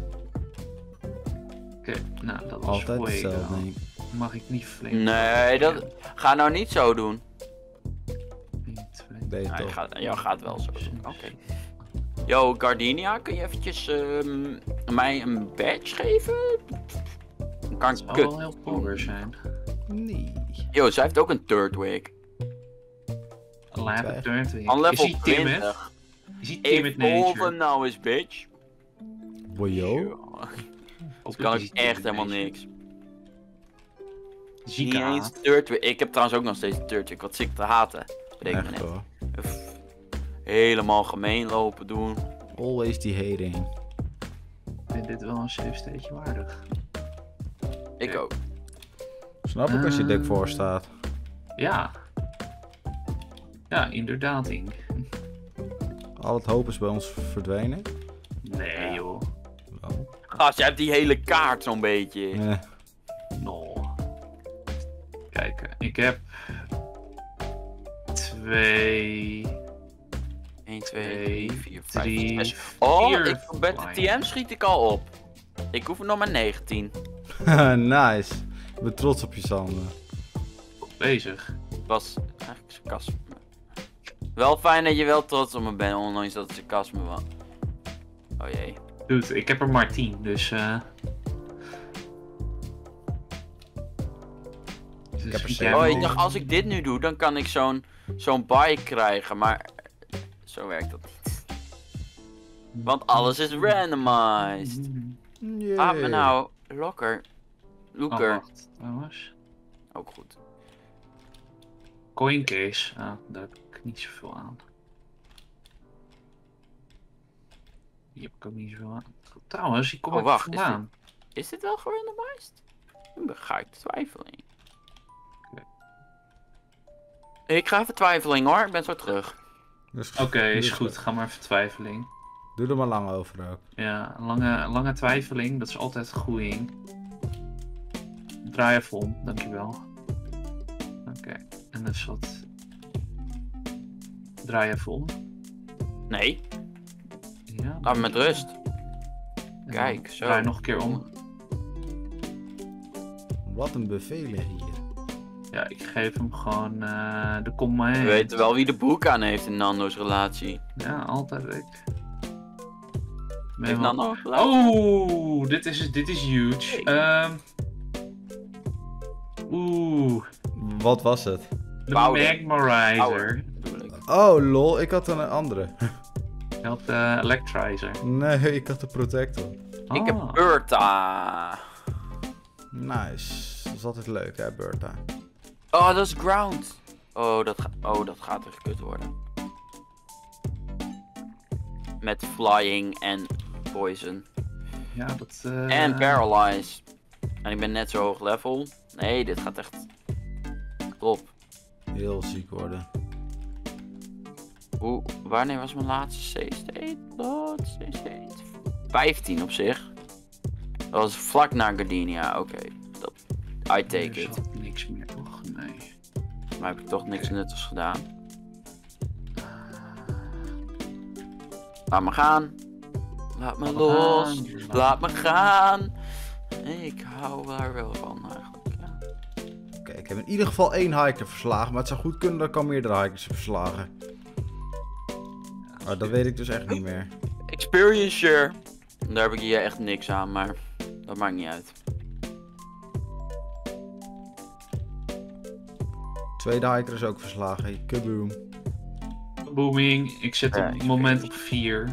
Oké, okay, nou dat was Altijd Fuego. hetzelfde. denk ik. Mag ik niet flink. Nee, dat... Ga nou niet zo doen. één, twee, Deed het Ja, je toch. gaat, jou gaat wel zo doen. Oké. Okay. Yo, Gardenia, kun je eventjes um, mij een badge geven? Dan kan ik zou kut. wel heel power zijn. Nee. Yo, zij heeft ook een Turtwig. Lab Turtwig. Aan Is level hij timid? twintig. Is hij timid Evolve nature? nou eens, bitch. Boyo. Dat kan ik echt helemaal niks. Zika. Niet eens Turtwig. Ik heb trouwens ook nog steeds Turtwig. Wat zit ik te haten? Bedenk me Echt net. hoor. Uff. Helemaal gemeen lopen doen. Always die hating. Ik vind dit wel een safe stage waardig. Ik Oké. ook. Snap ik als je dik Ehm. voor staat. Ja. Ja, inderdaad, Ink. Al het hoop is bij ons verdwenen. Nee, Ja. joh. Wel. Gast, jij hebt die hele kaart zo'n beetje. Eh, No. Kijk, eh, ik heb twee, één, twee, twee, drie, vier, vijf, drie, zes. Oh, vier ik, met de flying. T M schiet ik al op. Ik hoef er nog maar negentien. nice. Ik ben trots op je, Sander. bezig. Het was eigenlijk sarcasme. Wel fijn dat je wel trots op me bent, ondanks dat het sarcasme was. Oh jee. Dude, ik heb er maar tien, dus eh dus Ik heb er jij zeven. Oh, wel- ik dacht als ik dit nu doe, dan kan ik zo'n zo'n bike krijgen, maar zo werkt dat niet. Want alles is randomized. Yay. Ah, maar nou, lokker. Oh, Looker. wacht, trouwens. Ook goed. Coincase, ah, daar heb ik niet zoveel aan. Die heb ik ook niet zoveel aan. Trouwens, die kom Oh, ik wacht, is vandaan. Is dit wel gerandomized? Dan ga ik twijfeling. Oké. Ik ga even twijfeling hoor, ik ben zo terug. Dus- Oké, is dus- goed. Ga maar even twijfeling. Doe er maar lang over ook. Ja, lange, lange twijfeling, dat is altijd goed. Draai even om, dankjewel. Oké, en dat is wat. Draai even om. Nee, Ja, laat me met rust. En Kijk, dan zo. Draai nog een keer om. Wat een bevelen hier. Ja, ik geef hem gewoon eh, de kom maar We heen. weten wel wie de broek aan heeft in Nando's relatie. Ja, altijd ik. Ben Heeft wel- Nando een relatie? Oh, dit is, dit is huge. Ehm Oeh, Wat was het? de Powder. Magmarizer. Power, bedoel ik. Oh lol, ik had een andere. Je had de Electrizer. Nee, ik had de protector. Ik heb Ah. Bertha. Nice. Dat is altijd leuk hè, Bertha. Oh, dat is ground. Oh, dat, ga oh, dat gaat echt kut worden. Met flying en poison. Ja, dat... eh, En paralyze. En ik ben net zo hoog level. Nee, dit gaat echt... Top. Heel ziek worden. Hoe, wanneer was mijn laatste C-state? Wat? C-state? vijftien op zich. Dat was vlak na Gardenia, oké. Okay. Dat, I take Er it. zat niks meer, toch? Nee. Maar heb ik toch niks nuttigs gedaan. Laat me gaan. Laat me Laat me los. gaan. Laat me gaan. Ik hou daar wel van eigenlijk. Ja. Oké, okay, ik heb in ieder geval één hiker verslagen. Maar het zou goed kunnen dat ik al meerdere hikers heb verslagen. Maar dat weet ik dus echt niet meer. Experience share. Daar heb ik hier echt niks aan, maar dat maakt niet uit. Tweede hiker is ook verslagen. Kaboom. Booming, ik zit Ja, op het ik moment weet op vier.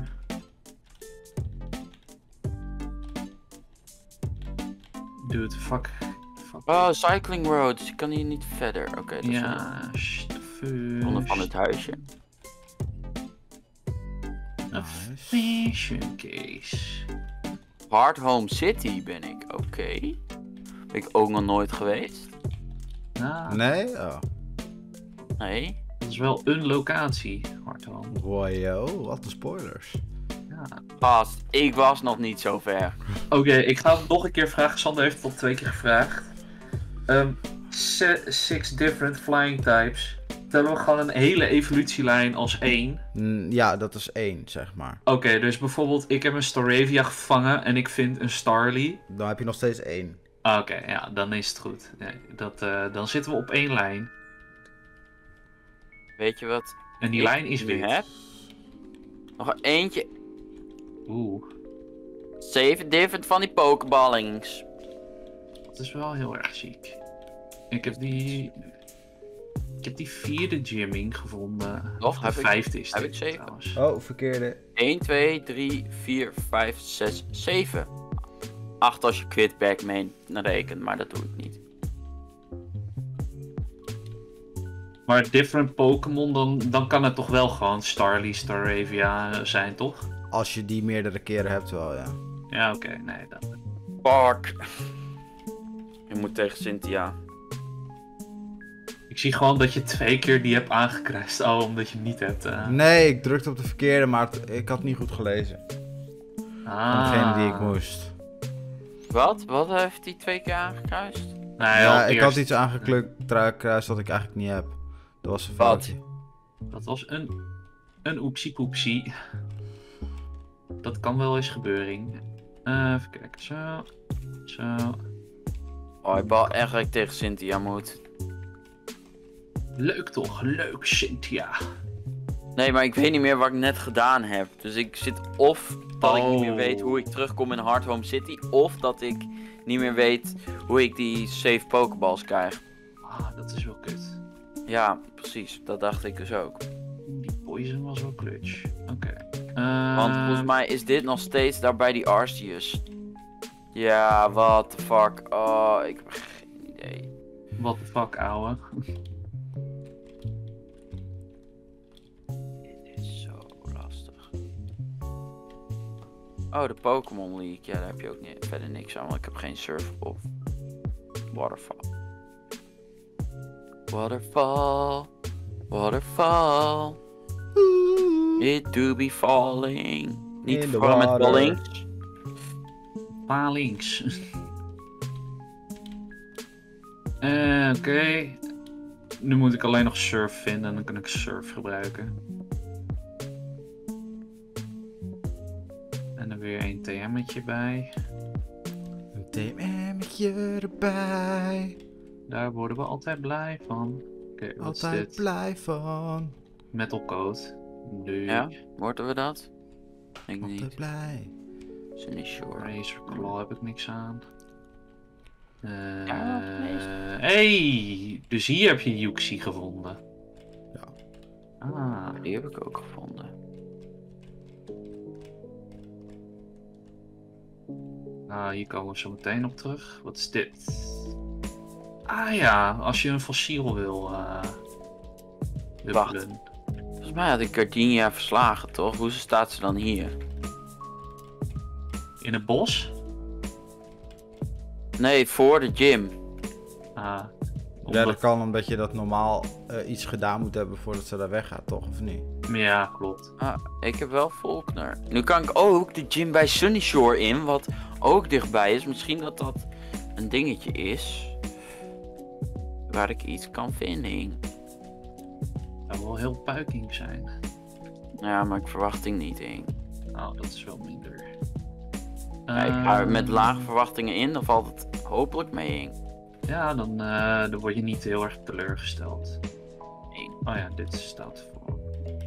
Dude, fuck. fuck Oh, cycling roads. Ik kan hier niet verder. Oké, okay, dat is ja, zonde. Zonde van het huisje. Een fashion case. Hard Home City ben ik. Oké. Okay. Ben ik ook nog nooit geweest. Ah, Nee? Oh. Nee. dat is wel een locatie, Hardhome. Wow, wat een spoilers. Ja. Gast, ik was nog niet zo ver. Oké, okay, ik ga het nog een keer vragen. Sander heeft het al twee keer gevraagd. Um, six different flying types. Tellen we gewoon een hele evolutielijn als één. Mm, ja, dat is één, zeg maar. Oké, okay, dus bijvoorbeeld ik heb een Staravia gevangen en ik vind een Starly. Dan heb je nog steeds één. Oké, okay, ja, dan is het goed. Nee, dat, uh, dan zitten we op één lijn. Weet je wat? En die ik lijn is nu wit. heb? Nog eentje. Oeh, Zeven different van die pokeballings. dat is wel heel erg ziek. Ik heb die... Ik heb die vierde gymming gevonden. Nog? Of Heb de ik- vijfde is heb dit ik zeven? trouwens. Oh, verkeerde. één, twee, drie, vier, vijf, zes, zeven. acht als je Quidback mee rekent, maar dat doe ik niet. Maar different Pokémon, dan, dan kan het toch wel gewoon Starly, Staravia zijn, toch? Als je die meerdere keren hebt wel, ja. Ja, oké, okay, nee, dan... Fuck. Je moet tegen Cynthia. Ik zie gewoon dat je twee keer die hebt aangekruist, oh, omdat je hem niet hebt. Uh... Nee, ik drukte op de verkeerde, maar het- ik had niet goed gelezen. Ah. Van degene die ik moest. Wat? Wat heeft hij twee keer aangekruist? Nee, Ja, al ik eerst. had iets aangekruist dat ik eigenlijk niet heb. Dat was een Wat? foutje. Dat was een, een oepsie poepsie. Dat kan wel eens gebeuren. Uh, even kijken, zo. Zo. Oh, ik bal echt dat ik tegen Cynthia moet. Leuk toch, leuk Cynthia. Nee, maar ik weet niet meer wat ik net gedaan heb. Dus ik zit of dat ik niet meer Oh. weet hoe ik terugkom in Hard Home City. Of dat ik niet meer weet hoe ik die safe pokeballs krijg. Ah, dat is wel kut. Ja, precies. Dat dacht ik dus ook. Die poison was wel clutch. Oké. Okay. Uh, Want volgens mij is dit nog steeds daar bij die Arceus. Ja, what the fuck. Oh, ik heb geen idee. What the fuck, ouwe. Dit is zo lastig. Oh, de Pokémon League. Ja, daar heb je ook ni- verder niks aan, want ik heb geen surf of waterfall. Waterfall, waterfall. It do be falling. Niet In the vallen met water. ballings. Pa links. uh, Oké. Okay. Nu moet ik alleen nog surf vinden en dan kan ik surf gebruiken. En dan weer een T M'tje bij. Een T M'tje erbij. Daar worden we altijd blij van. Oké, okay, wat is Altijd dit? blij van. Metal Code. Nee. Ja, worden we dat? Ik Altijd niet. blij. Is er niet sure. Razor Claw heb ik niks aan. Uh, Ja, nee. hey, dus hier heb je Yuxi gevonden. Ja. Ah, Die heb ik ook gevonden. nou, hier komen we zo meteen op terug. Wat is dit? Ah ja, als je een fossiel wil uh, dubbelen. Volgens mij had ik Gardenia verslagen, toch? Hoe staat ze dan hier? In het bos? Nee, voor de gym. Ah, Omdat... Ja, dat kan omdat je dat normaal uh, iets gedaan moet hebben voordat ze daar weggaat, toch? Of niet? Ja, klopt. Ah, ik heb wel Faulkner. Nu kan ik ook de gym bij Sunny Shore in, wat ook dichtbij is. Misschien dat dat een dingetje is. Waar ik iets kan vinden. Dat zou wel heel puiking zijn. Ja, maar ik verwachting niet in. Nou, dat is wel minder. Ja, ik ga er met lage verwachtingen in, dan valt het hopelijk mee in. Ja, dan, uh, dan word je niet heel erg teleurgesteld. Oh ja, dit staat voor.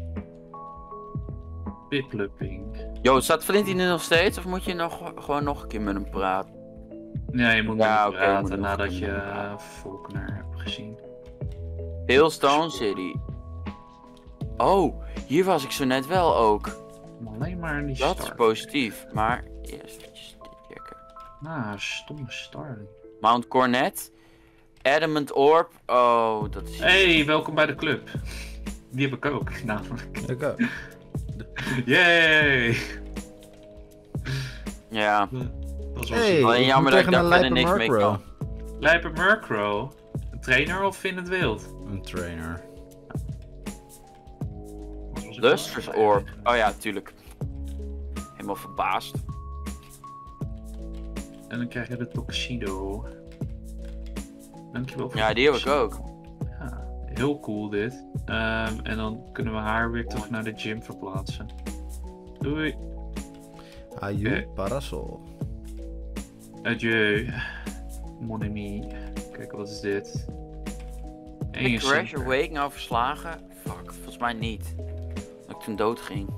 Piplupping. Yo, staat Flinty nu nog steeds of moet je nog, gewoon nog een keer met hem praten? Ja, je moet ja, niet okay, praten moet nadat je uh, Faulkner hebt gezien. Hillstone City. Oh, hier was ik zo net wel ook. Alleen maar die Dat Star. is positief, maar eerst eventjes dit checken. Nou, stomme Starling. Mount Cornet. Adamant Orb. Oh, dat is... Hey, welkom bij de club. Die heb ik ook, namelijk. Ik ook. Yay! Ja. Dat was Hey, alleen jammer dat ik daar verder niks mee Murkrow. kan. Lijpe Murkrow. Een trainer of in het wild? Een trainer. Lustrous Orb. Oh ja, tuurlijk. Helemaal verbaasd. En dan krijg je de Tuxedo. Dankjewel voor Ja, die heb ik ook. Ja, heel cool dit. Um, en dan kunnen we haar weer terug naar de gym verplaatsen. Doei. Aju, Okay. parasol. Adieu. Mon ami. Kijk, wat is dit? En Heb je ik Crash sinker. Awake nou verslagen? Fuck, volgens mij niet. Dat ik toen dood ging.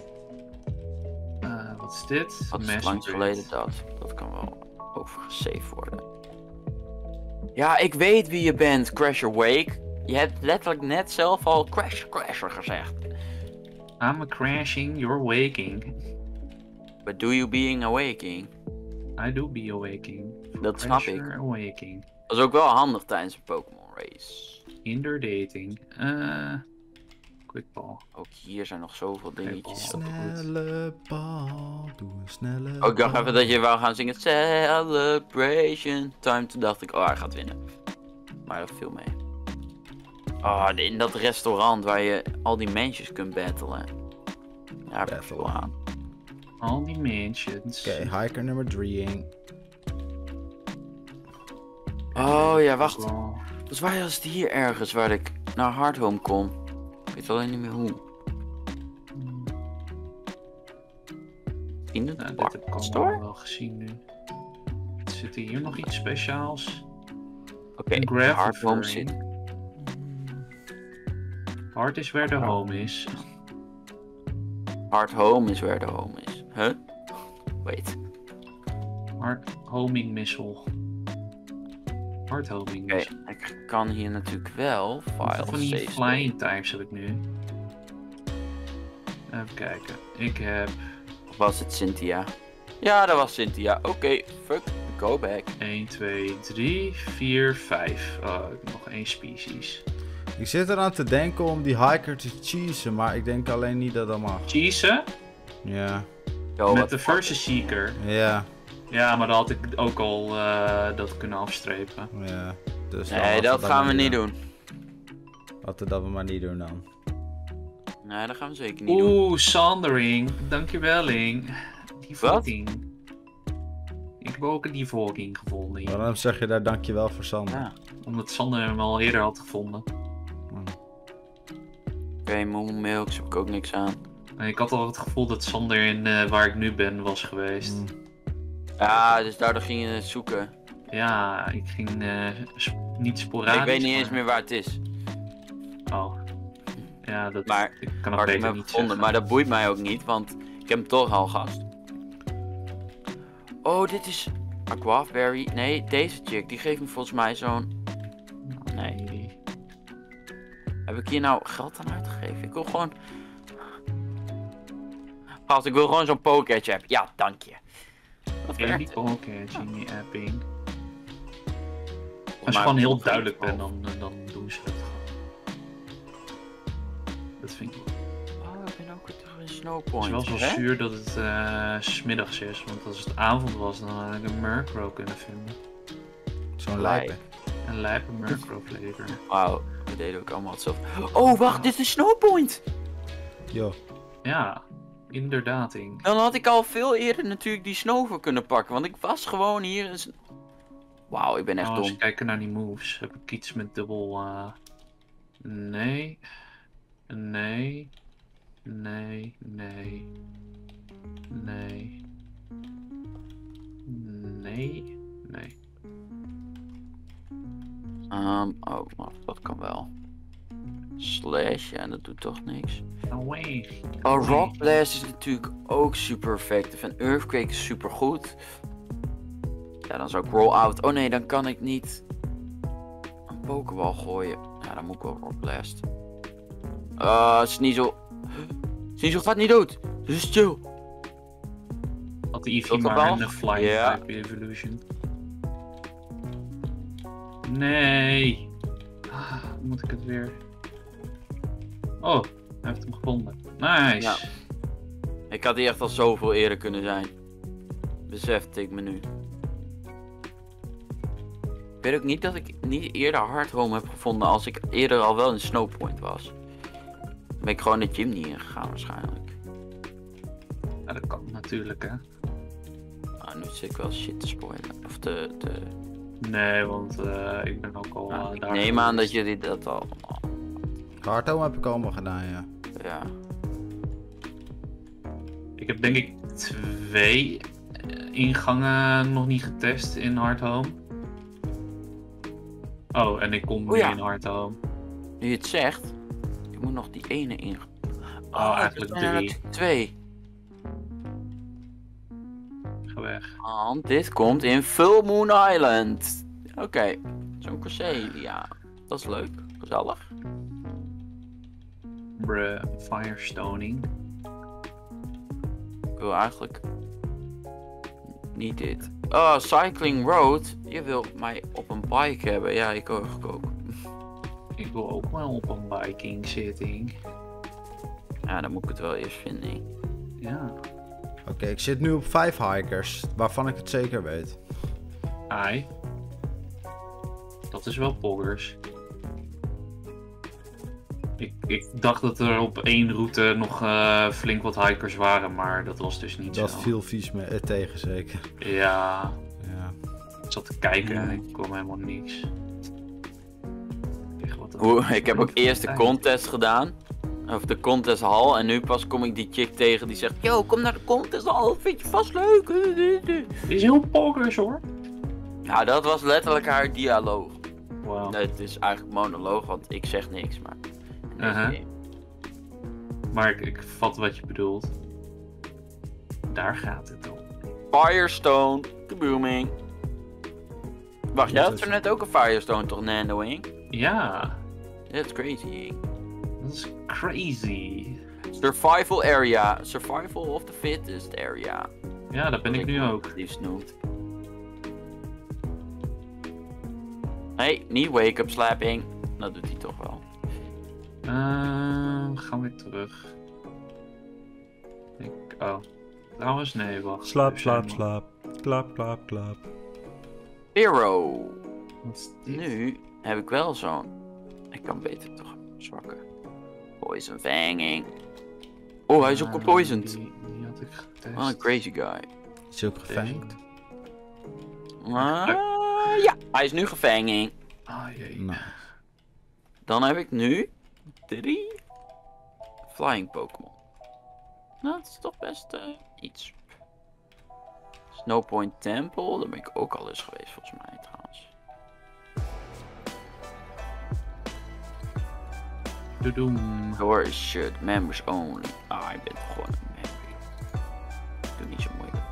Uh, wat is dit? Wat is Massive lang Raid. geleden dat? Dat kan wel overgesaved worden. Ja, ik weet wie je bent, Crash Awake. Je hebt letterlijk net zelf al Crash Crasher gezegd. I'm a crashing, you're waking. But do you being awaking? I do be awaking. Dat snap ik. Crasher awaking. Dat is ook wel handig tijdens een Pokémon race. Inder dating. Uh, quick ball. Ook hier zijn nog zoveel dingetjes. bal. Snelle bal, doe een snelle Oh, ik dacht bal. even dat je wou gaan zingen Celebration Time. Toen dacht ik, oh, hij gaat winnen. Maar dat viel mee. Oh, in dat restaurant waar je al die mensjes kunt battlen. Daar heb ik veel Battlen. aan. Al die mansions. Oké, okay, hiker nummer drie. Oh ja, wacht. Ball. Volgens mij was het hier ergens waar ik naar Hardhome kon. Ik weet alleen niet meer hoe. In de Nou, dit heb ik allemaal store? wel gezien nu. Zit hier nog iets speciaals? Oké, Een gravel Hardhome furring. zit. Hard is where the home is. Hardhome is waar de home is. Huh? Wait. Hard homing missile. Hard homing Oké, missile. ik kan hier natuurlijk wel Hoeveel files van die save. flying types heb ik nu? Even kijken. Ik heb Of was het Cynthia? Ja, dat was Cynthia. Oké, fuck, go back. één, twee, drie, vier, vijf. Oh, ik heb nog één species. Ik zit eraan te denken om die hiker te cheesen, maar ik denk alleen niet dat dat mag. Cheesen? Ja, Yo, Met wat de fuck. Versus Seeker. ja, Ja, maar dan had ik ook al uh, dat kunnen afstrepen. ja. Dus dan Nee, laten dat gaan we maar niet doen. Laten we dat we maar niet doen dan. Nee, dat gaan we zeker niet doen. Oeh, Sandering. Dankjewel, Ling. Die Wat? voting. Ik heb ook een devoking gevonden hier. Waarom zeg je daar dankjewel voor, Sander? Ja. Omdat Sander hem al eerder had gevonden. Oké, okay, Moon Milks heb ik ook niks aan. En ik had al het gevoel dat Sander in uh, waar ik nu ben was geweest. Mm. Ja, dus daardoor ging je het zoeken. Ja, ik ging uh, sp niet sporadisch. Ik weet niet eens maar- meer waar het is. Oh. Ja, dat Maar ik kan het Waar ik hem beter heb niet gevonden. zeggen. Maar dat boeit mij ook niet, want ik heb hem toch al gast. Oh, dit is Aquaberry. Nee, deze chick, die geeft me volgens mij zo'n... Nee. Heb ik hier nou geld aan uitgegeven? Ik wil gewoon... Gast, ik wil gewoon zo'n Pokétch app. Ja, dank je. Wat Ja, die werkt? Pokécaching, die apping. Volgens Als je mij gewoon heel nog duidelijk geen bent, dan, dan doen ze het gewoon. Dat vind ik wel. Oh, ik ben ook weer terug in Het is Snowpoint. wel zo hè? zuur dat het uh, 's middags is, want als het avond was, dan had ik een Murkrow kunnen vinden. Zo'n Lijp. lijpen. Een lijpe Murkrow flavor. Wauw, we deden ook allemaal hetzelfde. Oh, wacht, dit is Snowpoint! Yo. Ja, inderdaad. Ing. Dan had ik al veel eerder natuurlijk die Snover kunnen pakken, want ik was gewoon hier een... Wauw, ik ben echt Oh, als dom. je kijkt naar die moves, heb ik iets met dubbel... Uh... Nee. Nee. Nee. Nee. Nee. Nee. Nee. Um, oh, wacht, dat kan wel. Slash, ja, dat doet toch niks. Away. Oh, Rock Blast is natuurlijk ook super effectief en Earthquake is super goed. Ja, dan zou ik Roll Out. Oh nee, dan kan ik niet een Pokéball gooien. Ja, dan moet ik wel Rock Blast. Uh, Sneasel. Sneasel gaat niet dood. Dus chill. Had de Eevee Tot de maar bal? een flying Ja. type evolution. Nee. Ah, dan moet ik het weer... Oh, hij heeft hem gevonden. Nice. Ja. Ik had hier echt al zoveel eerder kunnen zijn. Besefte ik me nu. Ik weet ook niet dat ik niet eerder Hard Home heb gevonden als ik eerder al wel in Snowpoint was. Dan ben ik gewoon de gym niet ingegaan waarschijnlijk. Ja, dat kan natuurlijk, hè. Ah, nu zit ik wel shit te spoilen. Of te... te... Nee, want uh, ik ben ook al Ah, uh, ik daar. neem aan dat geweest. jullie dat al... Hardhome heb ik allemaal gedaan, ja. Ja. Ik heb denk ik twee ingangen nog niet getest in Hardhome. Oh, en ik kom nu Oh ja. in Hardhome. Nu je het zegt, ik moet nog die ene in. Oh, eigenlijk dat zijn er drie. natuurlijk twee. Ga weg. Want dit komt in Full Moon Island. Oké, okay. Zo'n Corsalia. Dat is leuk, gezellig. Bruh, Firestoning. Ik wil eigenlijk niet dit. Oh, Cycling Road. Je wil mij op een bike hebben. Ja, ik ook. ook. Ik wil ook wel op een biking zitting. Ja, dan moet ik het wel eerst vinden. Ja. Oké, okay, ik zit nu op vijf hikers, waarvan ik het zeker weet. Ai. Dat is wel poggers. Ik, ik dacht dat er op één route nog uh, flink wat hikers waren, maar dat was dus niet dat zo. Dat viel vies mee, eh, tegen zeker. Ja. Ja. Ik zat te kijken en Ja. ik kwam helemaal niks. Echt, wat een- Oeh, ik heb ook eerst de contest gedaan. Of de contesthal. En nu pas kom ik die chick tegen die zegt: Yo, kom naar de contesthal. Vind je vast leuk. Dit is heel poggers hoor. Nou, dat was letterlijk haar dialoog. Wow. Nee, het is eigenlijk monoloog, want ik zeg niks. Maar. Uh-huh. Maar ik, ik vat wat je bedoelt. Daar gaat het om. Firestone, kabooming. Wacht, jij had er net ook een Firestone toch, Nandoing? Ja, That's crazy. dat is crazy. Survival area. Survival of the fittest area. Ja, dat ben ik nu ook. Het liefst noemt. Nee, niet wake-up slapping. Dat doet hij toch wel. Uh, gaan we terug. Ik, oh. Trouwens, nee, wacht. Slaap, Er slaap, zijn slaap. Klaap, klaap, klaap. Zero. nog- Wat is dit? Nu heb ik wel zo'n... Ik kan beter toch zwakken. Poison fanging. Oh, hij is ook Ah, gepoisoned. Die, die had ik getest. Wat een crazy guy. Is hij ook gefanged? Ah, ja, hij is nu gevanging. Ah, jee. Nou. Dan heb ik nu drie flying Pokémon. Nou, dat is toch best uh, iets. Snowpoint Temple, daar ben ik ook al eens geweest volgens mij trouwens. Doedoem. Door shirt, members only. Ah, ik ben toch gewoon een member. Doe niet zo moeilijk.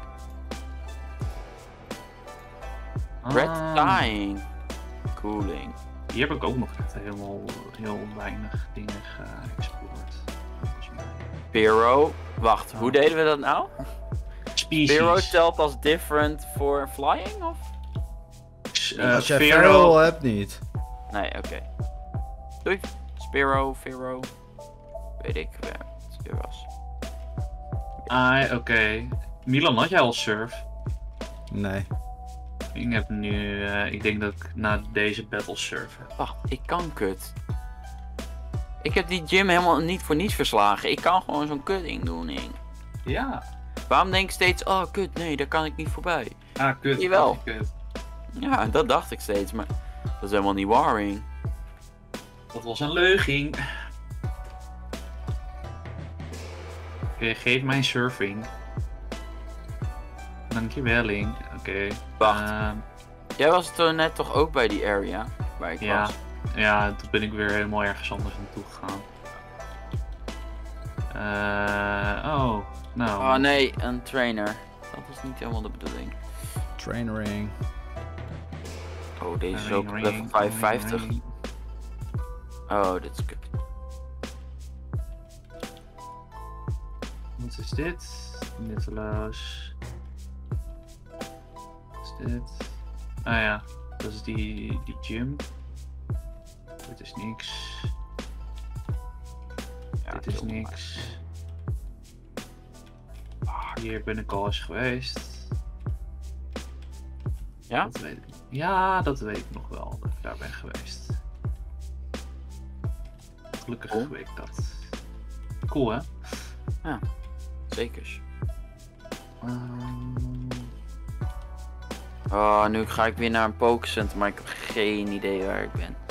Red Ah, Dying. Cooling. Hier heb ik ook nog echt helemaal heel weinig dingen geëxploreerd. volgens mij. Spiro. Wacht, hoe deden we dat nou? Species. Spiro telt als different voor flying of? Uh, Als jij Pharaoh- Feral hebt, niet. Nee, oké. Okay. Doei. Spiro, Pharaoh. Weet ik waar het weer was. Ah, oké. Okay. Milan, had jij al surf? Nee. Ik heb nu, uh, ik denk dat ik na deze battle surfen. Wacht, ik kan kut. Ik heb die gym helemaal niet voor niets verslagen. Ik kan gewoon zo'n kutding doen, Ing. Ja. Waarom denk ik steeds, oh kut, nee, daar kan ik niet voorbij. Ah, kut. Jawel. Kut. Ja, dat dacht ik steeds, maar dat is helemaal niet waar, Ing. Dat was een leuging. Oké, geef mij surfing. Dankjewel, Ing. Oké. Okay. Wacht. Uh, Jij was toen net toch ook bij die area waar ik ja. was? Ja, toen ben ik weer helemaal ergens anders naartoe gegaan. Uh, oh, nou. Oh nee, een trainer. Dat was niet helemaal de bedoeling. Trainering. Oh, deze is ook level vijfenvijftig. Oh, dit is kut. Wat is dit? Nutteloos. Wat is dit? Ah ja, dat is die, die gym. Dit is niks. Ja, dit is niks. Hier ben ik al eens geweest. Ja? Dat weet ik. Ja, dat weet ik nog wel, dat ik daar ben geweest. Gelukkig Cool. weet ik dat. Cool, hè? Ja, zekers. Um... Oh, nu ga ik weer naar een Pokécenter, maar ik heb geen idee waar ik ben.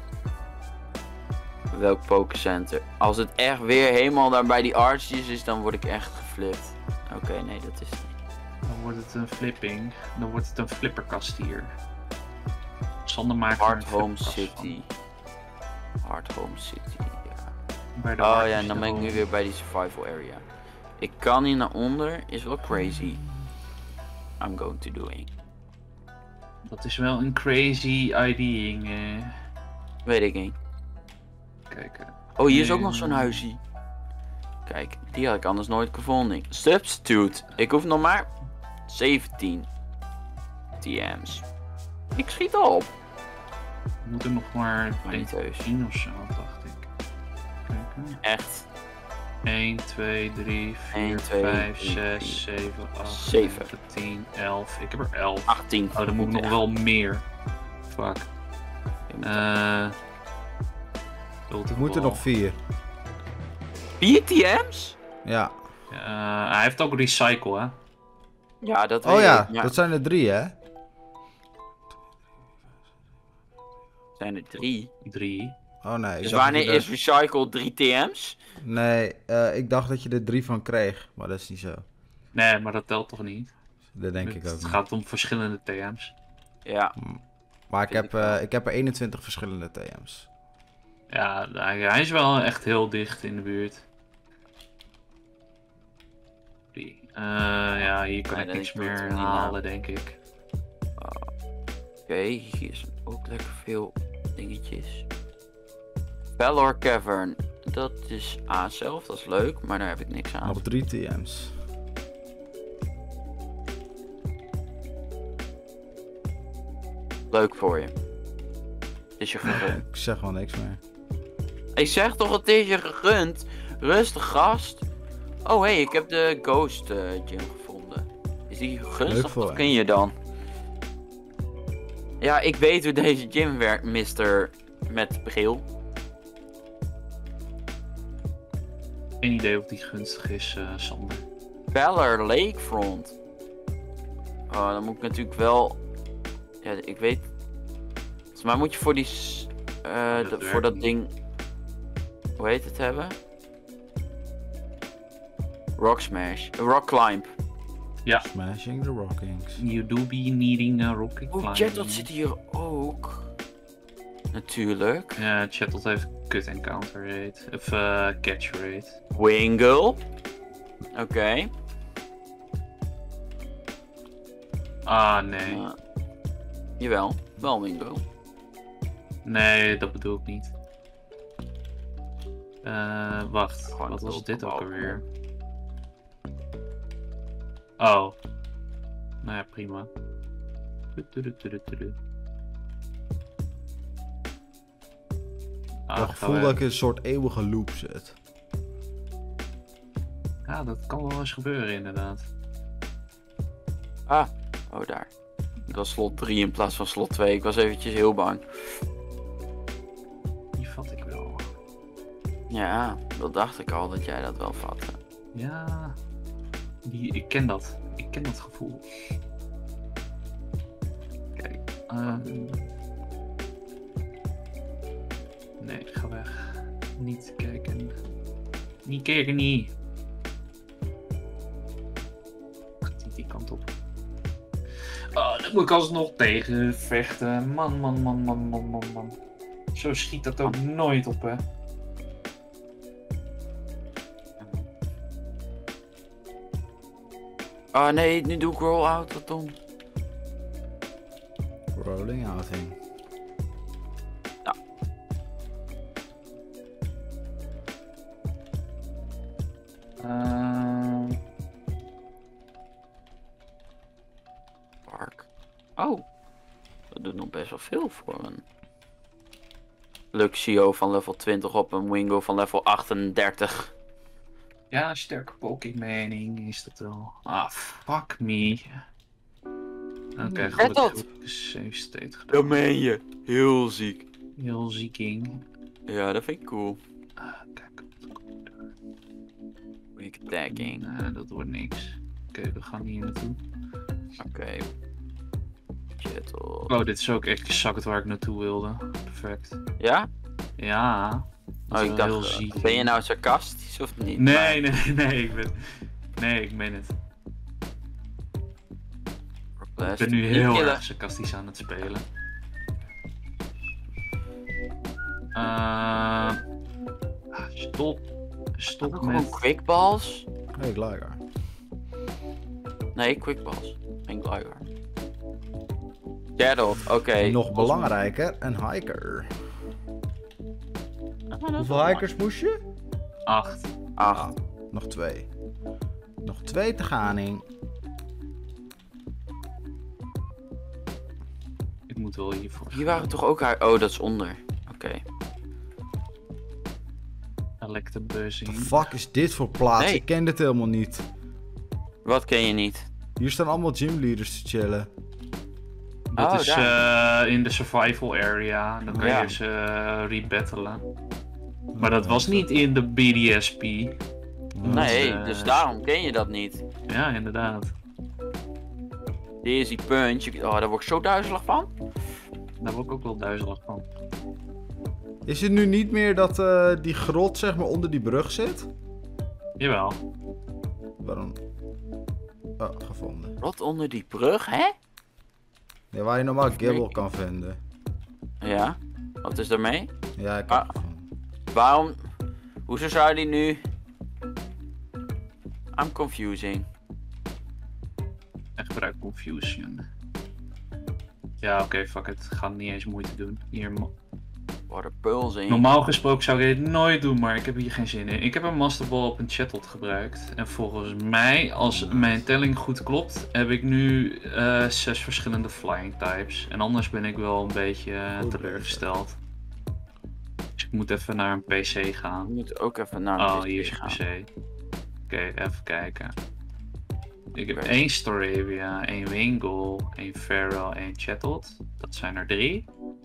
Welk Pokécenter? Als het echt weer helemaal daar bij die artsjes is, dan word ik echt geflipt. Oké, okay, nee, dat is niet. Dan wordt het een flipping. Dan wordt het een flipperkast hier. Sander maakt Hard er een Home flipperkast City. van. Hard Home City, ja. Bij de Oh hartjes ja, en dan ben ik nu eronder. weer bij die survival area. Ik kan hier naar onder, is wel crazy. I'm going to doing. Dat is wel een crazy idea. Eh. Weet ik niet. Kijk. eh. Oh, hier is ook Nee. nog zo'n huisje. Kijk, die had ik anders nooit gevonden. Substitute. Ik hoef nog maar zeventien T M's. Ik schiet al op. We moeten nog maar Maar niet heus. tien of zo, dacht ik. Kijk. Echt. één, twee, drie, vier, één, twee, vijf, drie, zes, vier, zeven, acht, zeven. negen, tien, elf. Ik heb er elf. achttien. Oh, dan moet ik nog Ja. wel meer. Fuck. Ik moet Eh. Er moeten nog vier. vier T M's? Ja. Uh, hij heeft ook recycle, hè? Ja, dat weet Oh ja, ik. Ja, dat zijn er drie, hè? zijn er drie. Drie. Oh nee. ik Dus dacht wanneer dat je is recycle drie T M's? er- Nee, eh, ik dacht dat je er drie van kreeg, maar dat is niet zo. Nee, maar dat telt toch niet? Dat denk ik het ook niet. gaat om verschillende T M's. Ja. Maar ik Vind heb, ik wel. eh, ik heb er eenentwintig verschillende T M's. Ja, hij, hij is wel echt heel dicht in de buurt. Drie. Uh, ja, hier kan Nee, ik dat niks is goed, meer niet halen, nou. denk ik. Oké, hier zijn ook lekker veel dingetjes. Valor Cavern. Dat is A zelf, dat is leuk, maar daar heb ik niks aan. Nog drie T M's. Leuk voor je. Is je gegund. Ik zeg wel niks meer. Ik zeg toch, het is je gegund. Rustig, gast. Oh hé, hey, ik heb de Ghost eh, Gym gevonden. Is die Leuk gunstig voor of je. ken je dan? Ja, ik weet hoe deze gym werkt, mister met bril. Geen idee of die gunstig is, uh, Sander. Valor Lakefront. Oh, dan moet ik natuurlijk wel... Ja, ik weet... Volgens mij moet je voor die... s- eh, Dat de- werkt voor dat niet. ding... Hoe heet het hebben? Rock Smash. Rock Climb. Smashing the Rockings. You do be needing a rocket Oh, climb. Chat, dat zit hier ook. Natuurlijk. Ja, Chattot heeft kut encounter rate. Of uh, catch rate. Wingle. Oké. Ah, nee. Eh, jawel, wel Wingle. Nee, dat bedoel ik niet. Eh, wacht. Gewoon Wat was open dit ook balken. alweer? Oh. Nou ja, prima. Tudutudutudu. Ik Ah, heb het gaan gevoel we- dat ik in een soort eeuwige loop zit. Ja, dat kan wel eens gebeuren inderdaad. Ah, oh daar. was slot drie in plaats van slot twee. Ik was eventjes heel bang. Die vat ik wel. Ja, dat dacht ik al dat jij dat wel vatte. Ja, die, ik ken dat. Ik ken dat gevoel. Kijk. ehm Nee, ga weg. Niet kijken. Niet kijken, niet. Gaat niet die kant op. Oh, daar moet ik alsnog tegen vechten. Man, man, man, man, man, man, man. Zo schiet dat ook nooit op, hè. Oh nee, nu doe ik roll-out, wat dom. Rolling outing. Uh, Park. Oh, dat doet nog best wel veel voor een Luxio van level twintig op een Wingo van level achtendertig. ja, sterke Pokémoning is dat wel. Ah, fuck me. Oké, okay, gelukkig dat. heb ik een safe state gedaan. Dat meen je. Heel ziek. Heel zieking. Ja, dat vind ik cool. Ah, kijk. Weak attacking. Nee, dat wordt niks. Oké, okay, we gaan hier naartoe. Oké. Okay. Chattel. Oh, dit is ook echt exact waar ik naartoe wilde. Perfect. Ja? Ja. Dat Oh, is ik wel dacht, heel ziek. ben je nou sarcastisch of niet? Nee, nee, nee, ik ben... Nee, ik meen het. Ik ben nu heel erg sarcastisch aan het spelen. Uh, stop. Stop met... Gewoon quickballs? Hey, Gligar. Nee, quickballs. Geen Gligar. Geralt, oké. Okay. Nog belangrijker, een hiker. Ah, Hoeveel hikers moest je? Acht. Acht. Ah, nog twee. Nog twee te gaan in. Ik moet wel hiervoor. Hier waren toch ook haar... Oh, dat is onder. Oké. Okay. Electabuzing. What the fuck is dit voor plaats? Nee. Ik ken dit helemaal niet. Wat ken je niet? Hier staan allemaal gymleaders te chillen. Dat Oh, is uh, in de survival area. Dan kan Ja. je ze uh, rebattelen. Maar dat was niet in de B D S P. Nee, uh, dus daarom ken je dat niet. Ja, inderdaad. Dizzy Punch. Oh, daar word ik zo duizelig van. Daar word ik ook wel duizelig van. Is het nu niet meer dat uh, die grot zeg maar onder die brug zit? Jawel. Waarom? Oh, gevonden. Rot onder die brug, hè? Ja, waar je normaal Gibble kan vinden. Ja. Wat is daarmee? Ja, ik heb Ah. het gevonden. Waarom? Hoezo zou die nu... I'm confusing. En gebruik Confusion. Ja, oké, okay, fuck it. Ga niet eens moeite doen. Hier, ma- Water pulsing. normaal gesproken zou ik dit nooit doen, maar ik heb hier geen zin in. Ik heb een Master Ball op een Chatot gebruikt. En volgens mij, als mijn telling goed klopt, heb ik nu uh, zes verschillende flying types. En anders ben ik wel een beetje uh, Goed teleurgesteld. Dus ik moet even naar een P C gaan. We moeten ook even naar de Oh, P C hier is een gaan. P C. Oké, okay, even kijken. Ik heb Oké. één Staravia, één Wingull, één Feral, één Chatot. Dat zijn er drie.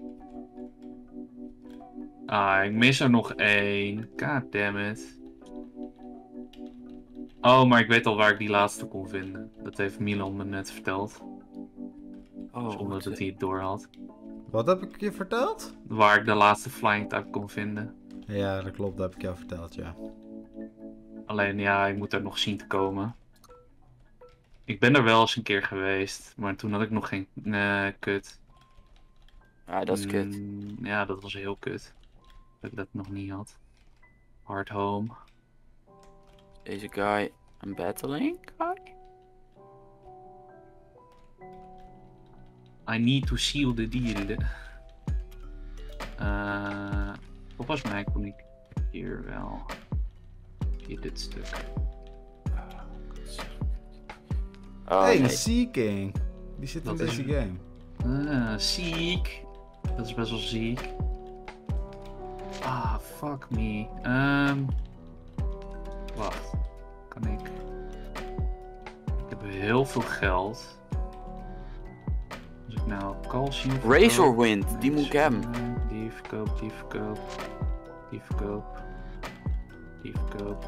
Ah, ik mis er nog één. God damn it. Oh, maar ik weet al waar ik die laatste kon vinden. Dat heeft Milan me net verteld. Oh, Zonder wat- dat hij het door had. Wat heb ik je verteld? Waar ik de laatste flying type kon vinden. Ja, dat klopt, dat heb ik jou verteld, ja. Alleen ja, ik moet er nog zien te komen. Ik ben er wel eens een keer geweest. Maar toen had ik nog geen uh, kut. Ja, dat is kut. Mm, ja, dat was heel kut. Dat ik dat nog niet had. Hard home. Deze guy een battling guy? I need to seal the deal. Uh, volgens mij kom ik hier wel. Hier dit stuk. Oh, hey, nee. Seeking. Die zit Dat in is- deze game. Ah, ziek. Dat is best wel ziek. Ah, fuck me. Um, wacht. Kan ik... Ik heb heel veel geld. nou calcium. Razorwind, die moet ik hebben. Die verkoop, die verkoop. Die verkoop. Die verkoop.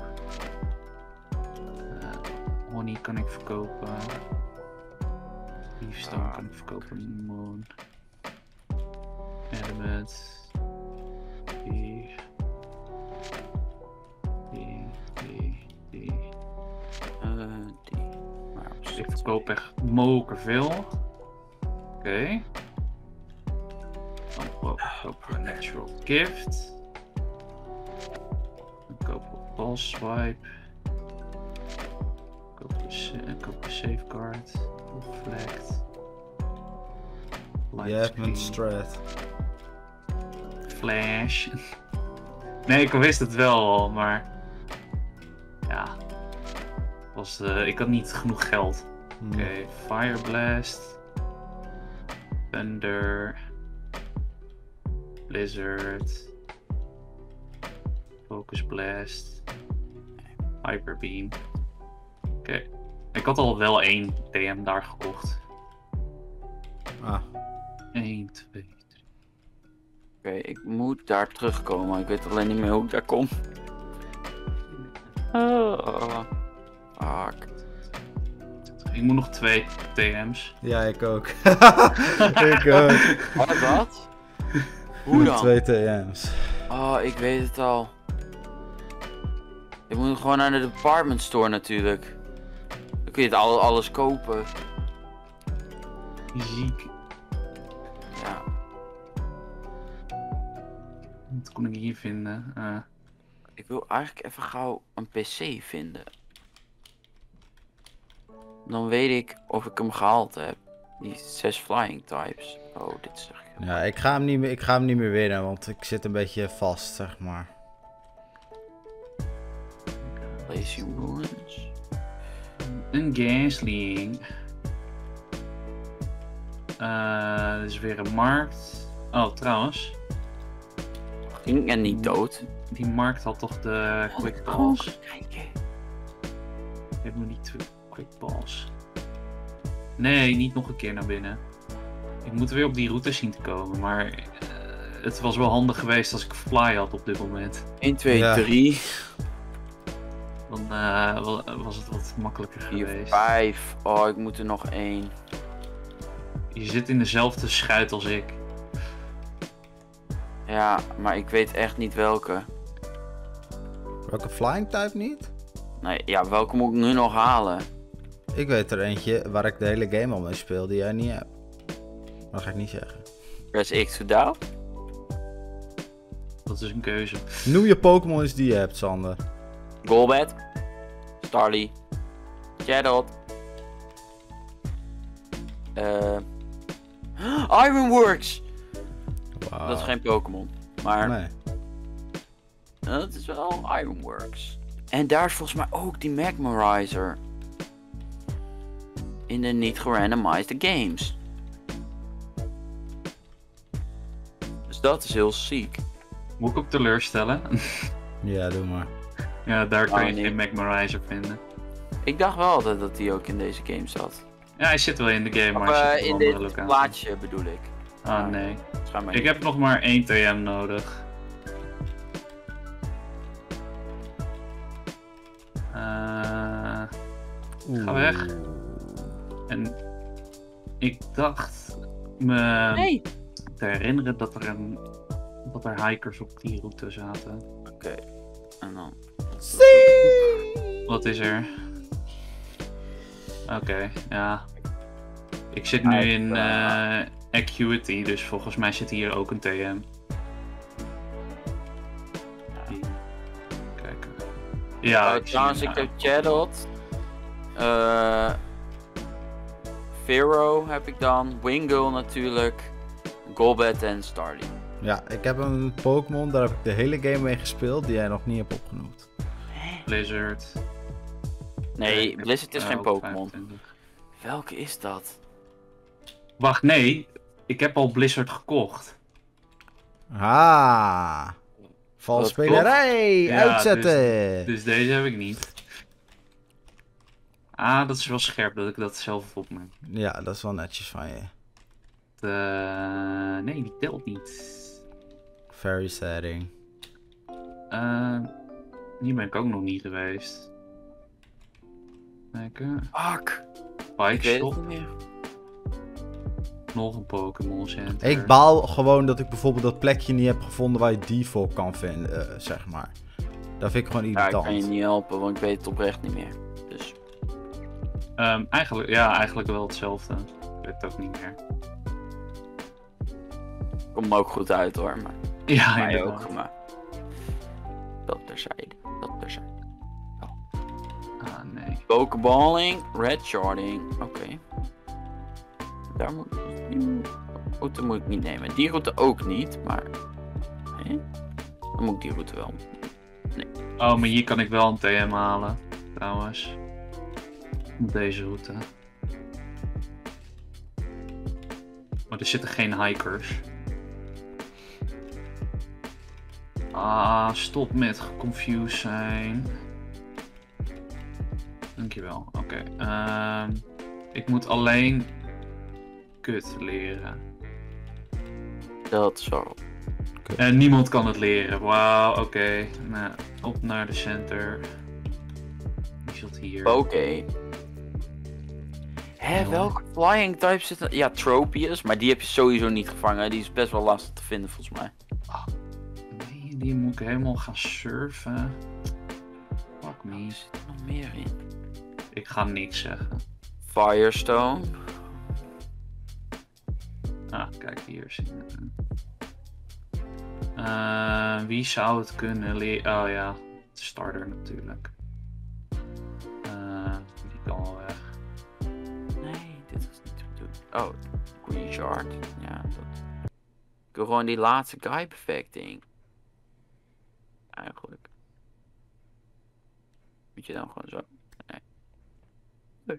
Uh, honey kan ik verkopen. Leafstone kan ik verkopen. Moon. Element. Die. Die. Die. Die. Uh, die. Maar Ik verkoop echt moker veel. Oké. Okay. Dan koop ik een natural gift. Dan koop ik een pulse swipe. Koop een, koop een safeguard. Reflect. Je hebt mijn strat. Flash. Nee, ik wist het wel al, maar ja, was, uh, ik had niet genoeg geld. Hmm. Oké, okay, Fire Blast, Thunder, Blizzard, Focus Blast, Hyper Beam. Oké, okay. Ik had al wel één T M daar gekocht. Ah. één, twee. Oké, okay, ik moet daar terugkomen. Ik weet alleen niet meer hoe ik daar kom. Oh. Fuck. Ik moet nog twee T M's. Ja, ik ook. ik ook. Wat? Wat? Hoe dan? Twee T M's. Oh, ik weet het al. Je moet gewoon naar de department store natuurlijk. Dan kun je het al, alles kopen. Ziek. Ja. Wat kon ik hier vinden? Uh. Ik wil eigenlijk even gauw een P C vinden. Dan weet ik of ik hem gehaald heb. Die zes flying types. Oh, dit is echt... Ja, ik ga, hem niet meer, ik ga hem niet meer winnen, want ik zit een beetje vast, zeg maar. Lazy Ruins. Een Gasling. Uh, dit is weer een markt. Oh, trouwens. Ging en niet dood. Die markt had toch de quick Oh, balls? kijken. Ik heb nog niet quick balls. Nee, niet nog een keer naar binnen. Ik moet weer op die route zien te komen, maar uh, het was wel handig geweest als ik fly had op dit moment. één, twee, Ja. drie. Dan uh, was het wat makkelijker vier, geweest. vijf. Oh, ik moet er nog één. Je zit in dezelfde schuit als ik. Ja, maar ik weet echt niet welke. Welke flying type niet? Nee, ja, welke moet ik nu nog halen? Ik weet er eentje waar ik de hele game al mee speel die jij niet hebt. Dat ga ik niet zeggen. Press X to down. Dat is een keuze. Noem je Pokémon die je hebt, Sander. Golbat. Starly. Chatot. Uh, Ironworks! Wow. Dat is geen Pokémon. Maar Nee. uh, dat is wel Ironworks. En daar is volgens mij ook die Magmarizer. In de niet gerandomized games. Dus dat is heel ziek. Moet ik ook teleurstellen? Ja, doe maar. Ja, daar kan Oh, je nee. geen Magmarizer vinden. Ik dacht wel dat, dat die ook in deze game zat. Ja, hij zit wel in de game, maar Of, hij uh, zit op een in andere dit locatie. plaatje bedoel ik. Ah, nee. Schijnbaar Ik niet. heb nog maar één T M nodig. Uh, Oeh. Ga weg. En ik dacht me Nee! te herinneren dat er, een, dat er hikers op die route zaten. Oké. En dan... Wat is er? Oké, okay, ja. Ik zit nu in uh, Acuity, dus volgens mij zit hier ook een T M. Kijk. Ja, Uh, ik zie trouwens, hem, ik nou. heb Chatot. Uh, Pharaoh heb ik dan. Wingull natuurlijk. Golbat en Starly. Ja, ik heb een Pokémon, daar heb ik de hele game mee gespeeld, die jij nog niet hebt opgenoemd. Blizzard. Nee, Ik heb, Blizzard is uh, geen ook Pokémon. vijfentwintig. Welke is dat? Wacht, nee. Ik heb al Blizzard gekocht. Ah. Valsspelerij! Ja, Uitzetten! Dus deze heb ik niet. Ah, dat is wel scherp dat ik dat zelf opneem. Ja, dat is wel netjes van je. Uh, nee, die telt niet. Very setting. Uh, hier ben ik ook nog niet geweest. Kijken. Fuck. Bike Ik weet shop. het niet meer. Nog een Pokémon Center. Ik baal gewoon dat ik bijvoorbeeld dat plekje niet heb gevonden waar je default kan vinden, uh, zeg maar. Dat vind ik gewoon Ja, ik irritant. kan je niet helpen, want ik weet het oprecht niet meer. Dus. Um, eigenlijk, ja, eigenlijk wel hetzelfde. Ik weet het ook niet meer. Komt me ook goed uit hoor, maar. Ja, Mij inderdaad. ook, maar. Dat terzijde. Dat terzijde. Ah, nee. Pokeballing, red sharding. Oké. Okay. Daar moet die route moet ik niet nemen. Die route ook niet, maar. Nee. Dan moet ik die route wel. Nee. Oh, maar hier kan ik wel een T M halen. Trouwens. Op deze route. Maar er zitten geen hikers. Ah, stop met geconfused zijn. Dankjewel. Oké. Okay. Um, ik moet alleen kut leren. Dat zo. En niemand kan het leren. Wauw, oké. Okay. Nou, op naar de center. Die zit hier. Oké. Okay. Hé, welke flying type zit er? Ja, Tropius, maar die heb je sowieso niet gevangen. Die is best wel lastig te vinden volgens mij. Oh, nee, die moet ik helemaal gaan surfen. Fuck me. Er zit er nog meer in. Ik ga niks zeggen. Firestone. Ah, kijk hier. Uh, wie zou het kunnen leren? Oh ja, starter natuurlijk. Uh, die kan wel weg. Nee, dit was niet te doen. Oh, Green Shard. Ja, dat. Ik wil gewoon die laatste guy perfecting. Eigenlijk. Moet je dan gewoon zo. Nee. Nee.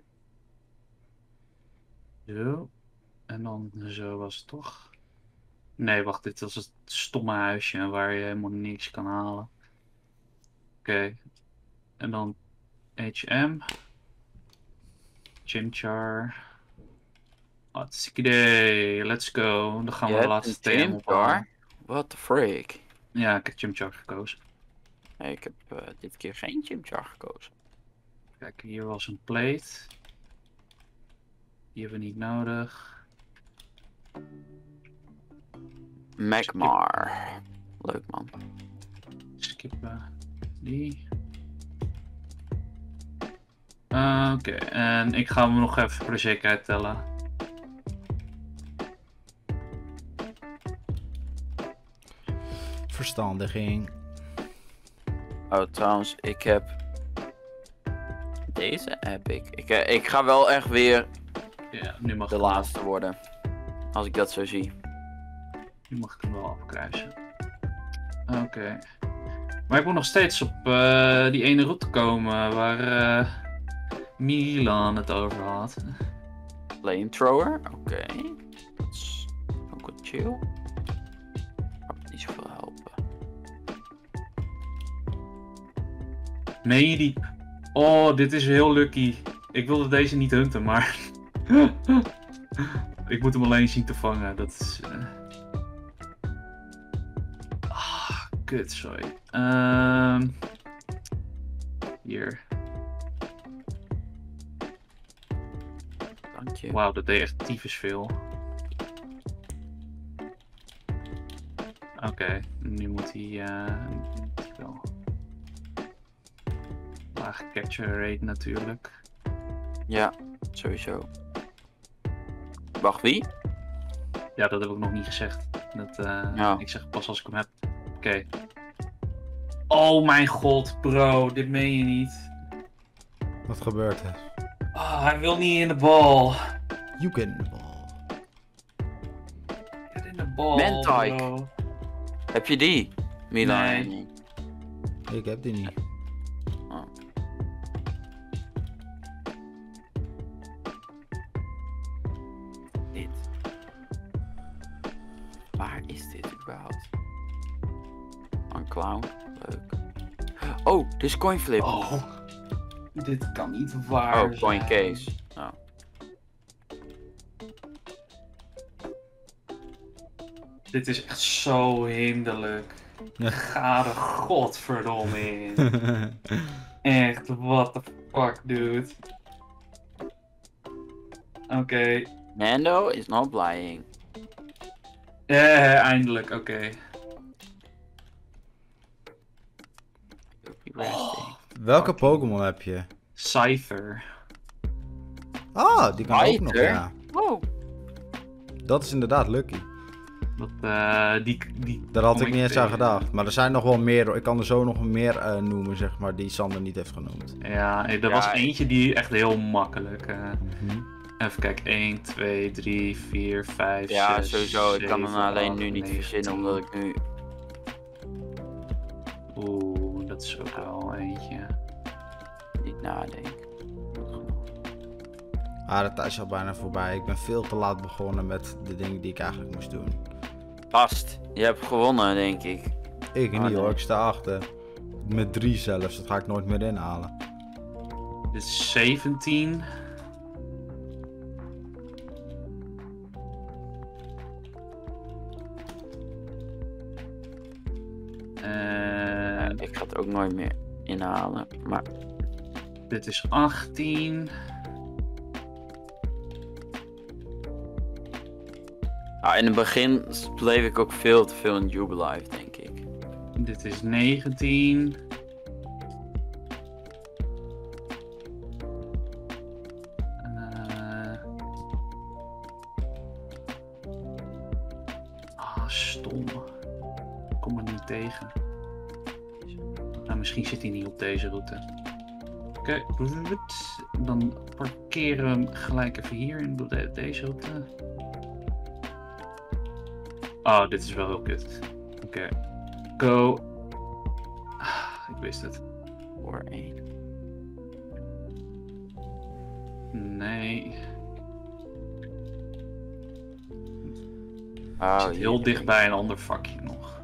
Zo. En dan zo was het toch. Nee, wacht, dit was het stomme huisje waar je helemaal niks kan halen. Oké. Okay. En dan H M. Chimchar. Hartstikke idee. Let's go. Dan gaan we de laatste T M ophalen. What the frick? Ja, ik heb Chimchar gekozen. Nee, ik heb uh, dit keer geen Chimchar gekozen. Kijk, hier was een plate. Die hebben we niet nodig. Magmar. Leuk man. Skippen die. Uh, Oké, okay. En ik ga hem nog even voor de zekerheid tellen. Verstandiging. Oh, trouwens, ik heb... Deze heb ik. Ik, ik ga wel echt weer ja, nu mag de laatste wel worden. Als ik dat zo zie. Nu mag ik hem wel afkruisen. Oké. Okay. Maar ik moet nog steeds op uh, die ene route komen waar uh, Milan het over had. Flamethrower, oké. Okay. Dat is ook wel chill. Kan me niet zoveel helpen. Meen je die? Oh, dit is heel lucky. Ik wilde deze niet hunten, maar... ik moet hem alleen zien te vangen. Dat is... Uh... Ah, kut, sorry. Um... Hier. Dank je. Wauw, dat deed echt tyfus veel. Oké, okay, nu moet hij uh, wel. Lage capture rate natuurlijk. Ja, sowieso. Wacht, wie? Ja, dat heb ik nog niet gezegd. Dat, uh, ja. Ik zeg pas als ik hem heb. Oké. Okay. Oh mijn god, bro, dit meen je niet. Wat gebeurt er? Oh, hij wil niet in de bal. You get in the ball. Get in de bal, Mentike. bro. Heb je die? Milan? Nee. Ik heb die niet. Oh. Dit. Waar is dit überhaupt? Een clown. Leuk. Oh, dit is coinflip. Oh. Dit kan niet waar oh, coin zijn. case. Oh. Dit is echt zo hinderlijk. Ga er godverdomme in. Echt, what the fuck, dude. Oké. Okay. Nando is not lying. Ja, eindelijk, oké. Okay. Oh, welke Pokémon heb je? Scyther. Ah, die kan ook nog, Scyther? ja. Oh. Dat is inderdaad Lucky. Dat, uh, die, die Daar had ik niet eens aan gedacht. Maar er zijn nog wel meer. Ik kan er zo nog meer uh, noemen, zeg maar, die Sander niet heeft genoemd. Ja, er ja, was eentje die echt heel makkelijk. Uh, Mm-hmm. Even kijken, één, twee, drie, vier, vijf, Ja, zes, sowieso. Ik kan hem zeven, alleen acht, nu niet negen, verzinnen, tien. omdat ik nu... Oeh, dat is ook wel eentje. niet nadenk. Ah, de tijd is al bijna voorbij. Ik ben veel te laat begonnen met de dingen die ik eigenlijk moest doen. Gast, je hebt gewonnen, denk ik. Ik Ah, niet nee. hoor, ik sta achter. Met drie zelfs, dat ga ik nooit meer inhalen. Dit is zeventien. Ja, En ik ga het ook nooit meer inhalen, maar... dit is achttien. Ah, in het begin bleef ik ook veel te veel in Jubilife, denk ik. Dit is negentien. Uh... Ah, stom. Ik kom er niet tegen. Nou, misschien zit hij niet op deze route. Oké, okay. Dan parkeren we hem gelijk even hier in de- deze route. Oh, dit is wel heel kut. Oké. Okay. Go. Ah, ik wist het. Voor één. Nee. Oh, Ik zit heel hier. dicht bij een ander vakje nog.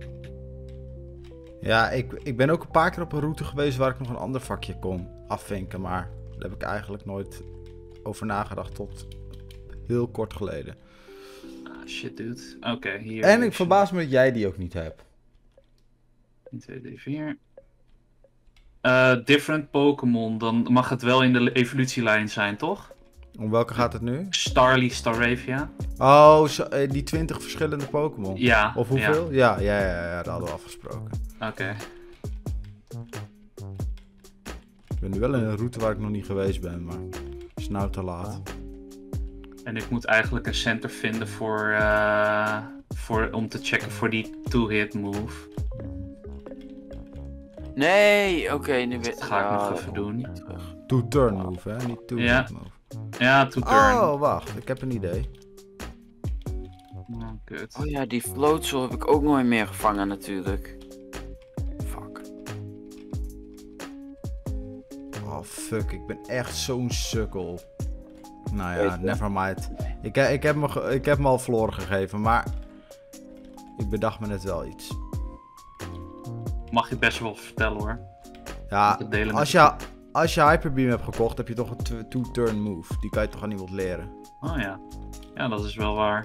Ja, ik, ik ben ook een paar keer op een route geweest waar ik nog een ander vakje kon afvinken. Maar daar heb ik eigenlijk nooit over nagedacht tot heel kort geleden. Ah, shit, dude. Oké, okay, hier. En ik verbaas me dat jij die ook niet hebt. één, twee, drie, vier. Uh, different Pokémon. Dan mag het wel in de evolutielijn zijn, toch? Om welke gaat het nu? Starly, Staravia. Oh, zo, eh, die twintig verschillende Pokémon. Ja. Of hoeveel? Ja, ja, ja, ja, ja, dat hadden we afgesproken. Oké. Okay. Ik ben nu wel in een route waar ik nog niet geweest ben, maar het is nou te laat. En ik moet eigenlijk een center vinden voor, uh, voor, om te checken voor die two-hit move. Nee, oké, okay, nu weet Dat ga ik ja, nog dat even komt doen. niet terug. Two-turn move, hè? Niet two-hit Ja. move. Ja, two-turn. Oh, wacht. Ik heb een idee. Oh, kut. Oh ja, die floatsel heb ik ook nooit meer gevangen natuurlijk. Fuck. Oh, fuck. Ik ben echt zo'n sukkel. Nou Weet ja, je. nevermind. Ik, ik, heb me, ge- ik heb me al verloren gegeven, maar ik bedacht me net wel iets. Mag je best wel vertellen hoor. Ja, Te delen met als de je, als je Hyperbeam hebt gekocht, heb je toch een tw- two-turn move. Die kan je toch aan iemand leren? Oh ja. Ja, dat is wel waar.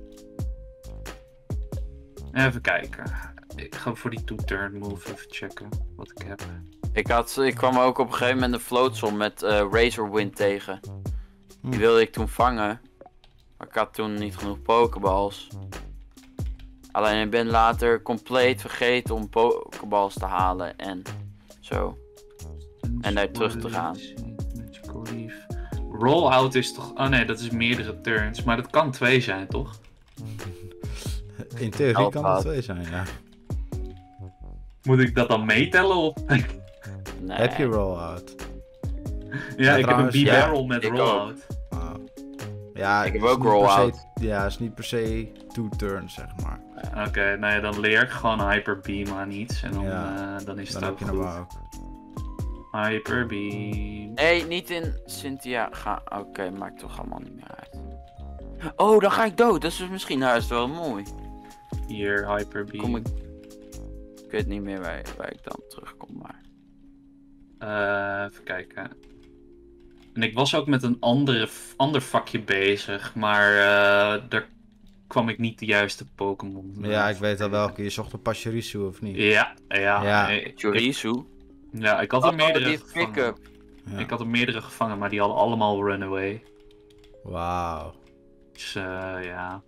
Even kijken. Ik ga voor die two-turn move even checken wat ik heb. Ik, had, ik kwam ook op een gegeven moment een floatsel met uh, Razor Wind tegen. Die Hm. wilde ik toen vangen. Maar ik had toen niet genoeg pokeballs. Alleen ik ben later compleet vergeten om pokeballs te halen en zo. En daar terug te gaan. Magical Leaf. Rollout is toch... Oh nee, dat is meerdere turns. Maar dat kan twee zijn, toch? In theorie Help kan het out. twee zijn, ja. Moet ik dat dan meetellen? Of... Nee. Heb je rollout? ja, ik trouwens, heb een ja, B-barrel met ik rollout. Ah. Ja, Ik heb het is ook niet per rollout. se- Ja, het is niet per se two-turn, zeg maar. Oké, okay, nou ja, dan leer ik gewoon Hyperbeam aan iets. En dan, Ja, uh, dan is Dan het heb ook je hem goed. ook. Hyperbeam. Nee, niet in Cynthia. Ga... Oké, okay, maakt toch allemaal niet meer uit. Oh, dan ga ik dood. Dat is dus misschien juist wel mooi. Hier, Hyperbeam. Kom ik... Ik weet niet meer waar, waar ik dan terugkom, maar... Uh, even kijken. En ik was ook met een andere, ander vakje bezig, maar uh, daar kwam ik niet de juiste Pokémon. Ja, ik weet al welke. Je zocht een Pachirisu of niet? Ja, ja. Ja. nee, ik- Chorizo. ja, ik had er Oh, meerdere die gevangen. pick-up. Ja. Ik had er meerdere gevangen, maar die hadden allemaal Runaway. Wauw. Dus uh, ja.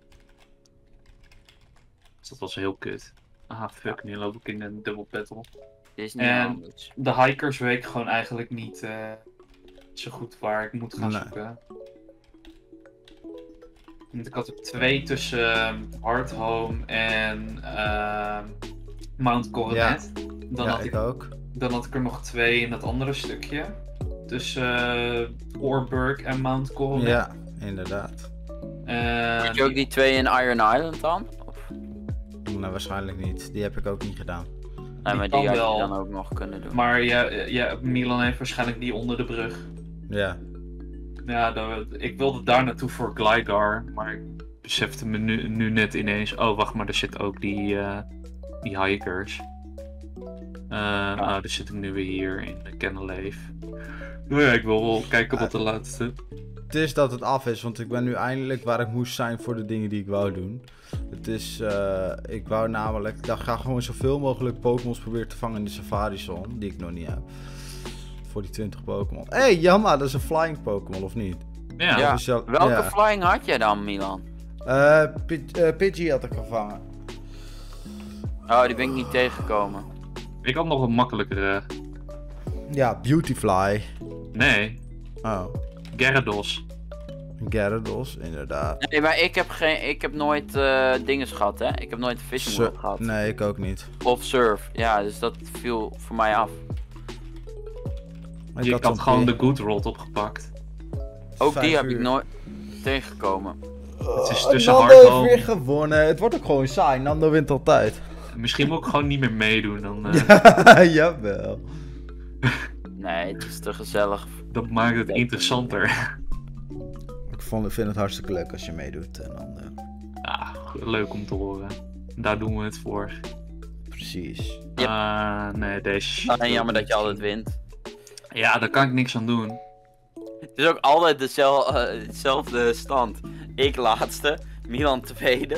Dus dat was heel kut. Ah, fuck, nu loop ik in een double battle. Dit is niet En- anders. De hikers weet ik gewoon eigenlijk niet uh, zo goed waar ik moet gaan Nee. zoeken. Want ik had er twee tussen uh, Hardhome en uh, Mount Coronet. Dan, Ja, had ik ik, ook. dan had ik er nog twee in dat andere stukje. Tussen uh, Orberg en Mount Coronet. Ja, inderdaad. En Had je ook die twee in Iron Island dan? Of? Nou, waarschijnlijk niet. Die heb ik ook niet gedaan. Nee, maar kan die had je wel. dan ook nog kunnen doen. Maar ja, ja, Milan heeft waarschijnlijk die onder de brug. Ja. Ja, dat, ik wilde daar naartoe voor Gligar, maar ik besefte me nu, nu net ineens, oh wacht maar, er zitten ook die, uh, die hikers. Uh, Nou, dus zit ik nu weer hier in de Kenneleef. Nou ja, ik wil wel kijken wat de laatste... Het is dat het af is, want ik ben nu eindelijk waar ik moest zijn voor de dingen die ik wou doen. Het is, uh, ik wou namelijk, ik dacht, ga gewoon zoveel mogelijk Pokémons proberen te vangen in de Safari Zone, die ik nog niet heb. Voor die twintig Pokémon. Hé, hey, Jamma, dat is een Flying Pokémon, of niet? Ja, Ja. Dus ja, Welke ja. flying had jij dan, Milan? Uh, Pid- uh, Pidgey had ik gevangen. Oh, die ben ik niet tegengekomen. ik had nog een makkelijkere... Ja, Beautyfly. Nee, Oh, Gyarados. Gyarados, inderdaad. Nee, maar ik heb, geen, ik heb nooit uh, dingen gehad, hè? Ik heb nooit een fishing Sur- rod gehad. Nee, ik ook niet. Of surf. Ja, dus dat viel voor mij af. Ik Je had, zo'n gewoon P- de Good Rod opgepakt. Ook Vijf die heb uur. ik nooit tegengekomen. Het is Oh, tussen Nando heeft Hardhome- weer gewonnen. Het wordt ook gewoon saai. Nando wint altijd. Misschien moet ik gewoon niet meer meedoen, dan uh, Ja, jawel. Nee, het is te gezellig. dat maakt het interessanter. Ik vond, vind het hartstikke leuk als je meedoet. En dan, uh, Ja, leuk om te horen. Daar doen we het voor. precies. Yep. Uh, nee, deze shit Alleen wil jammer ik dat je niet altijd zien. wint. Ja, daar kan ik niks aan doen. Het is ook altijd dezel- uh, dezelfde stand. Ik laatste, Milan tweede.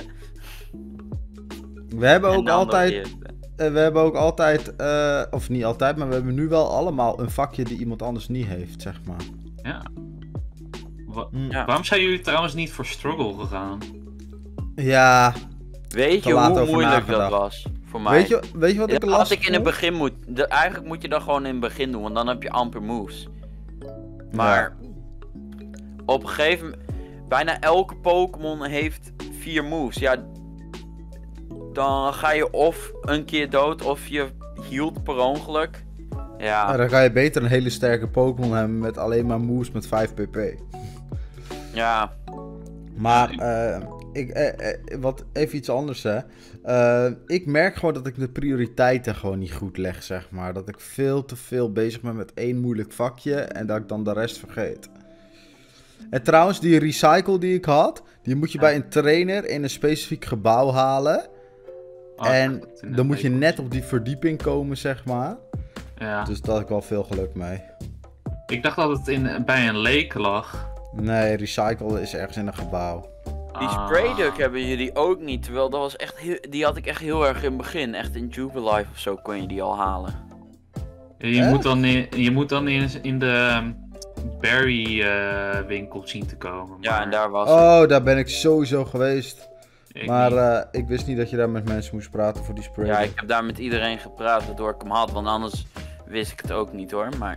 We hebben en ook Nando altijd, eerste. uh, we hebben ook altijd, uh, of niet altijd, maar we hebben nu wel allemaal een vakje die iemand anders niet heeft, zeg maar. Ja. Wa- Mm. Ja. Waarom zijn jullie trouwens niet voor Struggle gegaan? Ja, Weet te je laat hoe over moeilijk dat nagedacht. was voor mij? weet je, weet je wat Ja, ik dat lastig had ik in het vond? begin moet. De, eigenlijk moet je dat gewoon in het begin doen, want dan heb je amper moves. Maar op een gegeven moment, bijna elke Pokémon heeft vier moves. Ja, dan ga je of een keer dood of je healt per ongeluk. Ja, Nou, dan ga je beter een hele sterke Pokémon hebben met alleen maar moves met vijf pp. ja. Maar, eh, ik, eh, eh, wat, even iets anders hè. Eh, ik merk gewoon dat ik de prioriteiten gewoon niet goed leg, zeg maar. Dat ik veel te veel bezig ben met één moeilijk vakje en dat ik dan de rest vergeet. En trouwens, die recycle die ik had, die moet je bij een trainer in een specifiek gebouw halen. Oh, en ik had het in dan de moet je week- net op die verdieping komen, zeg maar. Ja. Dus daar had ik wel veel geluk mee. Ik dacht dat het in, bij een lake lag. Nee, recycle is ergens in een gebouw. Die Ah. Sprayduck hebben jullie ook niet, terwijl dat was echt heel, die had ik echt heel erg in het begin. Echt in Jubilife of zo kon je die al halen. Je Echt? moet dan in, je moet dan in, in de berry eh, winkel zien te komen. Ja, maar en daar was het. Oh, daar ben ik sowieso geweest. ik Maar niet. eh, ik wist niet dat je daar met mensen moest praten voor die spray. Ja, ik heb daar met iedereen gepraat waardoor ik hem had, want anders wist ik het ook niet hoor. Maar...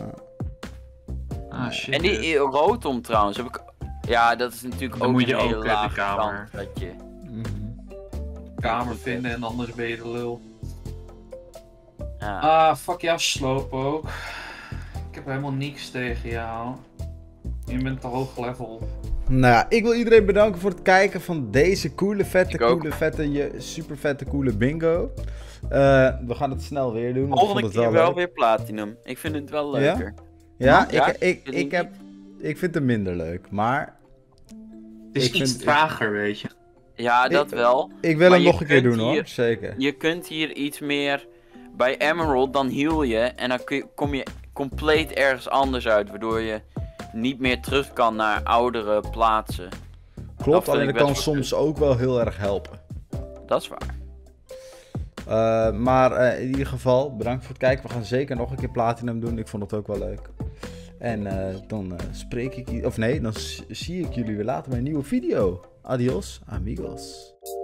ah, shit. En die dus. Rotom trouwens, heb ik... Ja, dat is natuurlijk Dan ook moet een je hele ook, eh, de lage kamer. kans dat je... Mhm. kamer vinden en anders ben je de lul. Ja. Ah, fuck jou, Slowpoke. Ik heb helemaal niks tegen jou. Je bent te hoog level. Nou ja, ik wil iedereen bedanken voor het kijken van deze coole, vette, Ik ook. coole, vette, je, super vette, coole bingo. Eh, we gaan het snel weer doen. want ik Volgende vond het keer wel wel leuk. weer Platinum. Ik vind het wel Ja? leuker. Ja, Ja, ik, ik, vind ik, ik heb, ik vind het minder leuk. Maar Het is Ik iets vind- trager, weet je. Ja, dat Ik- wel. ik wil Maar hem je nog een keer kunt doen hoor, hier- zeker. Je kunt hier iets meer... Bij Emerald, dan heal je en dan kun je, kom je compleet ergens anders uit. Waardoor je niet meer terug kan naar oudere plaatsen. klopt, vind alleen ik dat kan best wel soms ook wel heel erg helpen. Dat is waar. Uh, maar uh, in ieder geval, bedankt voor het kijken. We gaan zeker nog een keer Platinum doen. Ik vond het ook wel leuk. En uh, dan uh, spreek ik... Of nee, dan zie ik jullie weer later bij een nieuwe video. Adios, amigos.